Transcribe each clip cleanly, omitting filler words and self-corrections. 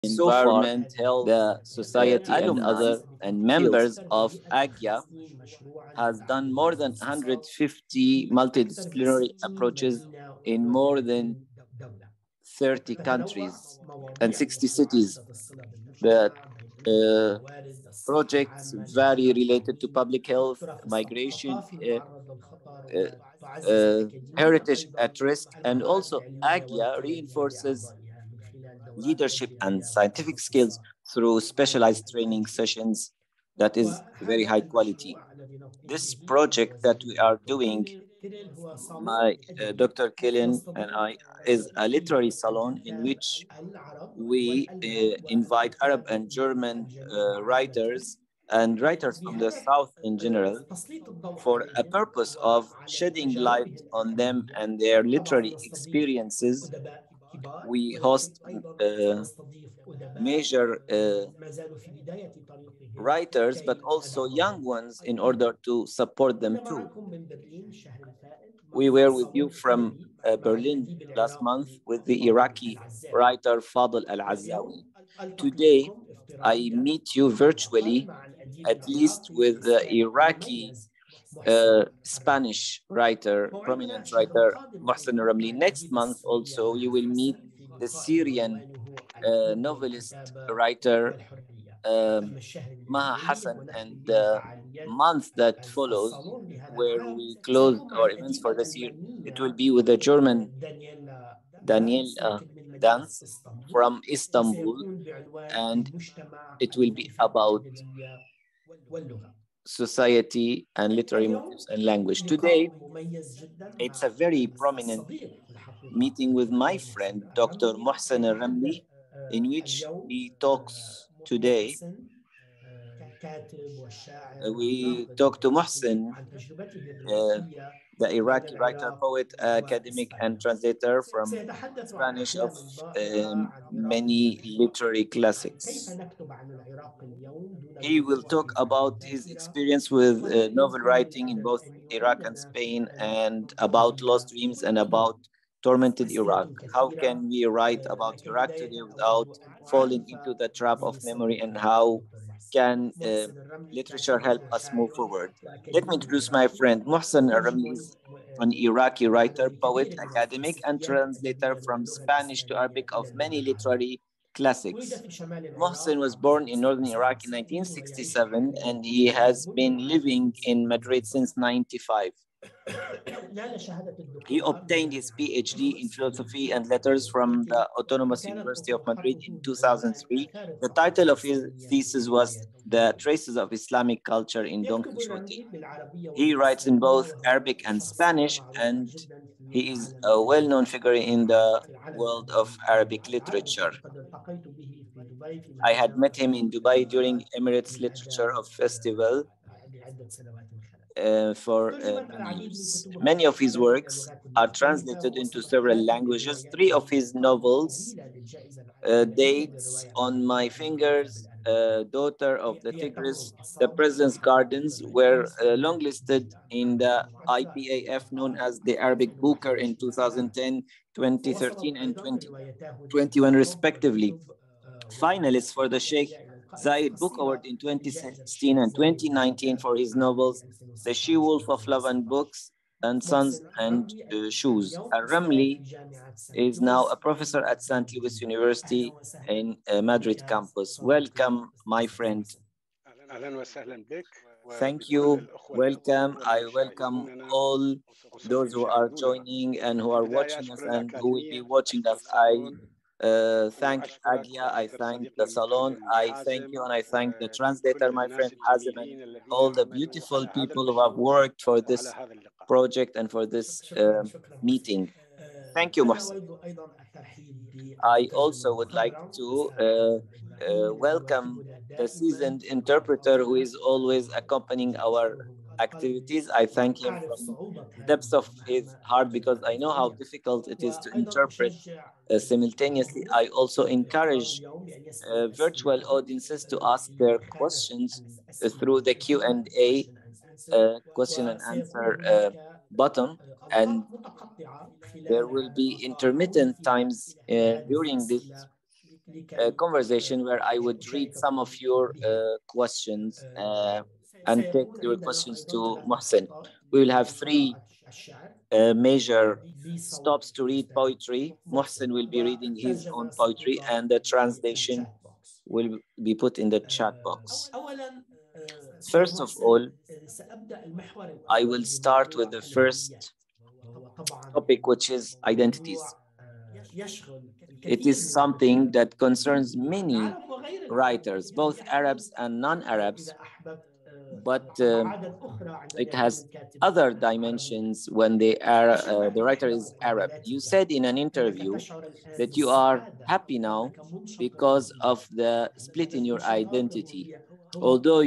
So far, environment, health, the society and alumni, other and fields members of AGYA has done more than 150 multidisciplinary approaches in more than 30 countries and 60 cities. The uh, projects vary related to public health, migration, heritage at risk, and also AGYA reinforces leadership and scientific skills through specialized training sessions that is very high quality. This project that we are doing, my Dr. Killen and I, is a literary salon in which we invite Arab and German writers and writers from the South in general for a purpose of shedding light on them and their literary experiences. We host major writers, but also young ones in order to support them too. We were with you from Berlin last month with the Iraqi writer Fadl Al-Azawi. Today, I meet you virtually, at least with the Iraqi Spanish writer, prominent writer Mohsen Ramli. Next month also, you will meet the Syrian novelist writer Maha Hassan, and the month that follows, where we close our events for this year, it will be with the German Daniel Dance from Istanbul, and it will be about society and literary motifs and language. Today, it's a very prominent meeting with my friend, Dr. Mohsen Ramli, in which he talks today. We talk to Mohsen, the Iraqi writer, poet, academic, and translator from Spanish of many literary classics. He will talk about his experience with novel writing in both Iraq and Spain, and about lost dreams and about tormented Iraq. How can we write about Iraq today without falling into the trap of memory, and how can literature help us move forward? Let me introduce my friend. Mohsen Ramli is an Iraqi writer, poet, academic, and translator from Spanish to Arabic of many literary classics. Mohsen was born in northern Iraq in 1967, and he has been living in Madrid since 95. He obtained his PhD in philosophy and letters from the Autonomous University of Madrid in 2003. The title of his thesis was The Traces of Islamic Culture in Don Quixote. He writes in both Arabic and Spanish, and he is a well-known figure in the world of Arabic literature. I had met him in Dubai during Emirates Literature of Festival for many years. Many of his works are translated into several languages. Three of his novels, Dates on My Fingers, Daughter of the Tigris, The President's Gardens, were longlisted in the IPAF, known as the Arabic Booker, in 2010, 2013, and 2021, respectively. Finalists for the Sheikh Zayed Book Award in 2016 and 2019 for his novels The She-Wolf of Love and Books and Sons and Shoes. Al-Ramli is now a professor at St. Louis University in Madrid campus. Welcome, my friend. Thank you. Welcome. I welcome all those who are joining and who are watching us and who will be watching us. I thank AGYA, I thank the Salon, I thank you, and I thank the translator, my friend Hazem, and all the beautiful people who have worked for this project and for this meeting. Thank you, Mohsen. I also would like to welcome the seasoned interpreter who is always accompanying our activities. I thank him from the depths of his heart because I know how difficult it is to interpret simultaneously. I also encourage virtual audiences to ask their questions through the Q&A question and answer button, and there will be intermittent times during this conversation where I would read some of your questions and take your questions to Mohsen. We will have three major stops to read poetry. Mohsen will be reading his own poetry, and the translation will be put in the chat box. First of all, I will start with the first topic, which is identities. It is something that concerns many writers, both Arabs and non-Arabs, but it has other dimensions when the writer is Arab. You said in an interview that you are happy now because of the split in your identity, although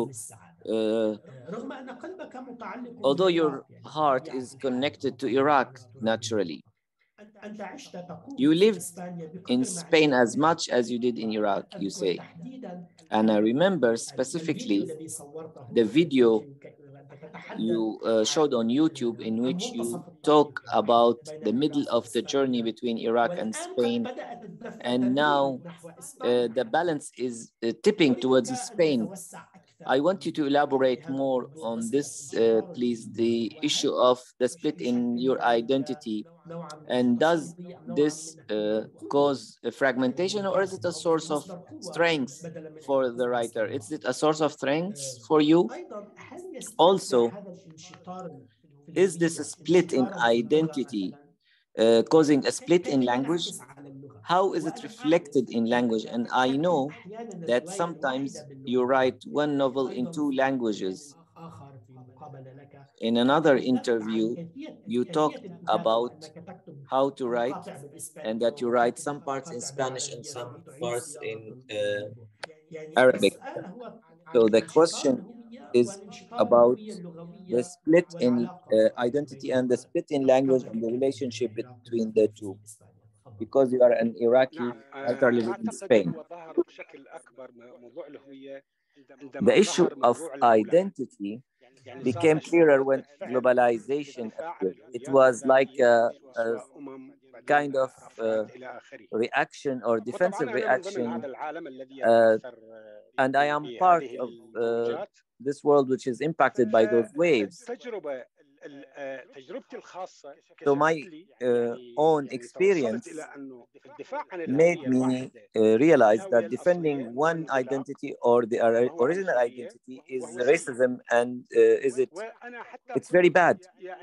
your heart is connected to Iraq naturally. You lived in Spain as much as you did in Iraq, you say. And I remember specifically the video you showed on YouTube in which you talk about the middle of the journey between Iraq and Spain. And now the balance is tipping towards Spain. I want you to elaborate more on this, please, the issue of the split in your identity. And does this cause a fragmentation, or is it a source of strength for the writer? Is it a source of strength for you? Also, is this a split in identity causing a split in language? How is it reflected in language? And I know that sometimes you write one novel in two languages. In another interview, you talked about how to write, and that you write some parts in Spanish and some parts in Arabic. So the question is about the split in identity and the split in language and the relationship between the two, because you are an Iraqi writer living in Spain. The issue of identity became clearer when globalization appeared. It was like a kind of reaction or defensive reaction, and I am part of this world which is impacted by those waves. So my own experience made me realize that defending one identity or the original identity is racism, and it's very bad.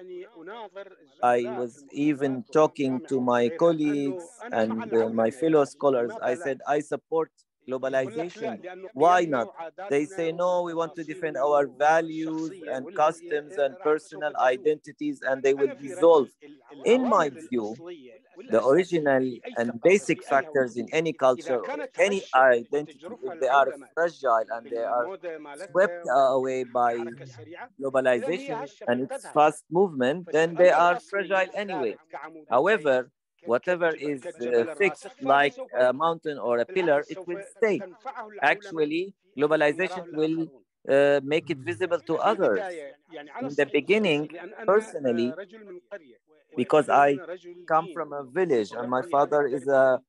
I was even talking to my colleagues and my fellow scholars. I said, I support globalization. Why not? They say, no, we want to defend our values and customs and personal identities, and they will dissolve. In my view, the original and basic factors in any culture or any identity, if they are fragile and they are swept away by globalization and its fast movement, then they are fragile anyway. However, whatever is fixed like a mountain or a pillar, it will stay. Actually, globalization will make it visible to others. In the beginning, personally, because I come from a village and my father is a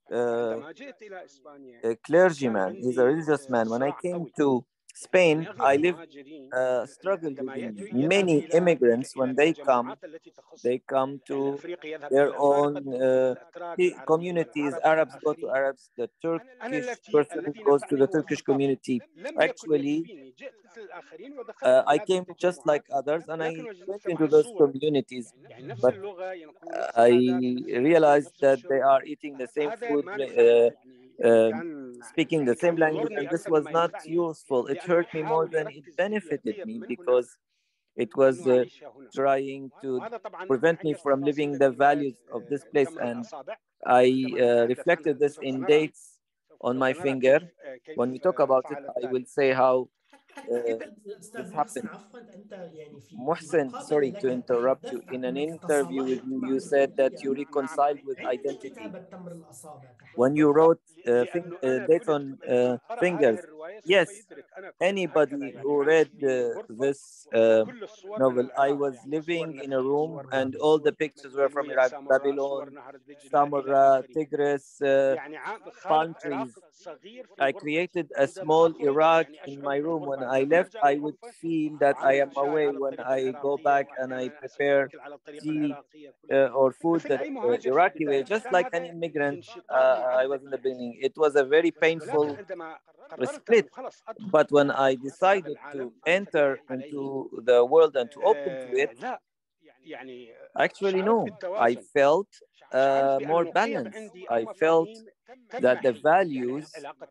clergyman, he's a religious man. When I came to Spain, I struggled with many immigrants. When they come to their own communities. Arabs go to Arabs, the Turkish person goes to the Turkish community. Actually, I came just like others, and I went into those communities, but I realized that they are eating the same food, speaking the same language, and this was not useful. It hurt me more than it benefited me, because it was trying to prevent me from living the values of this place. And I reflected this in dates on my finger. When we talk about it, I will say how this happened. Mohsen, sorry to interrupt you. In an interview with you, you said that you reconciled with identity. When you wrote dates on fingers. Yes, anybody who read this novel, I was living in a room and all the pictures were from Iraq: Babylon, Samarra, Tigris, palm trees. I created a small Iraq in my room. When I left, I would feel that I am away. When I go back and I prepare tea or food that Iraqi way, just like an immigrant I was in the beginning. It was a very painful split. But when I decided to enter into the world and to open to it, actually, no, I felt more balanced. I felt that the values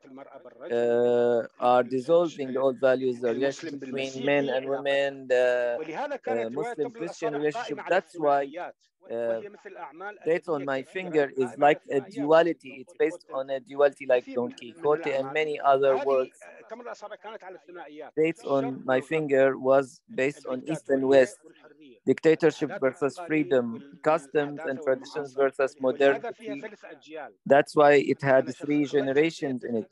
are dissolving, the old values, the relationship between men and women, the Muslim Christian relationship. That's why Dates on My Finger is like a duality. It's based on a duality like Don Quixote and many other works. Dates on My Finger was based on East and West, dictatorship versus freedom, customs and traditions versus modernity. That's why it had 3 generations in it.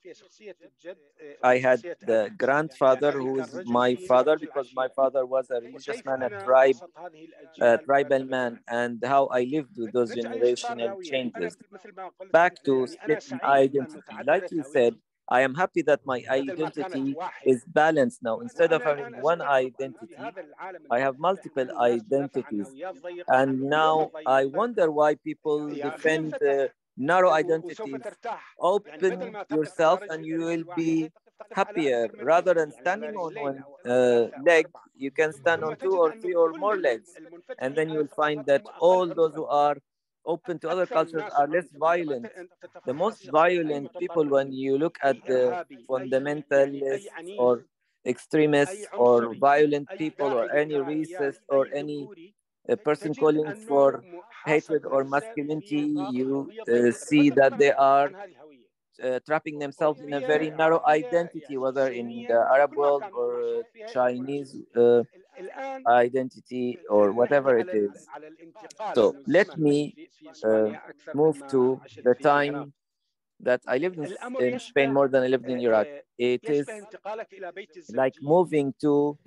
I had the grandfather who is my father, because my father was a religious man, a tribal man, and how I lived with those generational changes. Back to splitting identity, like you said, I am happy that my identity is balanced now. Instead of having one identity, I have multiple identities. And now I wonder why people defend narrow identities. Open yourself and you will be happier. Rather than standing on one leg, you can stand on 2 or 3 or more legs. And then you will find that all those who are open to other cultures are less violent. The most violent people, when you look at the fundamentalists or extremists or violent people or any racist or any person calling for hatred or masculinity, you see that they are trapping themselves in a very narrow identity, whether in the Arab world or Chinese identity or whatever it is. So let me move to the time that I lived in Spain more than I lived in Iraq. It is like moving to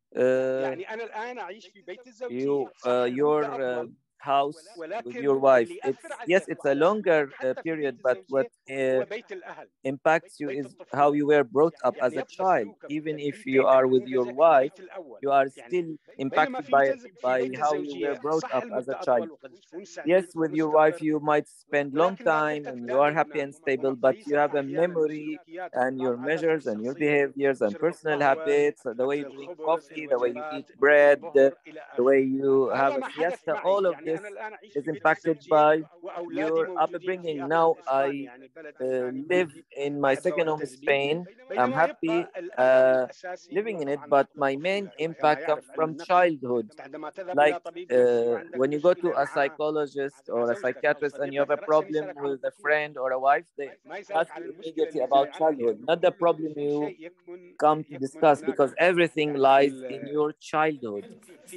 your house with your wife. It's a longer period, but what impacts you is how you were brought up as a child. Even if you are with your wife, you are still impacted by how you were brought up as a child. Yes, with your wife, you might spend long time and you are happy and stable, but you have a memory and your measures and your behaviors and personal habits, the way you drink coffee, the way you eat bread, the way you have a siesta, all of this is impacted by your upbringing. Now I live in my second home, Spain. I'm happy living in it, but my main impact comes from childhood. Like when you go to a psychologist or a psychiatrist and you have a problem with a friend or a wife, they ask you immediately about childhood, not the problem you come to discuss, because everything lies in your childhood.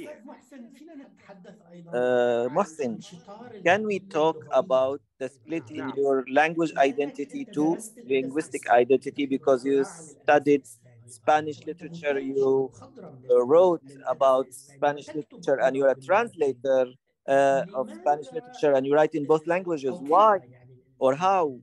Mohsin, can we talk about the split in your language identity too, linguistic identity, because you studied Spanish literature, you wrote about Spanish literature, and you're a translator of Spanish literature, and you write in both languages. Why or how?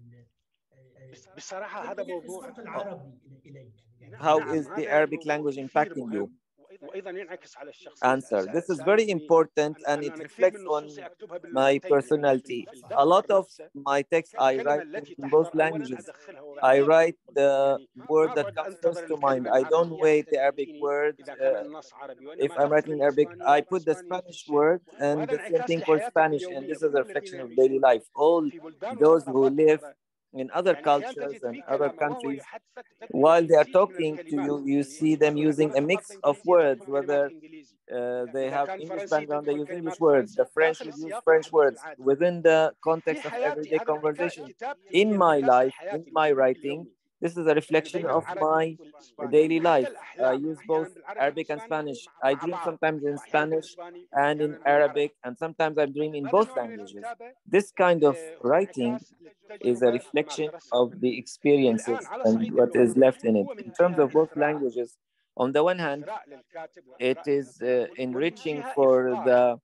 How is the Arabic language impacting you? Answer. This is very important and it reflects on my personality. A lot of my texts I write in both languages. I write the word that comes first to mind. I don't wait the Arabic word. If I'm writing in Arabic, I put the Spanish word, and the same thing for Spanish. And this is a reflection of daily life. All those who live in other cultures and other countries, while they are talking to you, you see them using a mix of words, whether they have English background, they use English words. The French would use French words within the context of everyday conversation. In my life, in my writing, This is a reflection of my daily life. I use both Arabic and Spanish. I dream sometimes in Spanish and in Arabic, and sometimes I dream in both languages. This kind of writing is a reflection of the experiences and what is left in it. In terms of both languages, on the one hand, it is enriching for the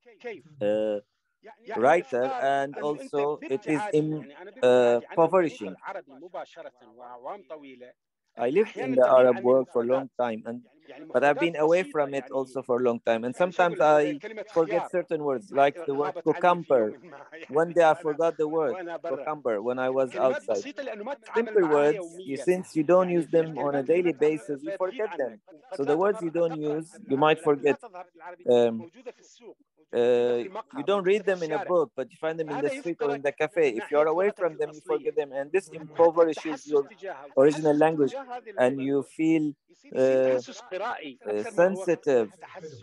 writer, and also it is impoverishing. I lived in the Arab world for a long time, but I've been away from it also for a long time. And sometimes I forget certain words, like the word cucumber. One day I forgot the word cucumber when I was outside. Simple words, since you don't use them on a daily basis, you forget them. So the words you don't use, you might forget. You don't read them in a book, but you find them in the street or in the cafe. If you're away from them, you forget them, and this impoverishes your original language, and you feel sensitive.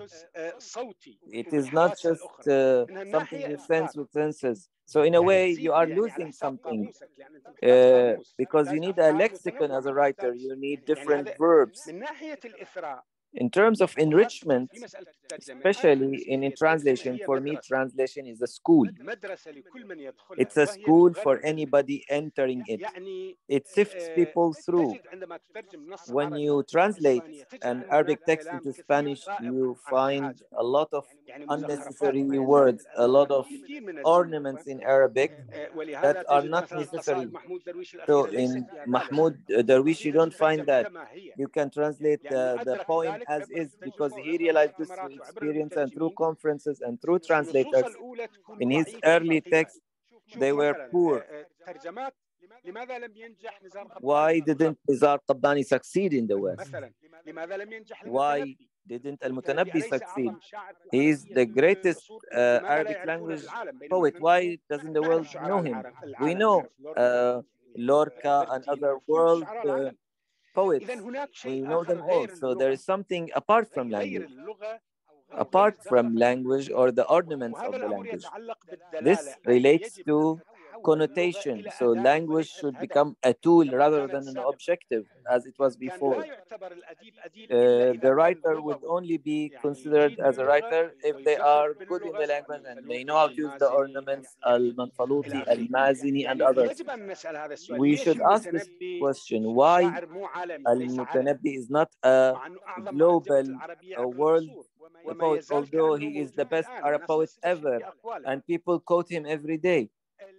It is not just something you sense with senses. So in a way, you are losing something because you need a lexicon as a writer. You need different verbs. In terms of enrichment, especially in translation, for me, translation is a school. It's a school for anybody entering it. It sifts people through. When you translate an Arabic text into Spanish, you find a lot of unnecessary words, a lot of ornaments in Arabic that are not necessary. So in Mahmoud Darwish, you don't find that. You can translate the poem as is, because he realized this through experience and through conferences and through translators. In his early texts, they were poor. Why didn't Nizar Qabbani succeed in the West? Why didn't Al-Mutanabbi succeed? He is the greatest Arabic language poet. Why doesn't the world know him? We know Lorca and other world poets. We know them all. So there is something apart from language. Apart from language or the ornaments of the language. This relates to connotation. So language should become a tool rather than an objective, as it was before. The writer would only be considered as a writer if they are good in the language and they know how to use the ornaments, al-Manfaluti, al-Mazini, and others. We should ask this question: why Al-Mutanabbi is not a global, world poet, although he is the best Arab poet ever, and people quote him every day.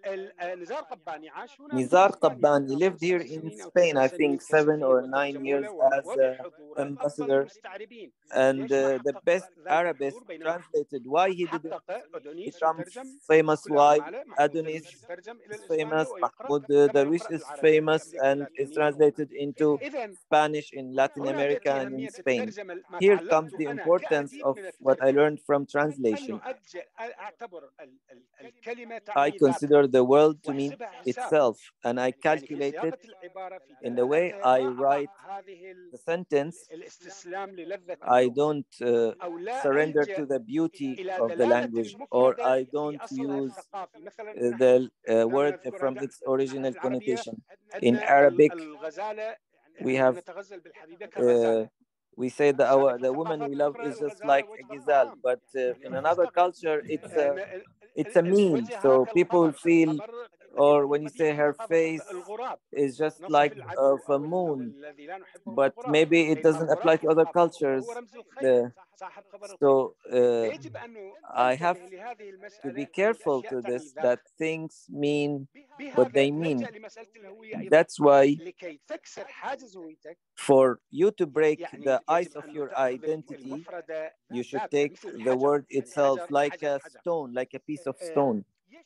Nizar Qabbani lived here in Spain, I think 7 or 9 years as ambassador, and the best Arabic translated. Why he didn't become famous? Why Adonis is famous, Mahmoud Darwish is famous, and is translated into Spanish in Latin America and in Spain. Here comes the importance of what I learned from translation. I consider the word to mean itself, and I calculate it in the way I write the sentence. I don't surrender to the beauty of the language, or I don't use the word from its original connotation. In Arabic, we have we say that the woman we love is just like a gazelle, but in another culture, it's a mean. So people feel, or when you say her face is just like of a moon, but maybe it doesn't apply to other cultures. So I have to be careful to this, that things mean what they mean. That's why for you to break the ice of your identity, you should take the word itself like a stone, like a piece of stone.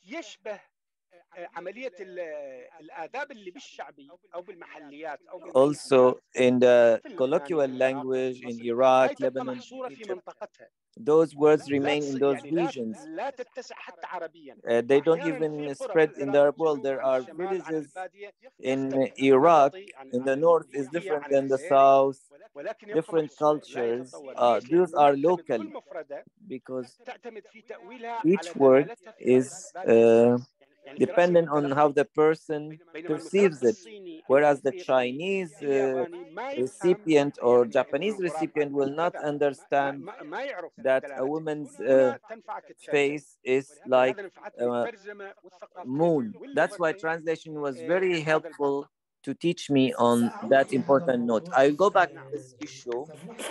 Also, in the colloquial language in Iraq, Lebanon, Egypt, those words remain in those regions. They don't even spread in the Arab world. There are villages in Iraq, in the north is different than the south, different cultures. Those are local because each word is depending on how the person perceives it. Whereas the Chinese recipient or Japanese recipient will not understand that a woman's face is like a moon. That's why translation was very helpful to teach me on that important note. I'll go back to this issue.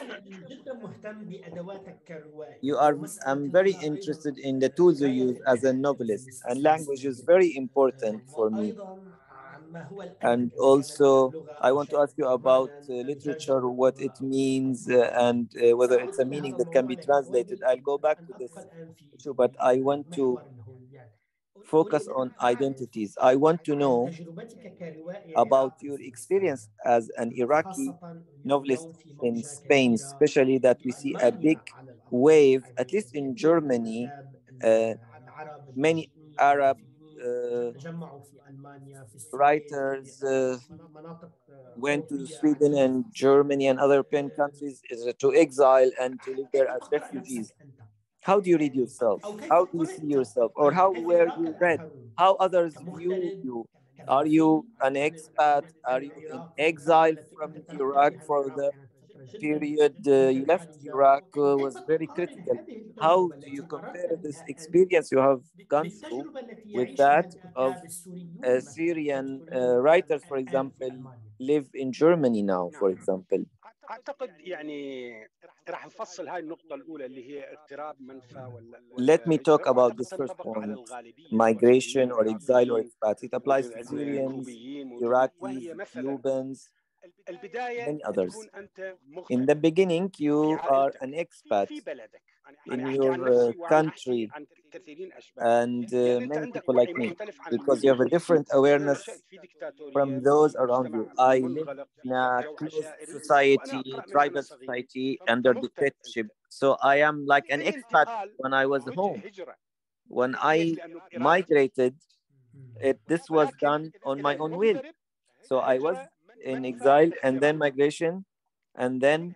I'm very interested in the tools you use as a novelist, and language is very important for me. And also, I want to ask you about literature, what it means, and whether it's a meaning that can be translated. I'll go back to this issue, but I want to focus on identities. I want to know about your experience as an Iraqi novelist in Spain, especially that we see a big wave, at least in Germany, many Arab writers went to Sweden and Germany and other European countries to exile and to live there as refugees. How do you read yourself? How do you see yourself? Or how were you read? How others view you? Are you an expat? Are you in exile from Iraq for the period you left Iraq was very critical. How do you compare this experience you have gone through with that of Syrian writers, for example, live in Germany now, for example? Let me talk about this first point, migration or exile or expat. It applies to Syrians, Iraqis, Cubans, many others. In the beginning, you are an expat in your country, and many people like me, because you have a different awareness from those around you. I live in a closed society, tribal society, under dictatorship. So I am like an expat when I was home. When I migrated, this was done on my own will. So I was in exile and then migration, and then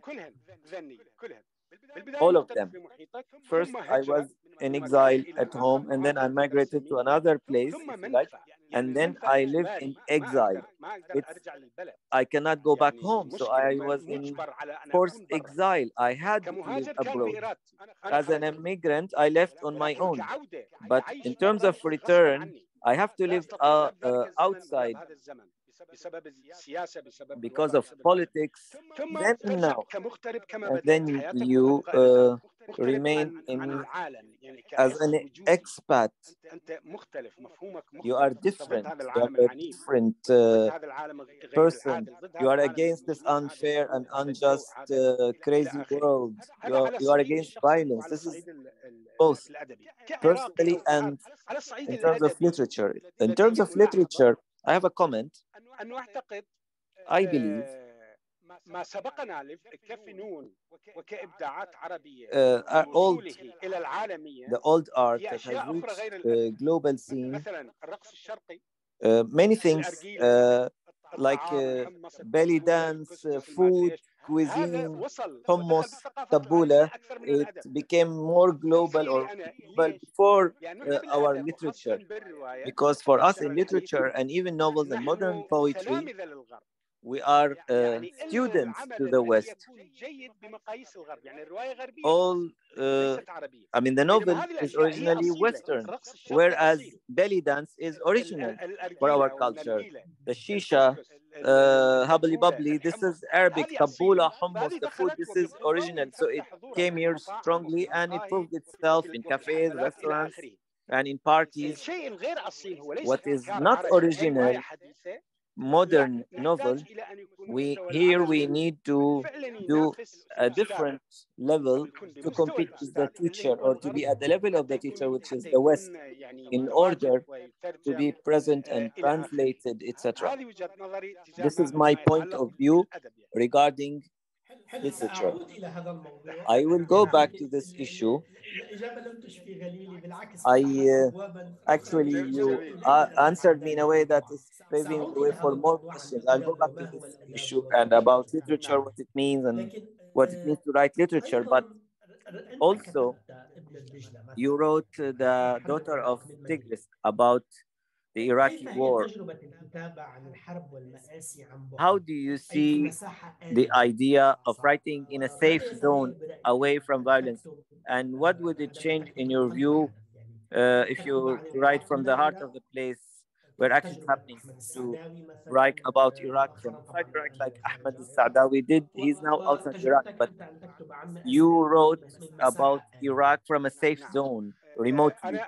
all of them. First, I was in exile at home, and then I migrated to another place, if you like, and then I live in exile. I cannot go back home, so I was in forced exile. I had to live abroad. As an immigrant, I left on my own. But in terms of return, I have to live outside because of politics, then and now. And then you remain as an expat. You are different. You are a different person. You are against this unfair and unjust, crazy world. You are against violence. This is both personally and in terms of literature. In terms of literature, I have a comment. I believe the old art that has reached global scene, many things like belly dance, food, cuisine, hummus, tabbouleh, it became more global or global before our literature. Because for us in literature and even novels and modern poetry, we are students to the West. All, the novel is originally Western, whereas belly dance is original for our culture. The shisha, hubbly bubbly, this is Arabic. Tabbouleh, hummus, the food, this is original. So it came here strongly and it proved itself in cafes, restaurants, and in parties. What is not original, modern novel, we need to do a different level to compete with the teacher or to be at the level of the teacher, which is the West, in order to be present and translated, etc. This is my point of view regarding literature. I will go back to this issue. Actually, you answered me in a way that is paving the way for more questions. I'll go back to this issue and about literature, what it means and what it means to write literature. But also, you wrote The Daughter of Tigris about the Iraqi war. How do you see the idea of writing in a safe zone away from violence? And what would it change in your view if you write from the heart of the place where action is happening, to write about Iraq from inside Iraq like Ahmed al-Sa'dawi did? He's now outside Iraq, but you wrote about Iraq from a safe zone, remotely.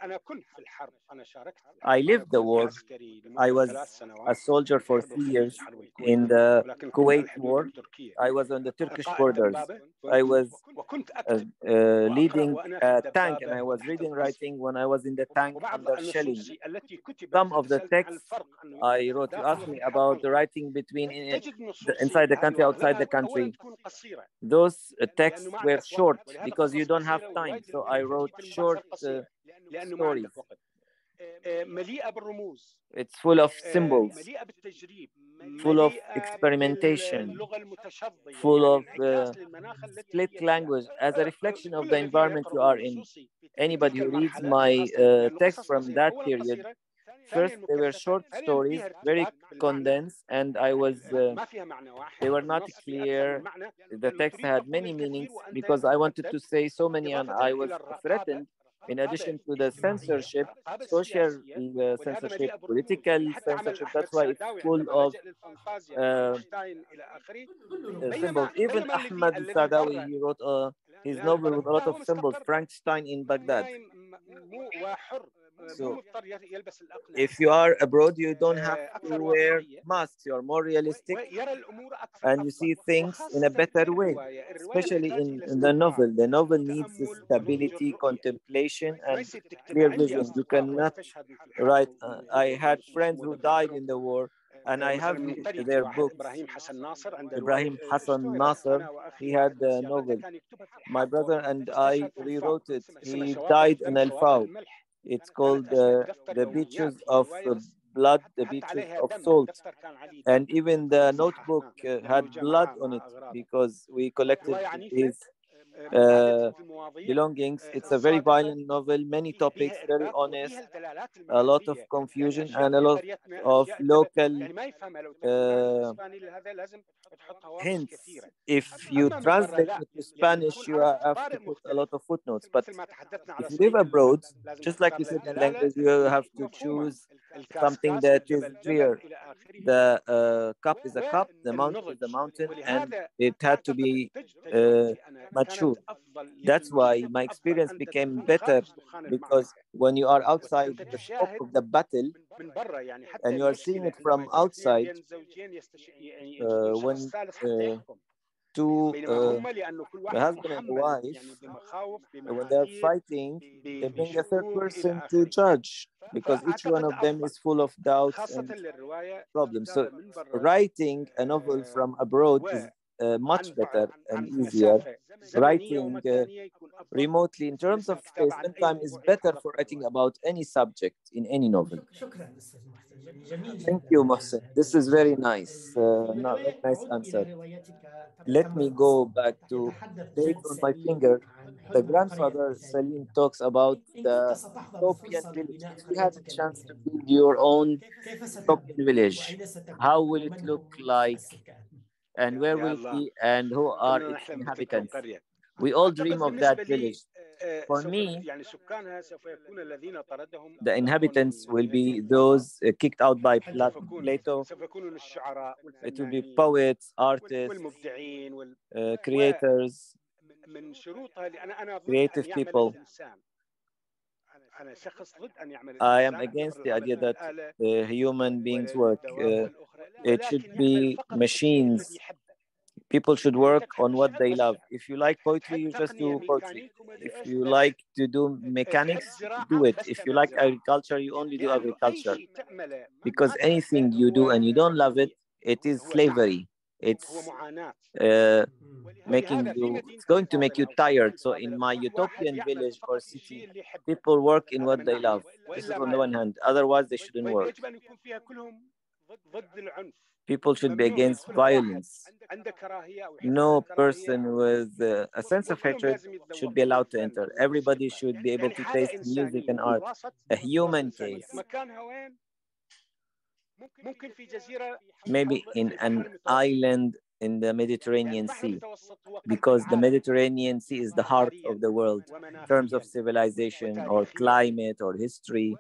I lived the war. I was a soldier for 3 years in the Kuwait war. I was on the Turkish borders. I was leading a tank, and I was reading, writing when I was in the tank under shelling. Some of the texts I wrote, you asked me about the writing between inside the country, outside the country. Those texts were short because you don't have time. So I wrote short stories. It's full of symbols, full of experimentation, full of split language as a reflection of the environment you are in. Anybody who reads my text from that period, first they were short stories, very condensed, and they were not clear. The text had many meanings because I wanted to say so many, and I was threatened. In addition to the censorship, social censorship, political censorship, that's why it's full of symbols. Even Ahmad al-Sa'dawi, he wrote his novel with a lot of symbols, Frankenstein in Baghdad. So if you are abroad, you don't have to wear masks. You are more realistic and you see things in a better way, especially in the novel. The novel needs stability, contemplation, and clear vision. You cannot write. I had friends who died in the war, and I have their books. Ibrahim Hassan Nasser, he had the novel. My brother and I rewrote it. He died in El Fau. It's called The Beaches of Blood, The Beaches of Salt. And even the notebook had blood on it because we collected his belongings. It's a very violent novel, many topics, very honest, a lot of confusion, and a lot of local hints. If you translate it to Spanish, you have to put a lot of footnotes. But if you live abroad, just like you said in language, you have to choose something that is clear. The cup is a cup, the mountain is a mountain, and it had to be mature. That's why my experience became better, because when you are outside the scope of the battle and you are seeing it from outside, when two a husband and a wife, when they're fighting, they bring a third person to judge, because each one of them is full of doubts and problems. So writing a novel from abroad is much better and easier. Writing remotely in terms of space and time is better for writing about any subject in any novel. Thank you, Mohsen. This is very nice. Very nice answer. Let me go back to date on my finger. The grandfather Salim talks about the utopian village. If you had a chance to build your own utopian village, how will it look like? And where will it be? And who are its inhabitants? We all dream of that village. For me, the inhabitants will be those kicked out by Plato. It will be poets, artists, creators, creative people. I am against the idea that human beings work. It should be machines. People should work on what they love. If you like poetry, you just do poetry. If you like to do mechanics, do it. If you like agriculture, you only do agriculture. Because anything you do and you don't love it, it is slavery. It's it's going to make you tired. So in my utopian village or city, people work in what they love. This is on the one hand. Otherwise, they shouldn't work. People should be against violence. No person with a sense of hatred should be allowed to enter. Everybody should be able to taste music and art. A human case. maybe in an island in the Mediterranean Sea, because the Mediterranean Sea is the heart of the world in terms of civilization or climate or history.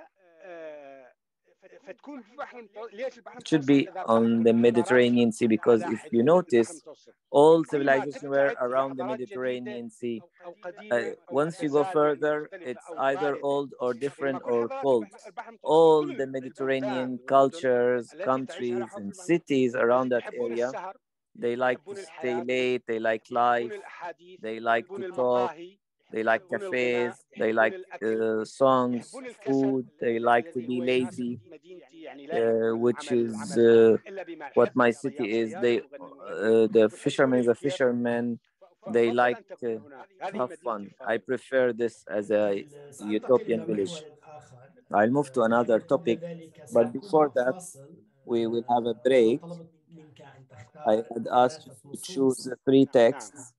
It should be on the Mediterranean Sea, because if you notice, all civilizations were around the Mediterranean Sea. Once you go further, it's either old or different or cold. All the Mediterranean cultures, countries, and cities around that area, they like to stay late, they like life, they like to talk, they like cafes, they like songs, food, they like to be lazy, which is what my city is. The fishermen, they like to have fun. I prefer this as a utopian village. I'll move to another topic, but before that, we will have a break. I had asked you to choose 3 texts.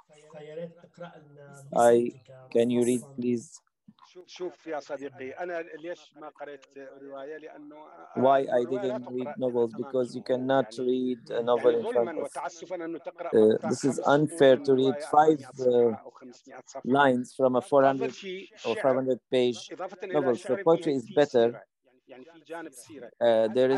Can you read, please? Why I didn't read novels? Because you cannot read a novel in front of. This is unfair to read 5 lines from a 400 or 500 page novel. So poetry is better. There is.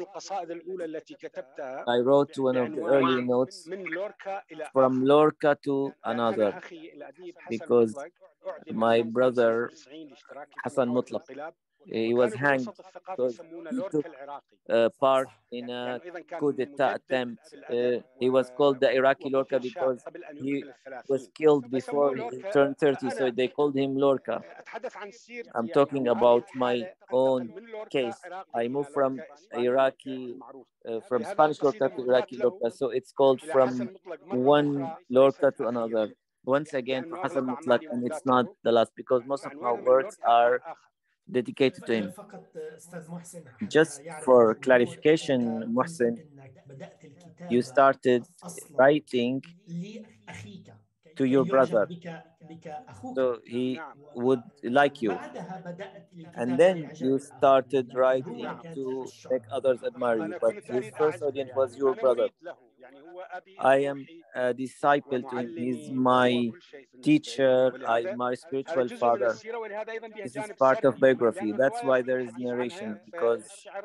I wrote one of the early notes from Lorca to another, because my brother Hassan Mutlaq, he was hanged because he took part in a coup d'etat attempt. He was called the Iraqi Lorca because he was killed before he turned 30, so they called him Lorca. I'm talking about my own case. I moved from from Spanish Lorca to Iraqi Lorca, so it's called from one Lorca to another. Once again to Hassan Mutlaq, and it's not the last, because most of my works are dedicated to him. Just for clarification, Muhsin, you started writing to your brother, so he would like you, and then you started writing to make others admire you, but his first audience was your brother. I am a disciple to him. He's my teacher, my spiritual father. This is part of biography. That's why there is narration, because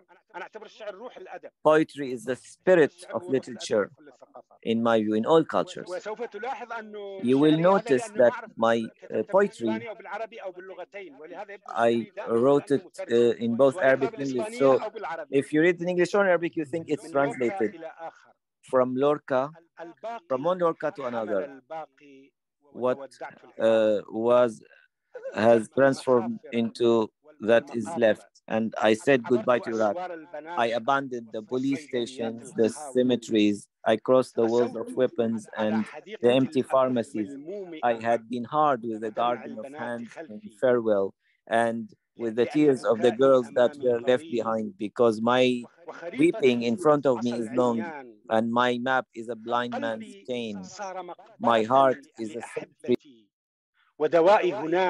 poetry is the spirit of literature, in my view, in all cultures. You will notice that my poetry, I wrote it in both Arabic and English. So if you read in English or Arabic, you think it's translated from Lorca, from one Lorca to another. What has transformed into that is left. And I said goodbye to Iraq. I abandoned the police stations, the cemeteries. I crossed the walls of weapons and the empty pharmacies. I had been hard with the garden of hands in farewell, and with the tears of the girls that were left behind, because my weeping in front of me is long, and my map is a blind man's chain. My heart is a cemetery. ودوائي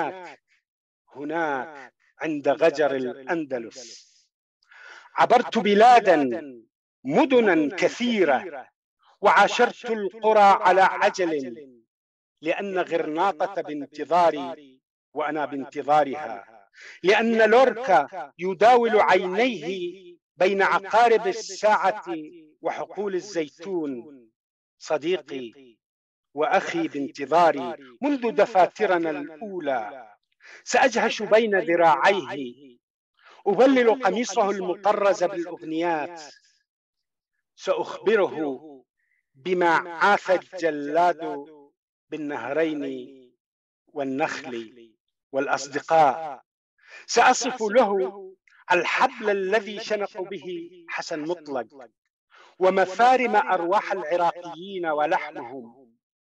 هناك عند غجر الأندلس. عبرت بلادا مدنا كثيرة، وعاشرت القرى على عجل، لأن غرناطة بانتظاري وأنا بانتظارها، لأن لوركا يداول عينيه بين عقارب الساعة وحقول الزيتون. صديقي وأخي بانتظاري منذ دفاترنا الأولى، سأجهش بين ذراعيه، أبلل قميصه المطرز بالأغنيات، سأخبره بما عاث الجلاد بالنهرين والنخل والأصدقاء. سأصف له الحبل الذي شنقوا به حسن مطلق، ومفارم أرواح العراقيين ولحمهم،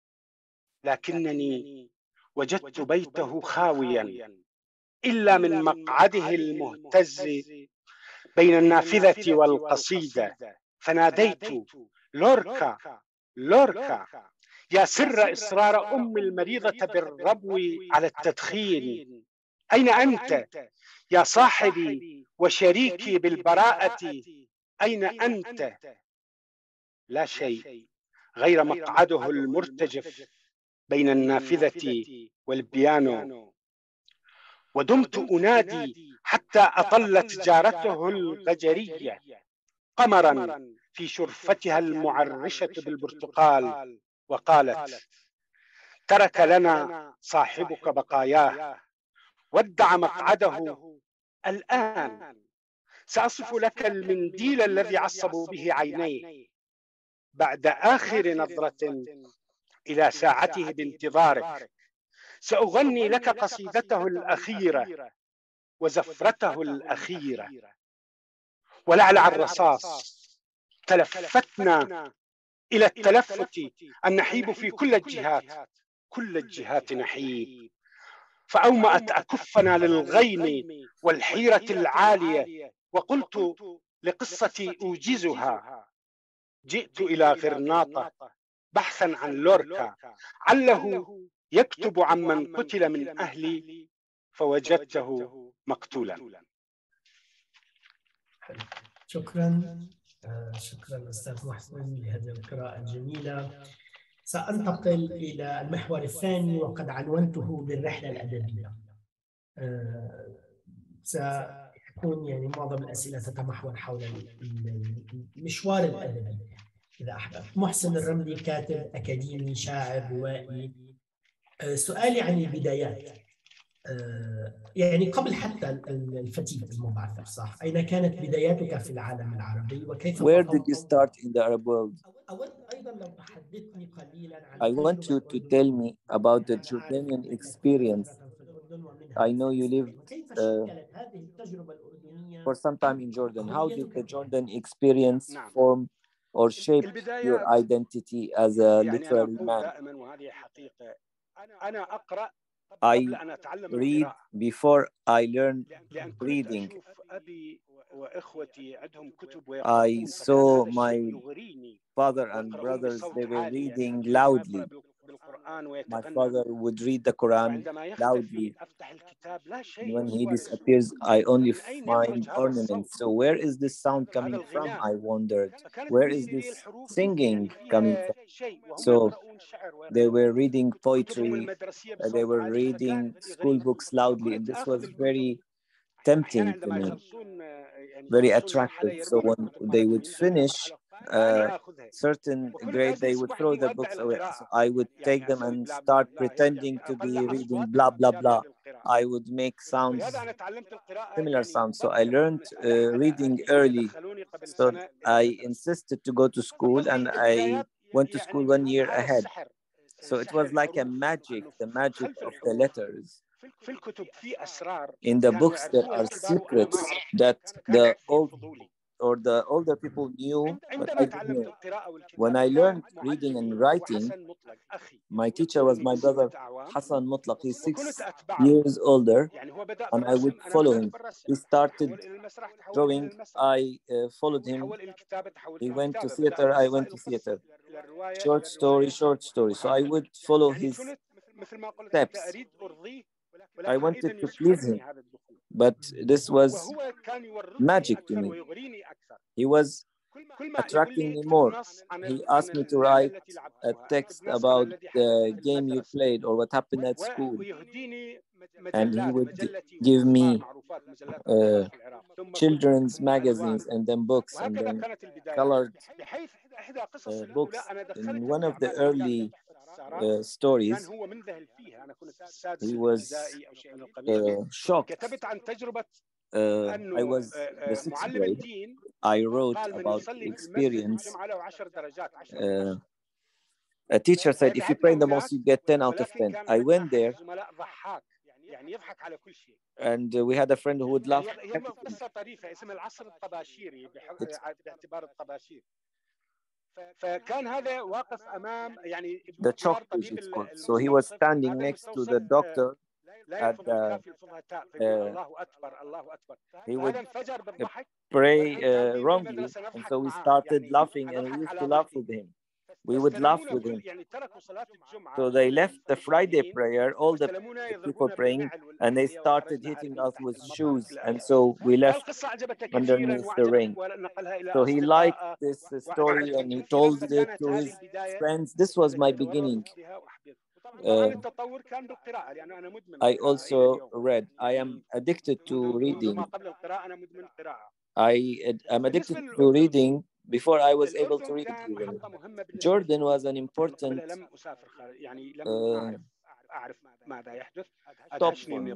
لكنني وجدت بيته خاويا إلا من مقعده المهتز بين النافذة والقصيدة، فناديت: لوركا لوركا، يا سر إصرار أم المريضة بالربو على التدخين، أين أنت يا صاحبي وشريكي بالبراءة أين أنت؟ لا شيء غير مقعده المرتجف بين النافذة والبيانو. ودمت أنادي حتى أطلت جارته الغجرية قمرا في شرفتها المعرشة بالبرتقال وقالت: ترك لنا صاحبك بقاياه، ودع مقعده الآن. سأصف لك المنديل الذي عصبوا به عينيه بعد آخر نظرة إلى ساعته بانتظارك. سأغني لك قصيدته الأخيرة وزفرته الأخيرة. ولعلع الرصاص تلفتنا إلى التلفت النحيب في كل الجهات، كل الجهات نحيب. فأومأت أكفنا للغيم والحيرة العالية، وقلت لقصتي أوجزها. جئت إلى غرناطة بحثا عن لوركا، عله يكتب عمن قتل من أهلي، فوجدته مقتولا. شكرا. شكرا أستاذ محسن لهذه القراءة الجميلة. سأنتقل إلى المحور الثاني وقد عنونته بالرحلة الأدبية. سيكون يعني معظم الأسئلة تتمحور حول المشوار الأدبي إذا أحببت. محسن الرملي كاتب أكاديمي، شاعر، روائي. سؤالي عن البدايات، يعني قبل حتى الفتية المبعثر، صح؟ أين كانت بداياتك في العالم العربي وكيف Where did you start in the Arab world? أود أيضا لو تحدثني قليلا عن I want you to tell me about the Jordanian experience. I know you lived for some time in Jordan. How did the Jordan experience form or shape your identity as a literary man? I read before I learn reading. I saw my father and brothers, they were reading loudly. My father would read the Quran loudly. And when he disappears, I only find ornaments. So where is this sound coming from? I wondered. Where is this singing coming from? So they were reading poetry, they were reading school books loudly, and this was very tempting to me, very attractive. So when they would finish certain grade, they would throw their books away. So I would take them and start pretending to be reading blah, blah, blah. I would make sounds, similar sounds. So I learned reading early. So I insisted to go to school, and I went to school 1 year ahead. So it was like a magic, the magic of the letters. In the books, there are secrets that the older people knew, but I didn't know. When I learned reading and writing, my teacher was my brother Hassan Mutlaq. He's 6 years older, and I would follow him. He started drawing, I followed him. He went to theater, I went to theater. Short story, short story. So I would follow his steps. I wanted to please him, but this was magic to me. He was attracting me more. He asked me to write a text about the game you played or what happened at school. And he would give me children's magazines and then books and then colored books. In one of the early stories, he was shocked. I was the 6th grade. I wrote about the experience. A teacher said, if you pray the most, you get 10 out of 10. I went there, and we had a friend who would laugh. The chalk page, it's called. So he was standing next to the doctor at the, he would pray wrongly, and so we started laughing, and we used to laugh with him. we would laugh with him. So they left the Friday prayer, all the people praying, and they started hitting us with shoes. And so we left underneath the ring. So he liked this story and he told it to his friends. This was my beginning. I also read. I am addicted to reading. I am addicted to reading before I was able to read. Even. Jordan was an important top for me.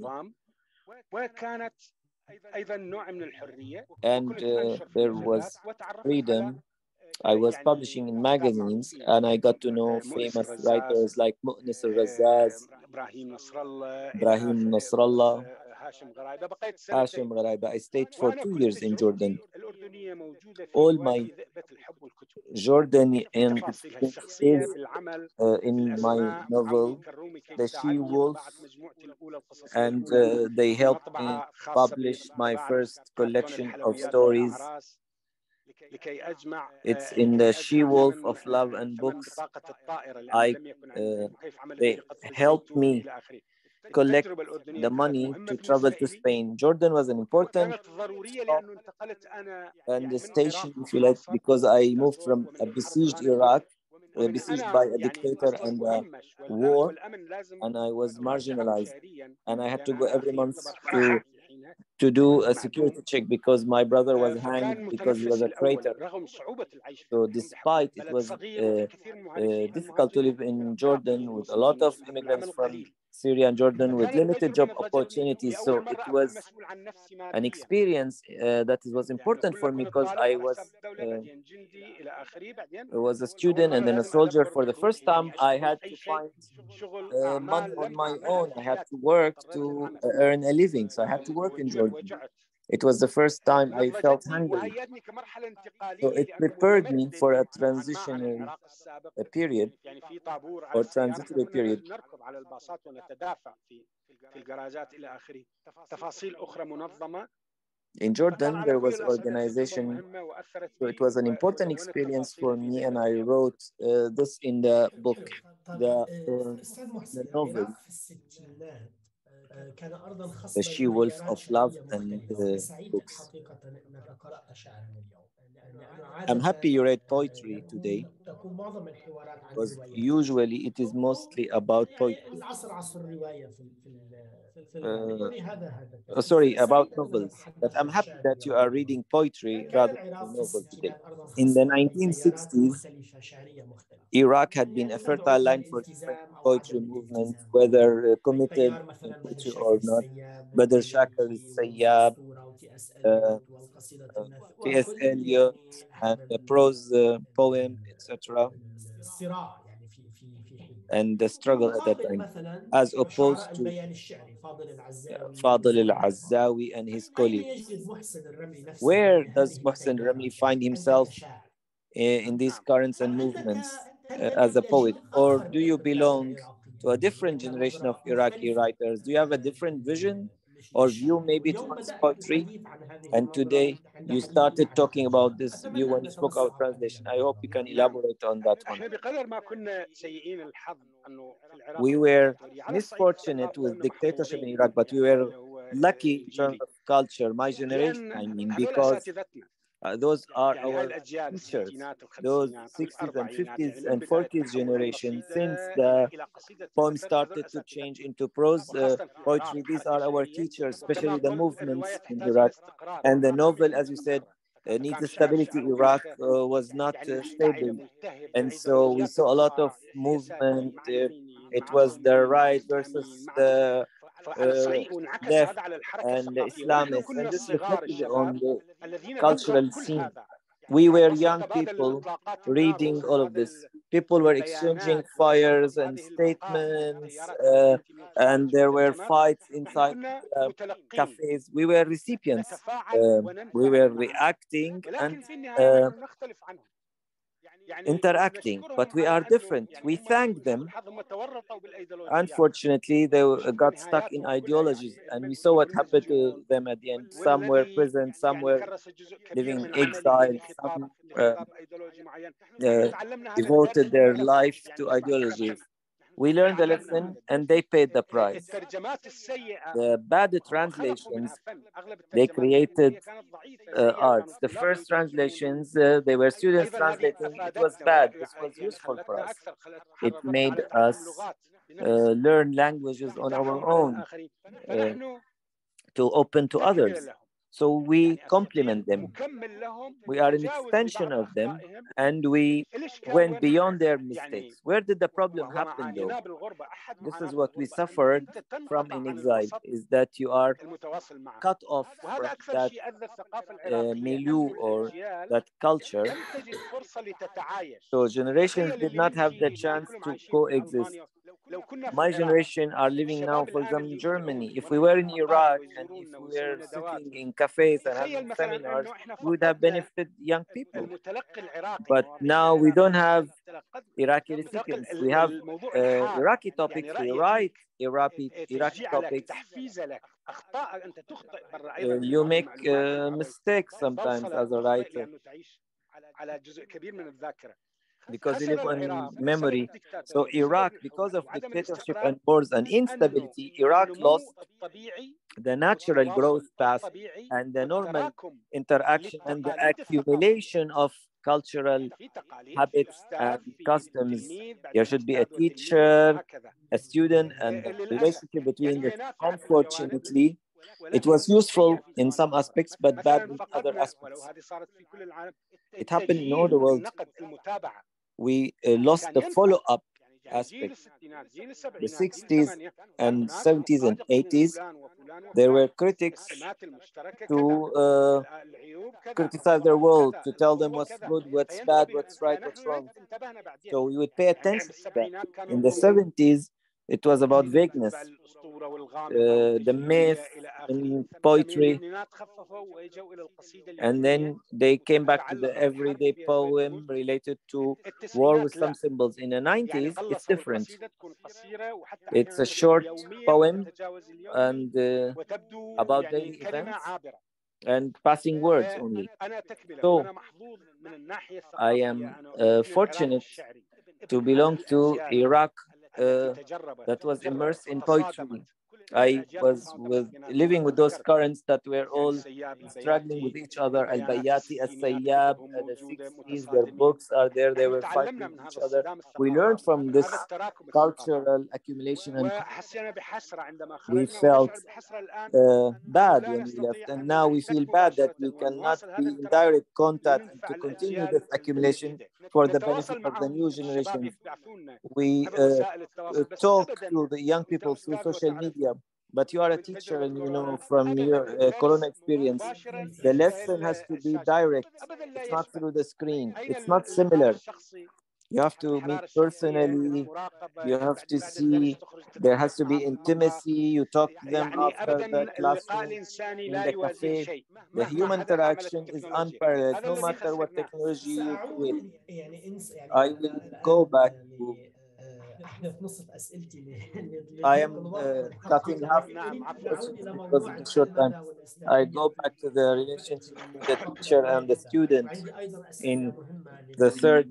And there was freedom. I was publishing in magazines and I got to know famous writers like Mu'nis al-Razzaz, Ibrahim Nasrallah, Hashim Gharaibah. I stayed for 2 years in Jordan. All my Jordanian experience is in my novel, The She-Wolf, and they helped me publish my first collection of stories. It's in the She-Wolf of Love and Books. They helped me collect the money to travel to Spain. Jordan was an important stop and the station, if you like, because I moved from a besieged Iraq, besieged by a dictator and a war, and I was marginalized. And I had to go every month to do a security check because my brother was hanged because he was a traitor. So despite it was difficult to live in Jordan with a lot of immigrants from Syria and Jordan with limited job opportunities. So it was an experience that was important for me because I was a student and then a soldier. For the first time, I had to find money on my own. I had to work to earn a living. So I had to work in Jordan. It was the first time I felt hungry. So it prepared me for a transitional period or transitory period. In Jordan, there was organization, so it was an important experience for me, and I wrote this in the book, the novel, The She-Wolf of Love and Books. I'm happy you read poetry today, because usually it is mostly about poetry. Sorry, about novels. But I'm happy that you are reading poetry rather than a novel today. In the 1960s, Iraq had been a fertile land for different poetry movements, whether committed in poetry or not. Badr Shakir, Sayyab, T.S. Eliot, and the prose poem, etc. And the struggle at that time, as opposed to Fadl al-Azzawi and his colleagues. Where does Mohsen Ramli find himself in these currents and movements as a poet? Or do you belong to a different generation of Iraqi writers? Do you have a different vision or view maybe towards poetry? And today you started talking about this view when you spoke about translation. I hope you can elaborate on that one. We were misfortunate with dictatorship in Iraq, but we were lucky in terms of culture, my generation, I mean, because those are our teachers, those 60s and 50s and 40s generation. Since the poem started to change into prose poetry, these are our teachers, especially the movements in Iraq. And the novel, as you said, needs stability. Iraq was not stable. And so we saw a lot of movement. It was the right versus the left and the Islamists, and this reflected on the cultural scene. We were young people reading all of this. People were exchanging fires and statements, and there were fights inside cafes. We were recipients. We were reacting, and interacting, but we are different. We thank them. Unfortunately, they got stuck in ideologies, and we saw what happened to them at the end. Some were prisoned, some were living in exile, some devoted their life to ideologies. We learned the lesson and they paid the price. The bad translations, they created arts. The first translations, they were students translating. It was bad. This was useful for us. It made us learn languages on our own to open to others. So we complement them. We are an extension of them, and we went beyond their mistakes. Where did the problem happen, though? This is what we suffered from in exile, is that you are cut off from that milieu or that culture. So generations did not have the chance to coexist. My generation are living now, for example, in Germany. If we were in Iraq and if we were sitting in cafes and having seminars, we would have benefited young people. But now we don't have Iraqi recipients. We have Iraqi topics. We write Iraqi topics. You make mistakes sometimes as a writer, because you live on memory. So Iraq, because of dictatorship and wars and instability, Iraq lost the natural growth path and the normal interaction and the accumulation of cultural habits and customs. There should be a teacher, a student, and the relationship between them. Unfortunately, it was useful in some aspects, but bad in other aspects. It happened in all the world. We lost the follow-up aspect. The 60s and 70s and 80s, there were critics to criticize their world, to tell them what's good, what's bad, what's right, what's wrong. So we would pay attention to that. In the 70s, it was about vagueness, the myth in poetry, and then they came back to the everyday poem related to war with some symbols. In the 90s, it's different. It's a short poem and about daily events and passing words only. So I am fortunate to belong to Iraq that was immersed in poetry. I was living with those currents that were all struggling with each other. Al-Bayati, Al-Sayyab, the 60s, their books are there. They were fighting with each other. We learned from this cultural accumulation, and we felt bad when we left. And now we feel bad that we cannot be in direct contact and to continue this accumulation for the benefit of the new generation. We talk to the young people through social media, but you are a teacher and you know from your Corona experience, the lesson has to be direct. It's not through the screen. It's not similar. You have to meet personally. You have to see. There has to be intimacy. You talk to them after the classroom, in the cafe. The human interaction is unparalleled, no matter what technology you create. I will go back to. I am cutting half because of the short time. I go back to the relationship between the teacher and the student in the third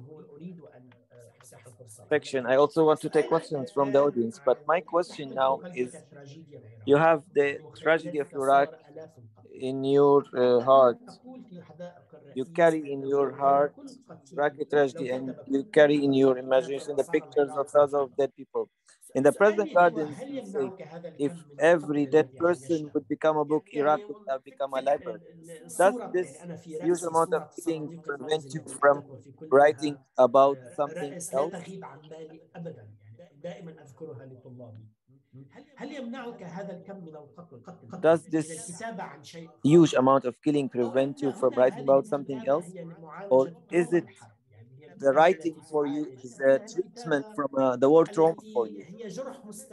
section. I also want to take questions from the audience, but my question now is, you have the tragedy of Iraq in your heart. You carry in your heart Iraqi tragedy, and you carry in your imagination the pictures of thousands of dead people. In the present gardens, you say, if every dead person would become a book, Iraq would have become a library. Does this huge amount of killing prevent you from writing about something else? Does this huge amount of killing prevent you from writing about something else? Or is it the writing for you is a treatment from the war trauma for you?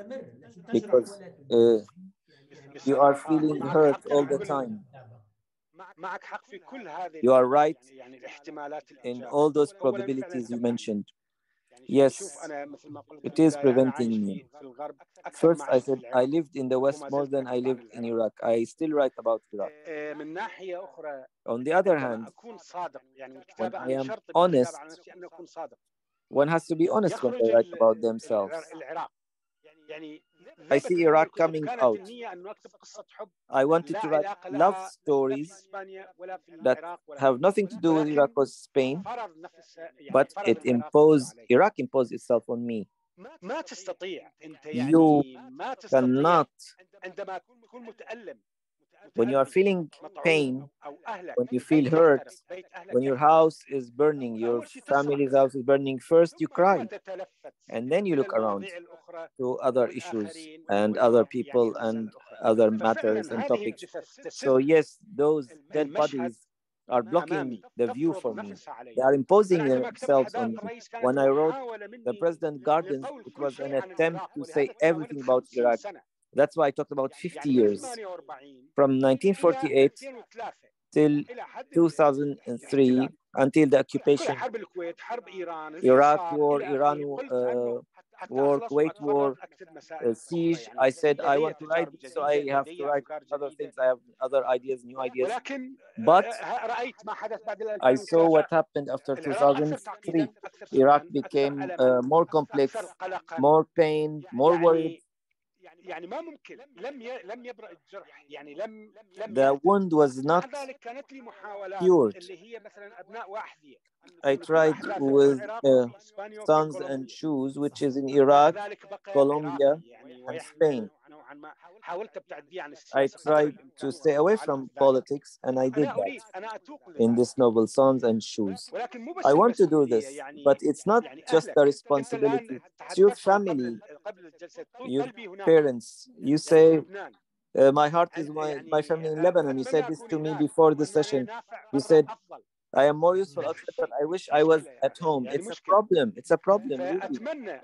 Because you are feeling hurt all the time. You are right in all those probabilities you mentioned. Yes, it is preventing me. First, I said I lived in the West more than I lived in Iraq. I still write about Iraq. On the other hand, when I am honest, one has to be honest when they write about themselves. I see Iraq coming out. I wanted to write love stories that have nothing to do with Iraq or Spain, but Iraq imposed itself on me. You cannot, when you are feeling pain, when you feel hurt, when your house is burning, your family's house is burning, first you cry, and then you look around to other issues and other people and other matters and topics. So yes, those dead bodies are blocking the view for me. They are imposing themselves on me. When I wrote The President Gardens, it was an attempt to say everything about Iraq. That's why I talked about 50 years. From 1948 till 2003, until the occupation, Iraq war, Iran war, Kuwait war, siege. I said I want to write, so I have to write other things. I have other ideas, new ideas. But I saw what happened after 2003. Iraq became more complex, more pain, more worried. The wound was not cured. I tried with Sons and Shoes, which is in Iraq, Colombia, and Spain. I tried to stay away from politics, and I did that in this novel, Sons and Shoes. I want to do this, but it's not just a responsibility. It's your family, your parents. You say, my heart is my family in Lebanon. You said this to me before the session. You said, I am more useful outside, but I wish I was at home. It's a problem. It's a problem, really.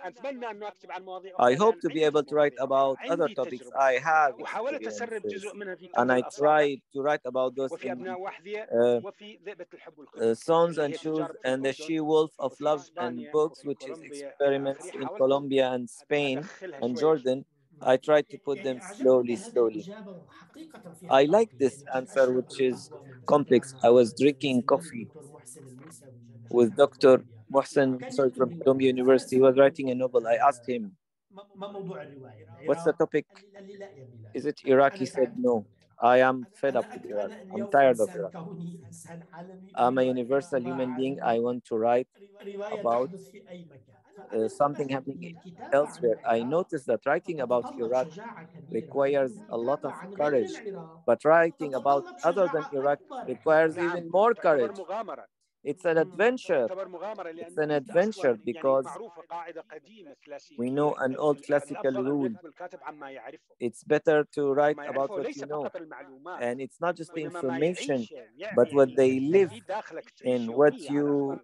I hope to be able to write about other topics I have experiences, and I try to write about those in Sons and Shoes and The She-Wolf of Love and Books, which is experiments in Colombia and Spain and Jordan. I tried to put them slowly. I like this answer, which is complex. I was drinking coffee with Dr. Mohsen from Columbia University. He was writing a novel. I asked him, what's the topic? Is it Iraq? He said, no. I am fed up with Iraq. I'm tired of Iraq. I'm a universal human being. I want to write about something happening elsewhere. I noticed that writing about Iraq requires a lot of courage, but writing about other than Iraq requires even more courage. It's an adventure. It's an adventure because we know an old classical rule. It's better to write about what you know. And it's not just the information, but what they live in, what you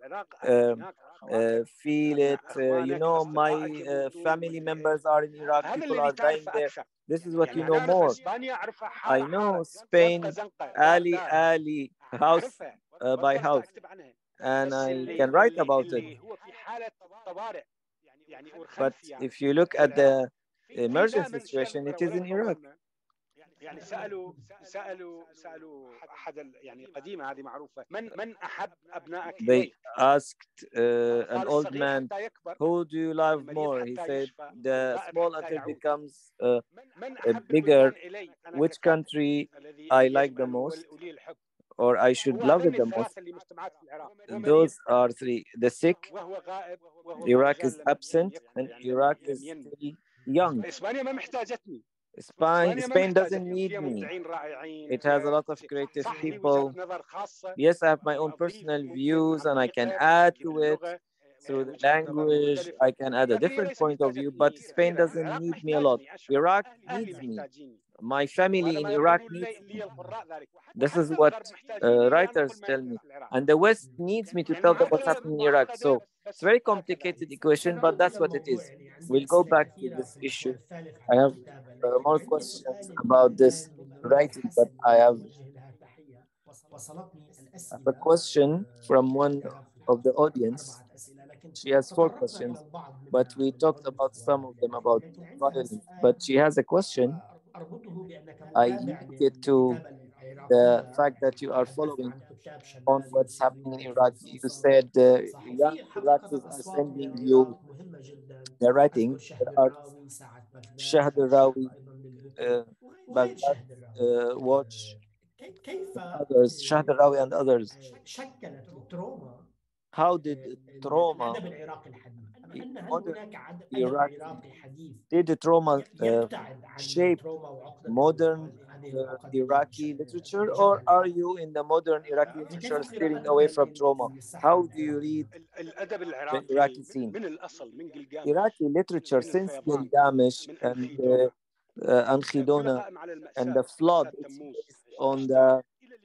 feel it. You know, my family members are in Iraq, people are dying there. This is what you know more. I know Spain, alley, house by house, and I can write about it. But if you look at the emergency situation, it is in Iraq. يعني سألوا أحد يعني قديمة هذه معروفة من أحب أبنائك They asked an old man, who do you love more? He said, the small until it becomes bigger. Which country I like the most, or I should love it the most? Those are three. The sick, Iraq is absent, and Iraq is still young. Spain doesn't need me. It has a lot of creative people. Yes, I have my own personal views and I can add to it through the language. I can add a different point of view, but Spain doesn't need me a lot. Iraq needs me. My family in Iraq needs me. This is what writers tell me. And the West needs me to tell them what's happening in Iraq. So it's a very complicated equation, but that's what it is. We'll go back to this issue. I have more questions about this writing, but I have have a question from one of the audience. She has 4 questions, but we talked about some of them about violence. But she has a question. I linked it to the fact that you are following on what's happening in Iraq. You said young Iraqis are sending you the writing. There are Shahd al-Rawi, Baghdad Watch, others, Shahd al-Rawi and others. How did trauma modern Iraq did the trauma shape modern Iraqi literature, or are you in the modern Iraqi literature steering away from trauma? How do you read the Iraqi scene? Iraqi literature since Gilgamesh and Ankhidona and the flood, it's based on the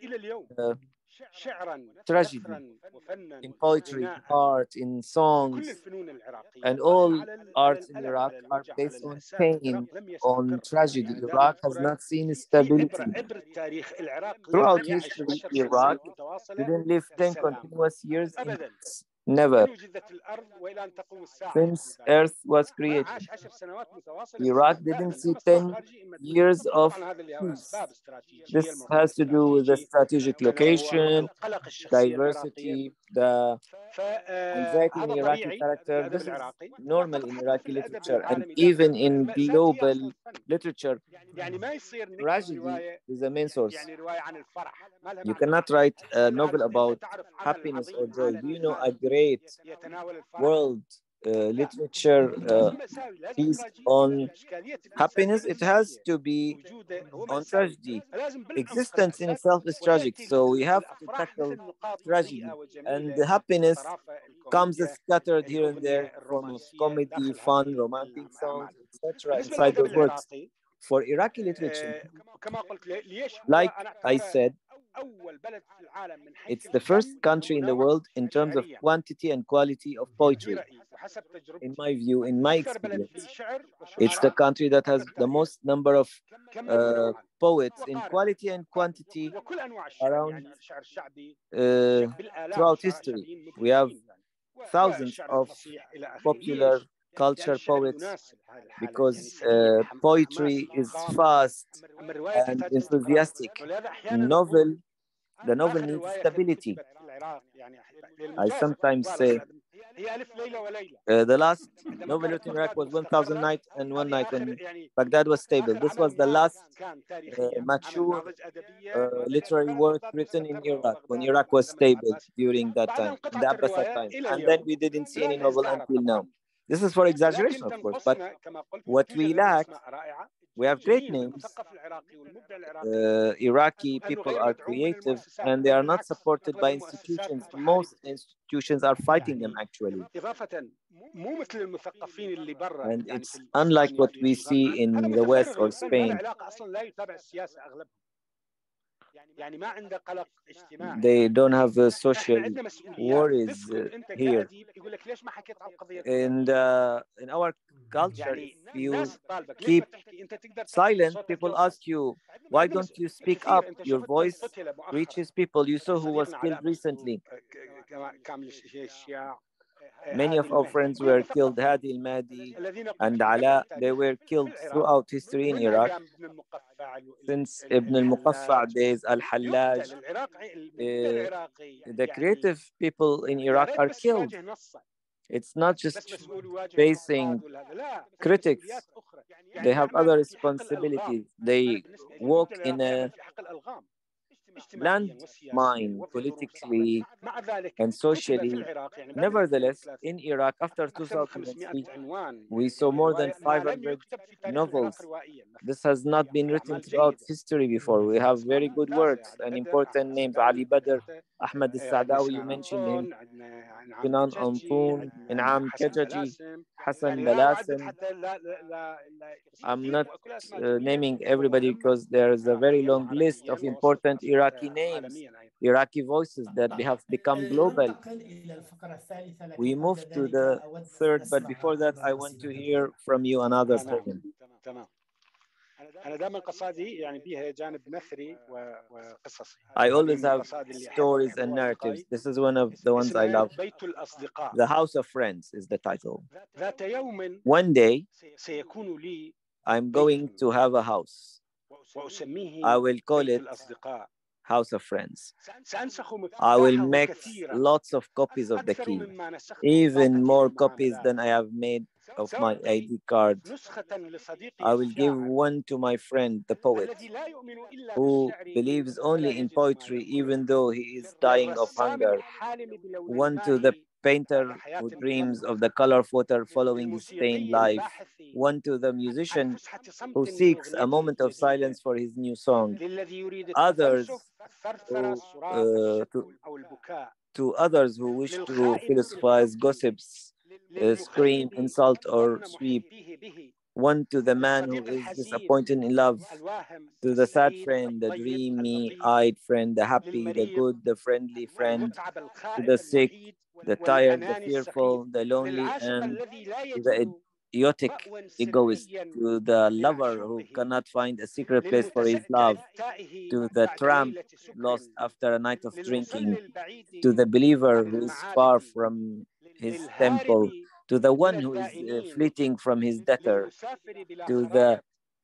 tragedy in poetry, in art, in songs, and all arts in Iraq are based on pain, on tragedy. Iraq has not seen stability. Throughout history, Iraq didn't live 10 continuous years in peace. Never. Since Earth was created, Iraq didn't see 10 years of peace. This has to do with the strategic location, diversity, the anxiety in Iraqi character. This is normal in Iraqi literature, and even in global literature, tragedy is the main source. You cannot write a novel about happiness or joy. Do you know a great world literature piece on happiness? It has to be on tragedy. Existence in itself is tragic, so we have to tackle tragedy, and the happiness comes scattered here and there in form of comedy, fun, romantic songs, etc. inside those works. For Iraqi literature, like I said, it's the first country in the world in terms of quantity and quality of poetry. In my view, in my experience, it's the country that has the most number of poets in quality and quantity around throughout history. We have thousands of popular culture poets because poetry is fast and enthusiastic. The novel needs stability. I sometimes say the last novel written in Iraq was 1000 Nights and One Night when Baghdad was stable. This was the last mature literary work written in Iraq when Iraq was stable during that time, the Abbasid time. And then we didn't see any novel until now. This is for exaggeration, of course, but what we lack, we have great names. Iraqi people are creative and they are not supported by institutions. Most institutions are fighting them, actually. And it's unlike what we see in the West or Spain. They don't have social worries here. And in our culture, if you keep silent, people ask you, why don't you speak up? Your voice reaches people. You saw who was killed recently. Many of our friends were killed, Hadi al-Mahdi and Ala. They were killed throughout history in Iraq. Since Ibn al-Muqaffa days, Al-Hallaj, the creative people in Iraq are killed. It's not just facing critics. They have other responsibilities. They walk in a landmine politically and socially. Nevertheless, in Iraq, after 2003, we saw more than 500 novels. This has not been written throughout history before. We have very good works and important names. Ali Badr, Ahmad al-Sa'dawi, you mentioned him, Sinan Antoun, In'am Kajaji, Hassan Balasim. I'm not naming everybody because there is a very long list of important Iraqi names, Iraqi voices that have become global. We move to the third, but before that, I want to hear from you another poem. أنا دائما قصائدي يعني بيها جانب نثري وقصصي. I always have stories and narratives. This is one of the ones I love. بيت الأصدقاء. The House of Friends is the title. ذات يوم One day, سيكون لي I'm going to have a house. وأسميه I will call بيت it الأصدقاء. House of Friends. سأنسخ I will مفتاحه make كثيرا lots of copies of the أكثر key, مما نسخت even بطاقتي more للمعاملات. copies than I have made of my سأعطي ID card. نسخة لصديقي I will give الشاعر one to my friend, the poet, الذي لا يؤمن إلا who بالشعر believes ولا only in يجد ما poetry, يأكل. even though he is dying of للرسام hunger. الحالم بلون One to the الماء painter بعد حياة who بلا dreams موت. of the color of water following his stained للموسيقي life. الباحث One to the عن musician فسحة صمت who seeks a لأغنيته moment of الجديدة. silence for his new song. للذي يريد Others التفلسف الثرثرة who, الصراخ الشك أو البكاء. to others who wish to للخائن philosophize, gossips, scream, للمخيب insult, or ظن sweep. محبيه به. One to the man who للصديق is الحزين disappointed in love. الواهم To the sad السعيد friend, the الطيب dreamy-eyed friend, the happy, the للمريض good, the friendly friend. المتعب To الخائف the sick, الوحيد the tired, the والأناني fearful, السقيم. the lonely, للعاشق and الذي لا to the يجد idiotic مأوى egoist. سريا To the lover who لمعشوقه. cannot find a secret place for his love. للمتأتئ To the بعد tramp ليلة سكر. lost after a night of للمصلي drinking. البعيد To the believer عن who is far المعابد. from his للهارب temple. To the من one who is الذائنين. fleeting from his debtor. للمسافر بلا To خرائط. the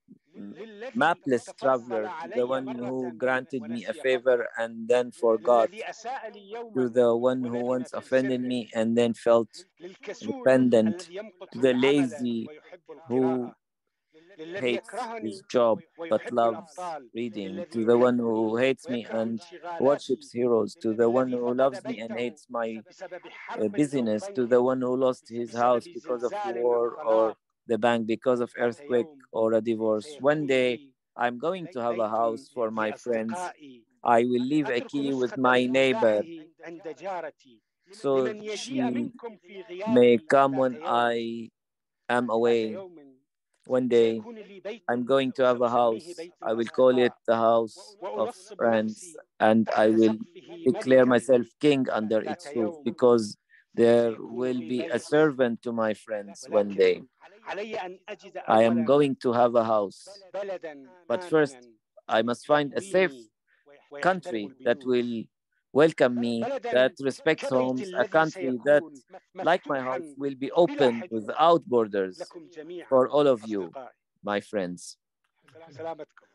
للذي mapless تفضل traveler, to علي the one مرة who granted me a ونسي favor فضله. and then forgot, للذي أساء لي to يوما the one who ولبن once في offended سر. me and then felt للكسول dependent, الذي يمقت to the العمل lazy ويحب who القراءة. للذي hates يكرهني his job but ويحب loves الأبطال. reading, للذي to the one who يحبني hates me ويكره and انشغالاتي. worships heroes, to the one للذي who فقد loves me and بيته hates my بسبب حرب أو busyness, to ضيق. the one who lost his house بسبب because of زلزال أو war or طلاق. the bank because of ذات earthquake يوم or a divorce. One سيكون day لي I'm going to have a بيت house for my friends. لأصدقائي. I will leave a أترك key with نسخة my neighbor لمفتاحه عند جارتي. so لمن يجيء she منكم في may غيابي come ذات when يوم. I am ذات away. يوم One day سيكون لي بيت I'm going to have a سأسميه house. بيت I will call it الأصدقاء. the house of وأنصب friends, نفسي and I تحت will سقفه declare ملكا myself king under ذات its roof, يوم. because there سيكون will لي be a بيت. servant to my friends one day. ولكن علي أن أجد I am أولا going to have a house, بلدا but first آمنا I must find a safe يأويني ويحترم country that البيوت. will welcome me, بلدا that respects كبيت homes, a الذي country that, سيكون like my house, مفتوحا will be بلا open حدود without borders لكم جميعا for all of you, أصدقائي. my friends. سلامتكم.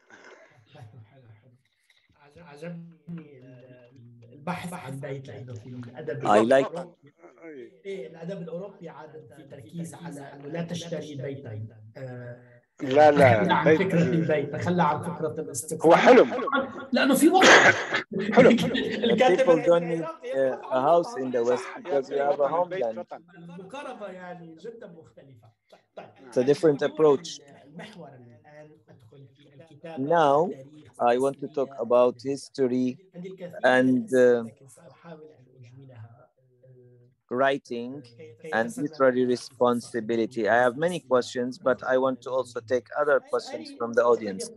عجبني البحث عن بيت، لأنه في الأدب I like الأدب الأوروبي عادة في تركيز على أنه لا تشتري بيتا. لا تخلى عن بيت فكرة البيت، تخلى عن فكرة هو الاستقرار، حلم. لأنه في وضع حلم. people don't need a house in the West because we have a وطن البيت homeland. وطن. المقاربة يعني جدا مختلفة. طيب It's a different approach. المحور الآن أدخل في الكتابة Now والتاريخ I want to talk about history and لكن سأحاول أن أجملها. writing and literary responsibility. I have many questions, but I want to also take other questions from the audience.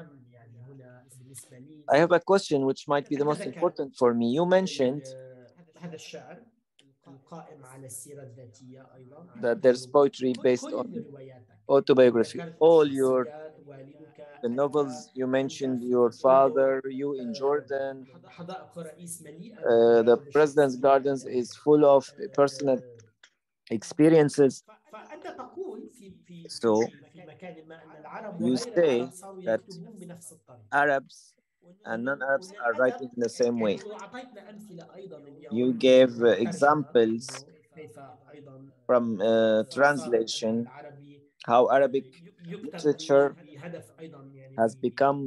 I have a question which might be the most important for me. You mentioned that there's poetry based on autobiography. All the novels you mentioned, your father, you in Jordan, the President's Gardens is full of personal experiences. So you say that Arabs and non-Arabs are writing in the same way. You gave examples from translation, how Arabic literature has become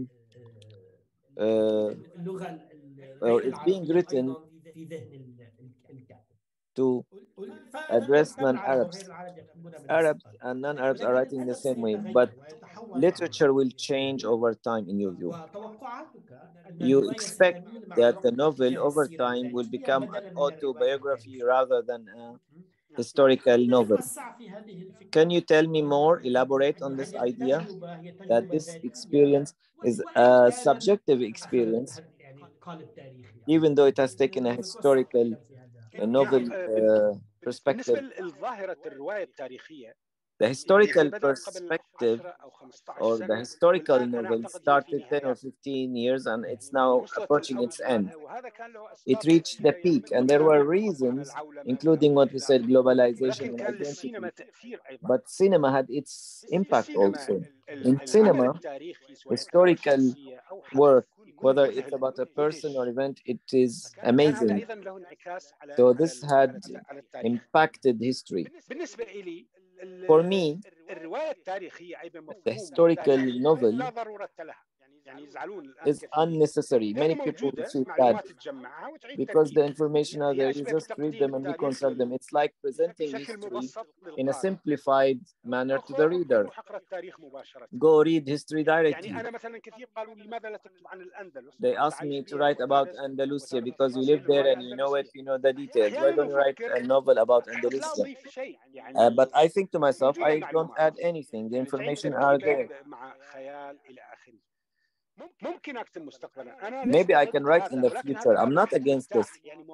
or is being written to address non-Arabs. Arabs and non-Arabs are writing the same way, but literature will change over time in your view. You expect that the novel over time will become an autobiography rather than a historical novel. Can you tell me more, elaborate on this idea, that this experience is a subjective experience, even though it has taken a historical novel perspective? بالنسبة لظاهرة الرواية التاريخية the historical perspective or the historical novel started 10 or 15 years and it's now approaching its end. It reached the peak and there were reasons, including what we said, globalization and identity. But cinema had its impact also. In cinema, historical work, whether it's about a person or event, it is amazing. So this had impacted history. For me, the historical novel is unnecessary. Many people feel bad because the information are there. You just read them and reconstruct them. It's like presenting history in a simplified manner to the reader. Go read history directly. They asked me to write about Andalusia because you live there and you know it, you know the details. Why don't you write a novel about Andalusia? But I think to myself, I don't add anything. The information are there. Maybe I can write in the future. I'm not against this.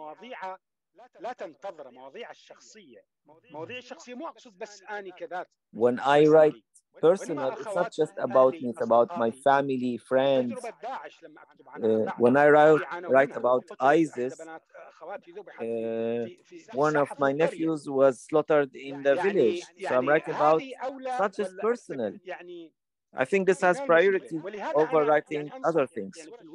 When I write personal, it's not just about me, it's about my family, friends. When I write about ISIS, one of my nephews was slaughtered in the village. So I'm writing about, it's not just personal. I think this has priority over writing other things.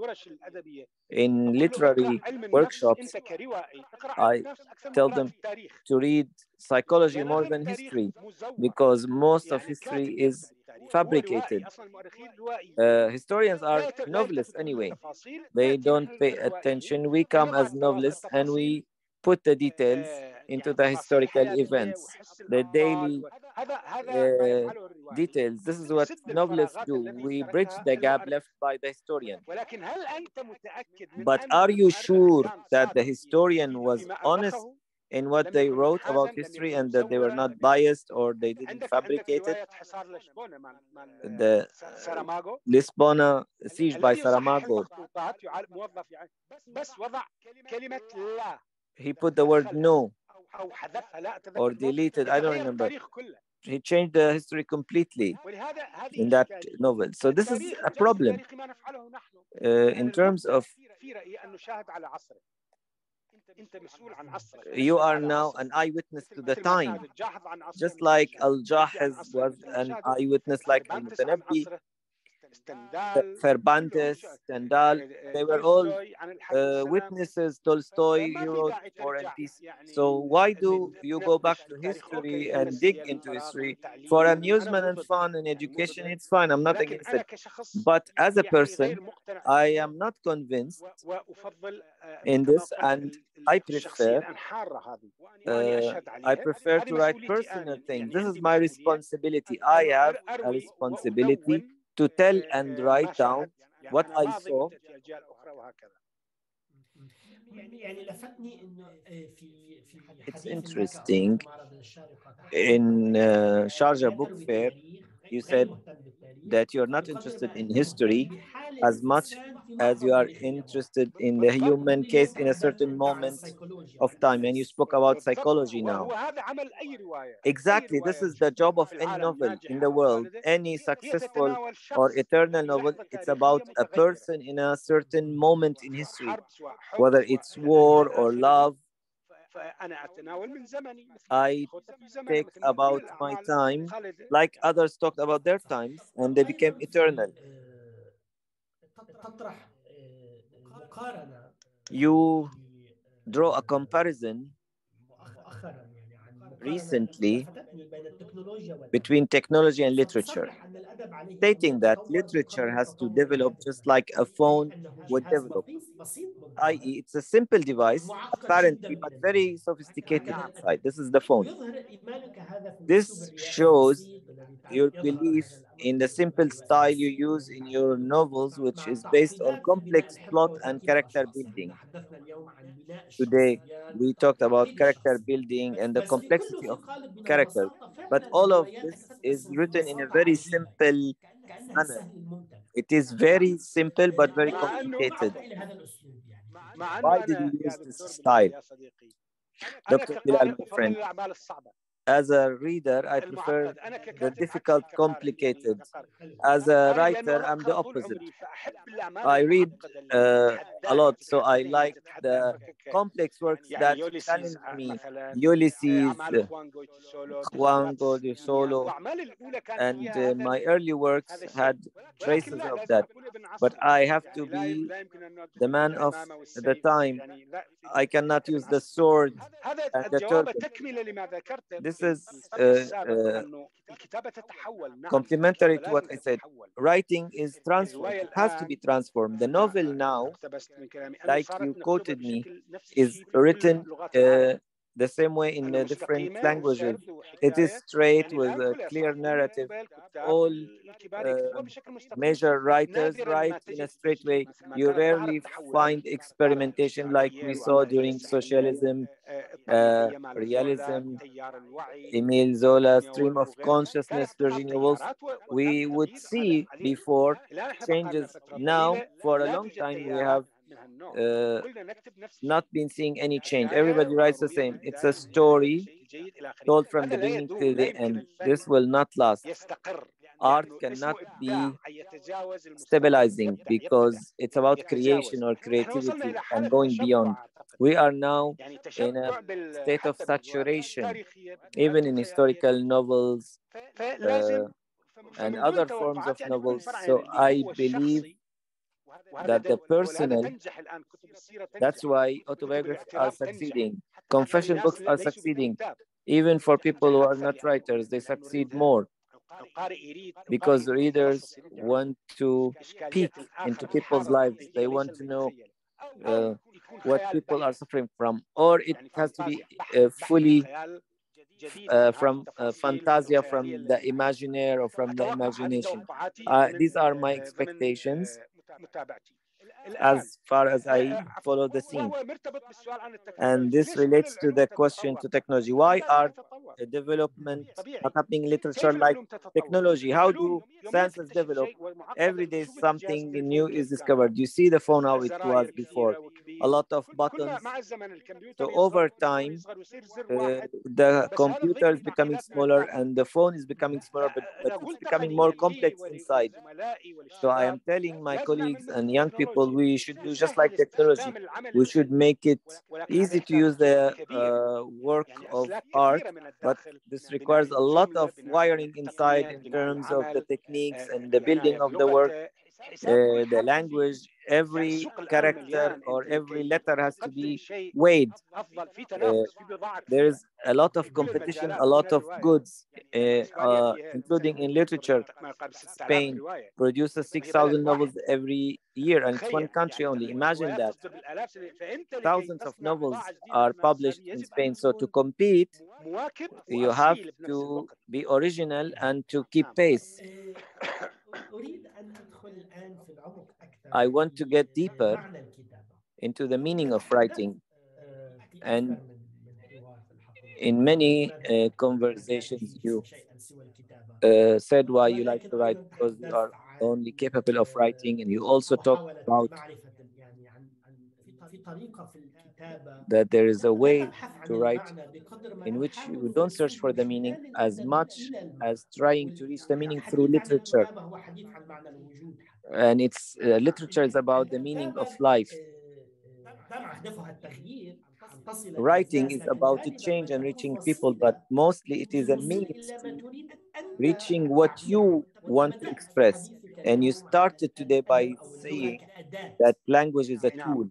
In literary workshops, I tell them to read psychology more than history because most of history is fabricated. Historians are novelists anyway. They don't pay attention. We come as novelists and we put the details into the historical events, the daily details. This is what novelists do. We bridge the gap left by the historian. But are you sure that the historian was honest in what they wrote about history and that they were not biased or they didn't fabricate it? The Lisbona siege by Saramago, he put the word no or deleted, I don't remember. He changed the history completely in that novel. So this is a problem in terms of you are now an eyewitness to the time, just like Al-Jahiz was an eyewitness, like Al-Mutanabbi, Cervantes, Stendhal, they were all witnesses. Tolstoy, he wrote War and Peace. So why do you go back to history and dig into history? For amusement and fun and education, it's fine. I'm not against it. But as a person, I am not convinced in this, and I prefer to write personal things. This is my responsibility. I have a responsibility to tell and write down what I saw. It's interesting. In Sharjah Book Fair, you said that you're not interested in history as much as you are interested in the human case in a certain moment of time, and you spoke about psychology now. Exactly, this is the job of any novel in the world, any successful or eternal novel. It's about a person in a certain moment in history, whether it's war or love. I take about my time like others talked about their times and they became eternal. You draw a comparison recently between technology and literature, stating that literature has to develop just like a phone would develop, i.e. it's a simple device apparently but very sophisticated inside. This is the phone. This shows your belief in the simple style you use in your novels, which is based on complex plot and character building. Today, we talked about character building and the complexity of characters, but all of this is written in a very simple manner. It is very simple but very complicated. Why did you use this style? Dr. Bilal, my friend. As a reader, I prefer the difficult, complicated. As a writer, I'm the opposite. I read a lot, so I like the complex works that challenge me. Ulysses, Juan de Solo, and my early works had traces of that. But I have to be the man of the time. I cannot use the sword and the turban. This is complementary to what I said. Writing is transformed. It has to be transformed. The novel now, like you quoted me, is written the same way in different languages. It is straight with a clear narrative. All major writers write in a straight way. You rarely find experimentation like we saw during socialism, realism, Emile Zola, stream of consciousness, Virginia Woolf. We would see before changes. Now, for a long time, we have not been seeing any change. Everybody writes the same. It's a story told from the beginning to the end. This will not last. Art cannot be stabilizing because it's about creation or creativity and going beyond. We are now in a state of saturation, even in historical novels and other forms of novels. So I believe that the personal, that's why autobiographies are succeeding. Confession books are succeeding. Even for people who are not writers, they succeed more because readers want to peek into people's lives. They want to know what people are suffering from, or it has to be fully from fantasia, from the imaginaire or from the imagination. These are my expectations as far as I follow the scene. And this relates to the question to technology. Why are development not happening in literature like technology? How do sciences develop? Every day something new is discovered. You see the phone how it was before. A lot of buttons. So over time, the computer is becoming smaller and the phone is becoming smaller, but it's becoming more complex inside. So I am telling my colleagues and young people, we should do just like technology. We should make it easy to use the work of art, but this requires a lot of wiring inside in terms of the techniques and the building of the work, the language. Every character or every letter has to be weighed. There is a lot of competition, a lot of goods, including in literature. Spain produces 6,000 novels every year, and it's one country only. Imagine that. Thousands of novels are published in Spain. So to compete, you have to be original and to keep pace. I want to get deeper into the meaning of writing. And in many conversations, you said why you like to write, because you are only capable of writing. And you also talked about that there is a way to write in which you don't search for the meaning as much as trying to reach the meaning through literature. And it's literature is about the meaning of life. Writing is about to change and reaching people, but mostly it is a means to reaching what you want to express. And you started today by saying that language is a tool.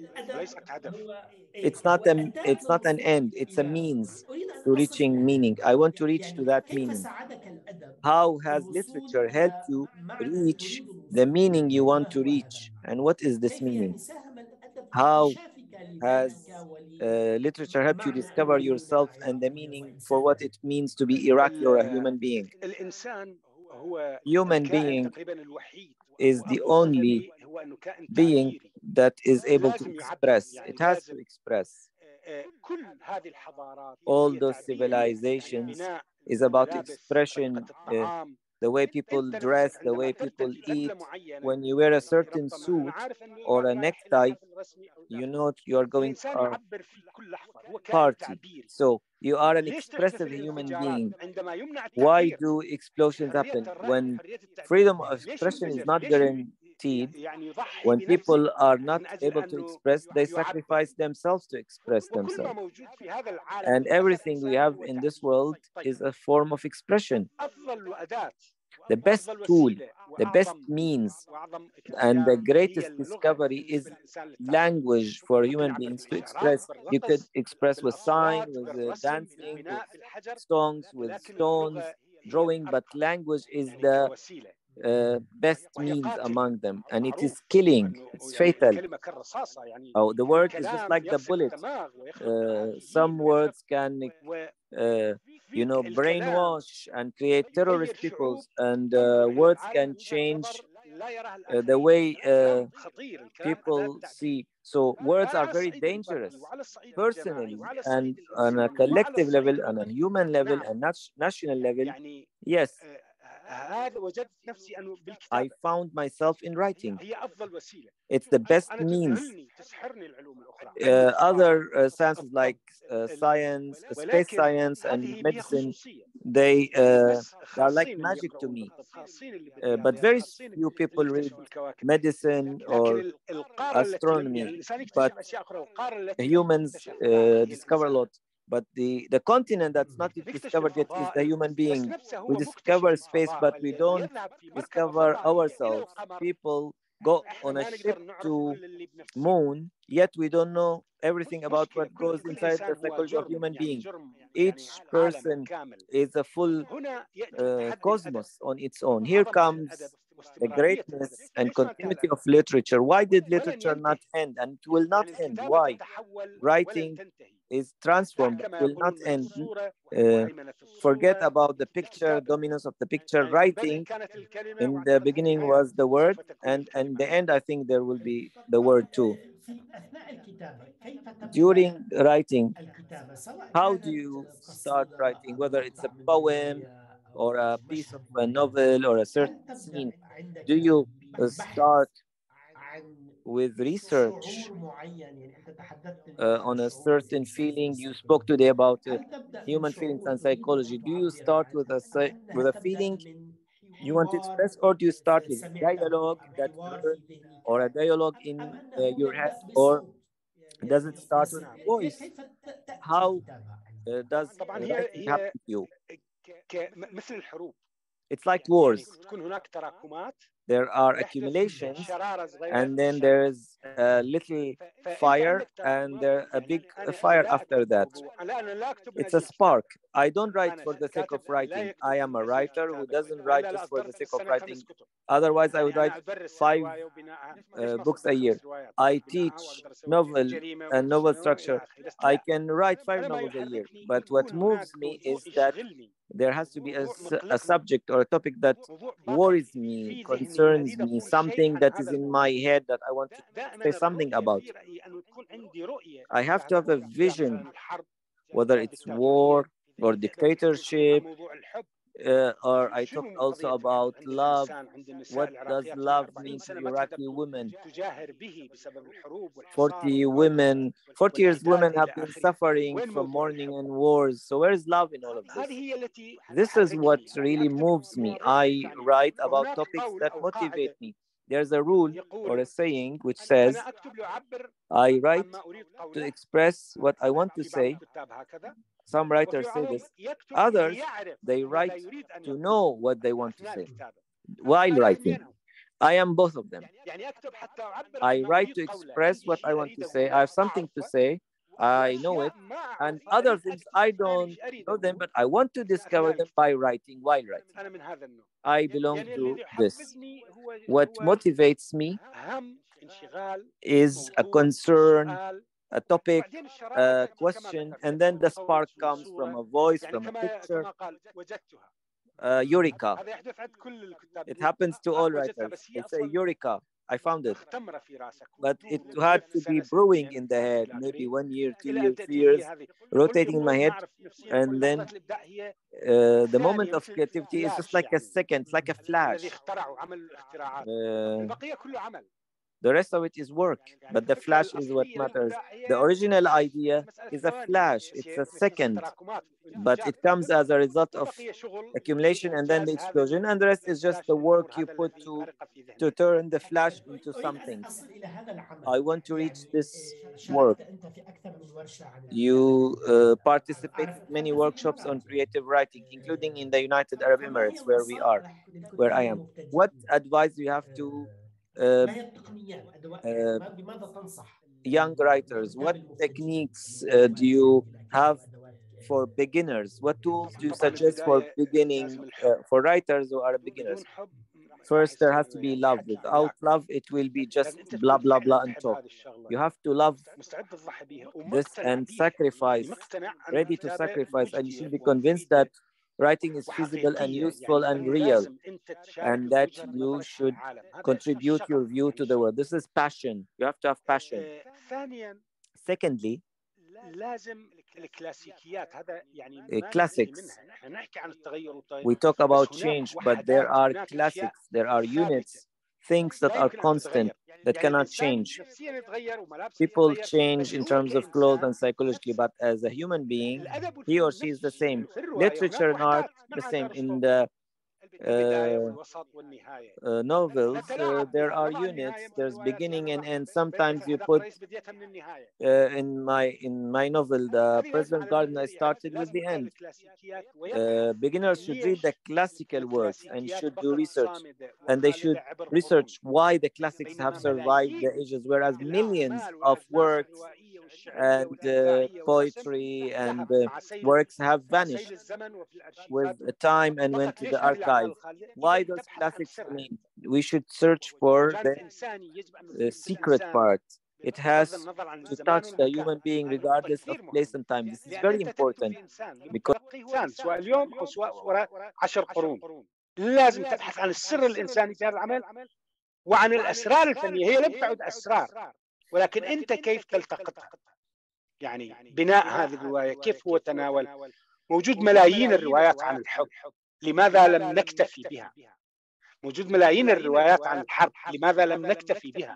It's not an end, it's a means to reaching meaning. I want to reach to that meaning. How has literature helped you reach the meaning you want to reach? And what is this meaning? How has literature helped you discover yourself and the meaning for what it means to be Iraqi or a human being? Human being is the only being that is able to express. It has to express. All those civilizations is about expression, the way people dress, the way people eat. When you wear a certain suit or a necktie, you know you are going to a party. So you are an expressive human being. Why do explosions happen? When freedom of expression is not guaranteed, when people are not able to express, they sacrifice themselves to express themselves. And everything we have in this world is a form of expression. The best tool, the best means, and the greatest discovery is language for human beings to express. You could express with sign, with dancing, with songs, with stones, drawing, but language is the best means among them, and it is killing, it's fatal. Oh, the word is just like the bullet. Some words can brainwash and create terrorist peoples, and words can change the way people see. So words are very dangerous personally, and on a collective level, on a human level, and national level. Yes, I found myself in writing. It's the best means. Other sciences like science, space science, and medicine, they are like magic to me. But very few people read medicine or astronomy. But humans discover a lot. But the continent that's not discovered yet is the human being. We discover space, but we don't discover ourselves. People go on a ship to moon, yet we don't know everything about what goes inside the psychology of human being. Each person is a full cosmos on its own. Here comes the greatness and continuity of literature. Why did literature not end? And it will not end. Why? Writing is transformed, it will not end. Forget about the picture, dominance of the picture. Writing, in the beginning was the word, and in the end, I think there will be the word too. During writing, how do you start writing? Whether it's a poem or a piece of a novel or a certain scene, do you start with research on a certain feeling? You spoke today about human feelings and psychology. Do you start with a feeling you want to express, or do you start with dialogue that you heard, or a dialogue in your head, or does it start with voice? How does writing happen to you? It's like wars. There are accumulations, and then there's a little fire, and a big fire after that. It's a spark. I don't write for the sake of writing. I am a writer who doesn't write just for the sake of writing. Otherwise, I would write 5 books a year. I teach novel structure. I can write 5 novels a year. But what moves me is that there has to be a subject or a topic that worries me, concerns me, something that is in my head that I want to say something about. I have to have a vision, whether it's war or dictatorship, or I talked also about love. What does love mean to Iraqi women? 40 years women have been suffering from mourning and wars. So where is love in all of this? This is what really moves me. I write about topics that motivate me. There's a rule or a saying which says, I write to express what I want to say. Some writers say this. Others, they write to know what they want to say while writing. I am both of them. I write to express what I want to say. I have something to say. I know it. And other things, I don't know them, but I want to discover them by writing, while writing. I belong to this. What motivates me is a concern, a topic, a question, and then the spark comes from a voice, from a picture. Eureka. It happens to all writers. They say Eureka. I found it. But it had to be brewing in the head, maybe 1 year, 2 years, 3 years, rotating in my head. And then the moment of creativity is just like a second, like a flash. The rest of it is work, but the flash is what matters. The original idea is a flash, it's a second, but it comes as a result of accumulation and then the explosion, and the rest is just the work you put to turn the flash into something. I want to reach this work. You participate in many workshops on creative writing, including in the United Arab Emirates, where I am. What advice do you have to young writers? What techniques do you have for beginners? What tools do you suggest for beginning for writers who are beginners? First, there has to be love. Without love, it will be just blah, blah, blah and talk. You have to love this and sacrifice, ready to sacrifice, and you should be convinced that writing is feasible and useful and real, and that you should contribute your view to the world. This is passion. You have to have passion. Secondly, classics. We talk about change, but there are classics, there are units, things that are constant, that cannot change. People change in terms of clothes and psychologically, but as a human being, he or she is the same. Literature and art, the same. In the novels, there are units, there's beginning and end. Sometimes you put in my novel, The President's Garden, I started with the end. Beginners should read the classical works and should do research, and they should research why the classics have survived the ages, whereas millions of works and poetry and works have vanished with time and went to the archive. Why those classics remain? We should search for the secret part. It has to touch the human being regardless of place and time. This is very important because سواء اليوم أو سواء وراء 10 قرون لازم تبحث عن السر الإنساني في هذا العمل وعن الأسرار الفنية. هي لم تعد أسرار، ولكن أنت كيف تلتقطها. يعني بناء هذه الرواية كيف هو تناول. موجود ملايين الروايات عن الحب، لماذا لم نكتفي بها؟ موجود ملايين الروايات عن الحرب، لماذا لم نكتفي بها؟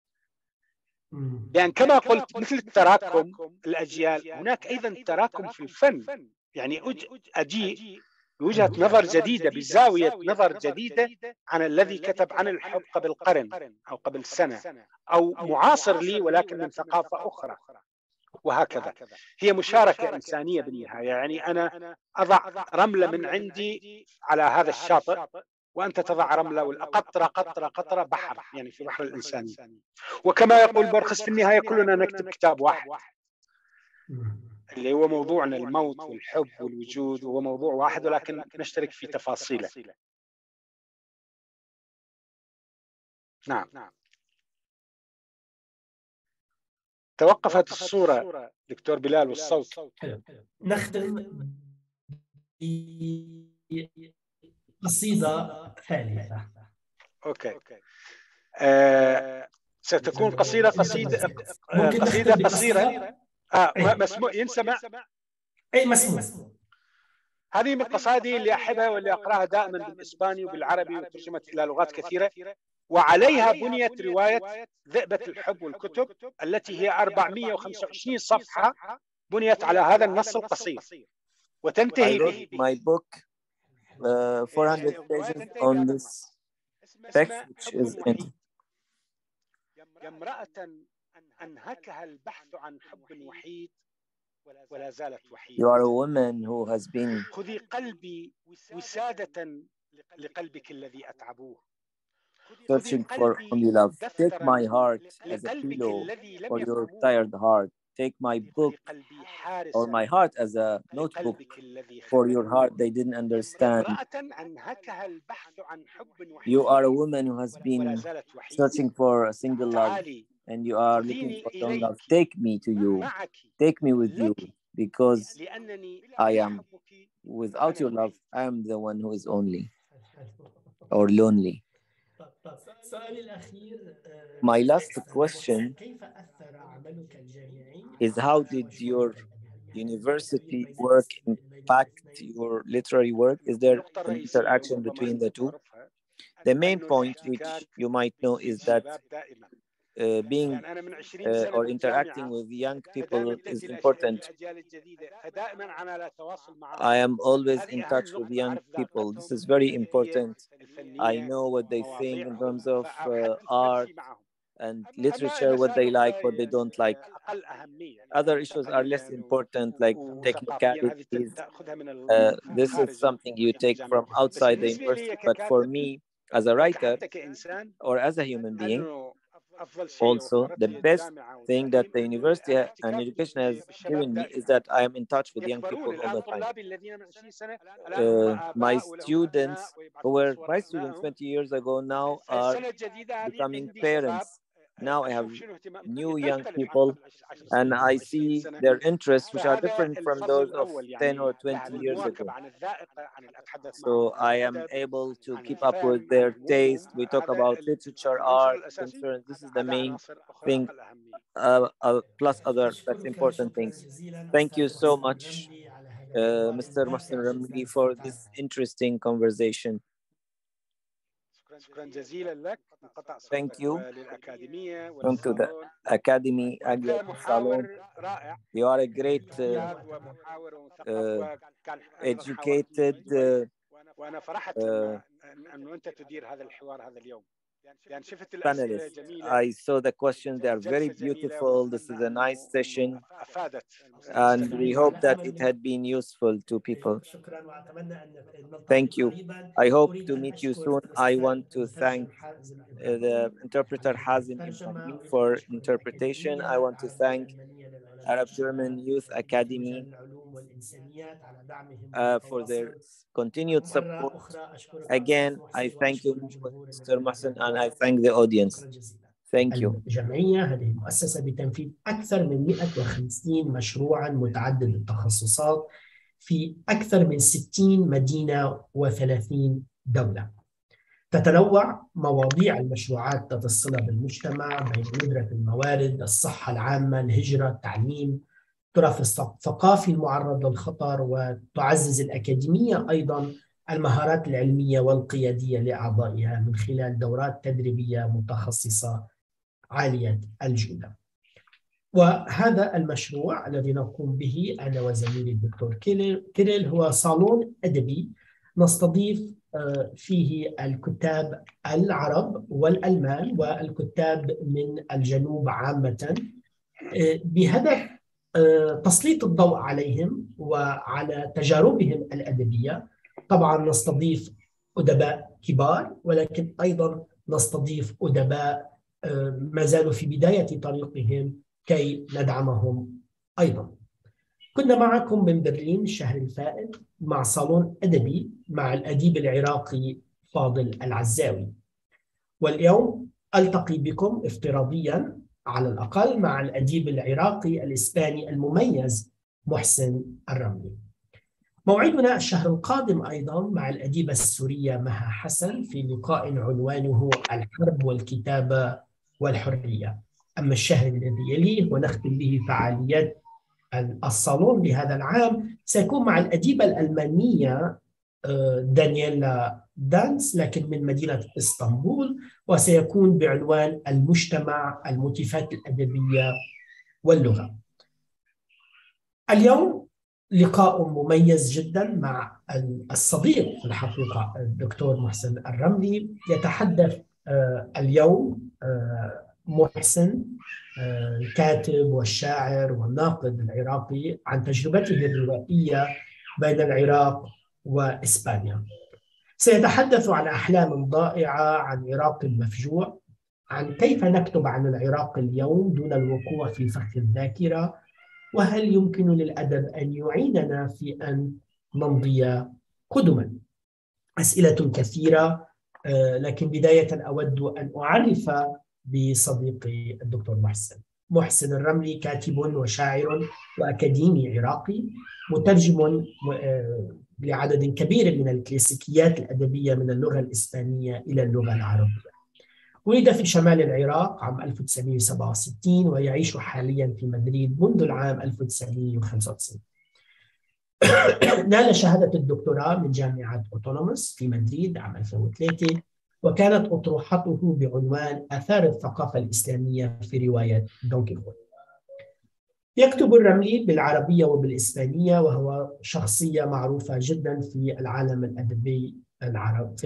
لأن كما قلت مثل التراكم الأجيال، هناك أيضا تراكم في الفن. يعني أجيء بوجهة نظر جديدة، بزاوية نظر جديدة عن الذي كتب عن الحب قبل قرن أو قبل سنة، أو معاصر لي ولكن من ثقافة أخرى، وهكذا. هي مشاركة إنسانية بالنهاية. يعني أنا أضع رملة من عندي على هذا الشاطئ، وأنت تضع رملة، والقطرة قطرة قطرة بحر، يعني في بحر الإنسانية. وكما يقول بورخس في النهاية كلنا نكتب كتاب واحد، اللي هو موضوعنا الموت والحب والوجود، هو موضوع واحد ولكن نشترك في تفاصيله. نعم. توقفت الصورة دكتور بلال والصوت. نختم قصيدة ثالثة. أوكي. ستكون قصيدة قصيرة. مسموع ينسمع؟ أي مسموع. هذه من قصائدي اللي أحبها واللي أقرأها دائما بالإسباني وبالعربي، وترجمت إلى لغات كثيرة، وعليها بنيت رواية ذئبة الحب والكتب التي هي 425 صفحة، بنيت على هذا النص القصير وتنتهي به. My book 400 pages on this text which is in. يا امرأة أنهكها البحث عن حب وحيد ولا زالت وحيدة. You are a woman who has been. خذي قلبي وسادة لقلبك الذي أتعبوه. Searching for only love. Take my heart as a pillow for your tired heart. Take my book or my heart as a notebook for your heart they didn't understand. You are a woman who has been searching for a single love and you are looking for long love. Take me to you. Take me with you because I am. Without your love, I am the one who is only or lonely. سؤالي الأخير My last question is how did your university work impact your literary work? Is there an interaction between the two? The main point which you might know is that being or interacting with young people is important. I am always in touch with young people. This is very important. I know what they think in terms of art and literature, what they like, what they don't like. Other issues are less important, like technicalities. This is something you take from outside the university. But for me, as a writer or as a human being, also the best thing that the university and education has given me is that I am in touch with young people all the time. My students who were my students 20 years ago now are becoming parents. Now I have new young people and I see their interests which are different from those of 10 or 20 years ago. So I am able to keep up with their taste. We talk about literature, art, concerns. This is the main thing, plus other that's important things. Thank you so much, Mr. Mohsen Ramli, for this interesting conversation. Thank you. Welcome to the Academy, Aglia Salon. You are a great, educated panelists. I saw the questions. They are very beautiful. This is a nice session. And we hope that it had been useful to people. Thank you. I hope to meet you soon. I want to thank the interpreter Hazim Ibrahim for interpretation. I want to thank Arab German Youth Academy for their continued support. Again, I thank you, Mr. Mohsen, and I thank the audience. Thank you. الجمعية هذه مؤسسة بتنفيذ أكثر من 150 مشروعا متعدد التخصصات في أكثر من 60 مدينة و30 دولة. تتنوع مواضيع المشروعات ذات الصلة بالمجتمع بين ندرة الموارد، الصحة العامة، الهجرة، التعليم، التراث الثقافي المعرض للخطر، وتعزز الأكاديمية أيضا المهارات العلمية والقيادية لأعضائها من خلال دورات تدريبية متخصصة عالية الجودة. وهذا المشروع الذي نقوم به أنا وزميلي الدكتور كيريل هو صالون أدبي نستضيف فيه الكتاب العرب والألمان والكتاب من الجنوب عامة بهدف تسليط الضوء عليهم وعلى تجاربهم الأدبية. طبعا نستضيف أدباء كبار ولكن أيضا نستضيف أدباء ما زالوا في بداية طريقهم كي ندعمهم أيضا. كنا معكم من برلين الشهر الفائت مع صالون أدبي مع الأديب العراقي فاضل العزاوي، واليوم ألتقي بكم افتراضيا على الأقل مع الأديب العراقي الإسباني المميز محسن الرملي. موعدنا الشهر القادم أيضا مع الأديبة السورية مها حسن في لقاء عنوانه الحرب والكتابة والحرية. أما الشهر الذي يليه ونختم به فعاليات الصالون لهذا العام سيكون مع الأديبة الألمانية دانييلا دانس لكن من مدينة إسطنبول، وسيكون بعنوان المجتمع، الموتيفات الأدبية واللغة. اليوم لقاء مميز جدا مع الصديق في الحقيقة الدكتور محسن الرملي. يتحدث اليوم محسن الكاتب والشاعر والناقد العراقي عن تجربته الروائية بين العراق وإسبانيا. سيتحدث عن أحلام ضائعة، عن عراق مفجوع، عن كيف نكتب عن العراق اليوم دون الوقوع في فخ الذاكرة، وهل يمكن للأدب أن يعيننا في أن نمضي قدما. أسئلة كثيرة، لكن بداية أود أن أعرف بصديقي الدكتور محسن. محسن الرملي كاتب وشاعر وأكاديمي عراقي، مترجم لعدد كبير من الكلاسيكيات الأدبية من اللغة الإسبانية إلى اللغة العربية. ولد في شمال العراق عام 1967 ويعيش حاليا في مدريد منذ العام 1995. نال شهادة الدكتوراه من جامعة أوتونوموس في مدريد عام 2003، وكانت أطروحته بعنوان آثار الثقافة الإسلامية في رواية دون كيخوت. يكتب الرملي بالعربية وبالإسبانية، وهو شخصية معروفة جدا في العالم الأدبي العربي.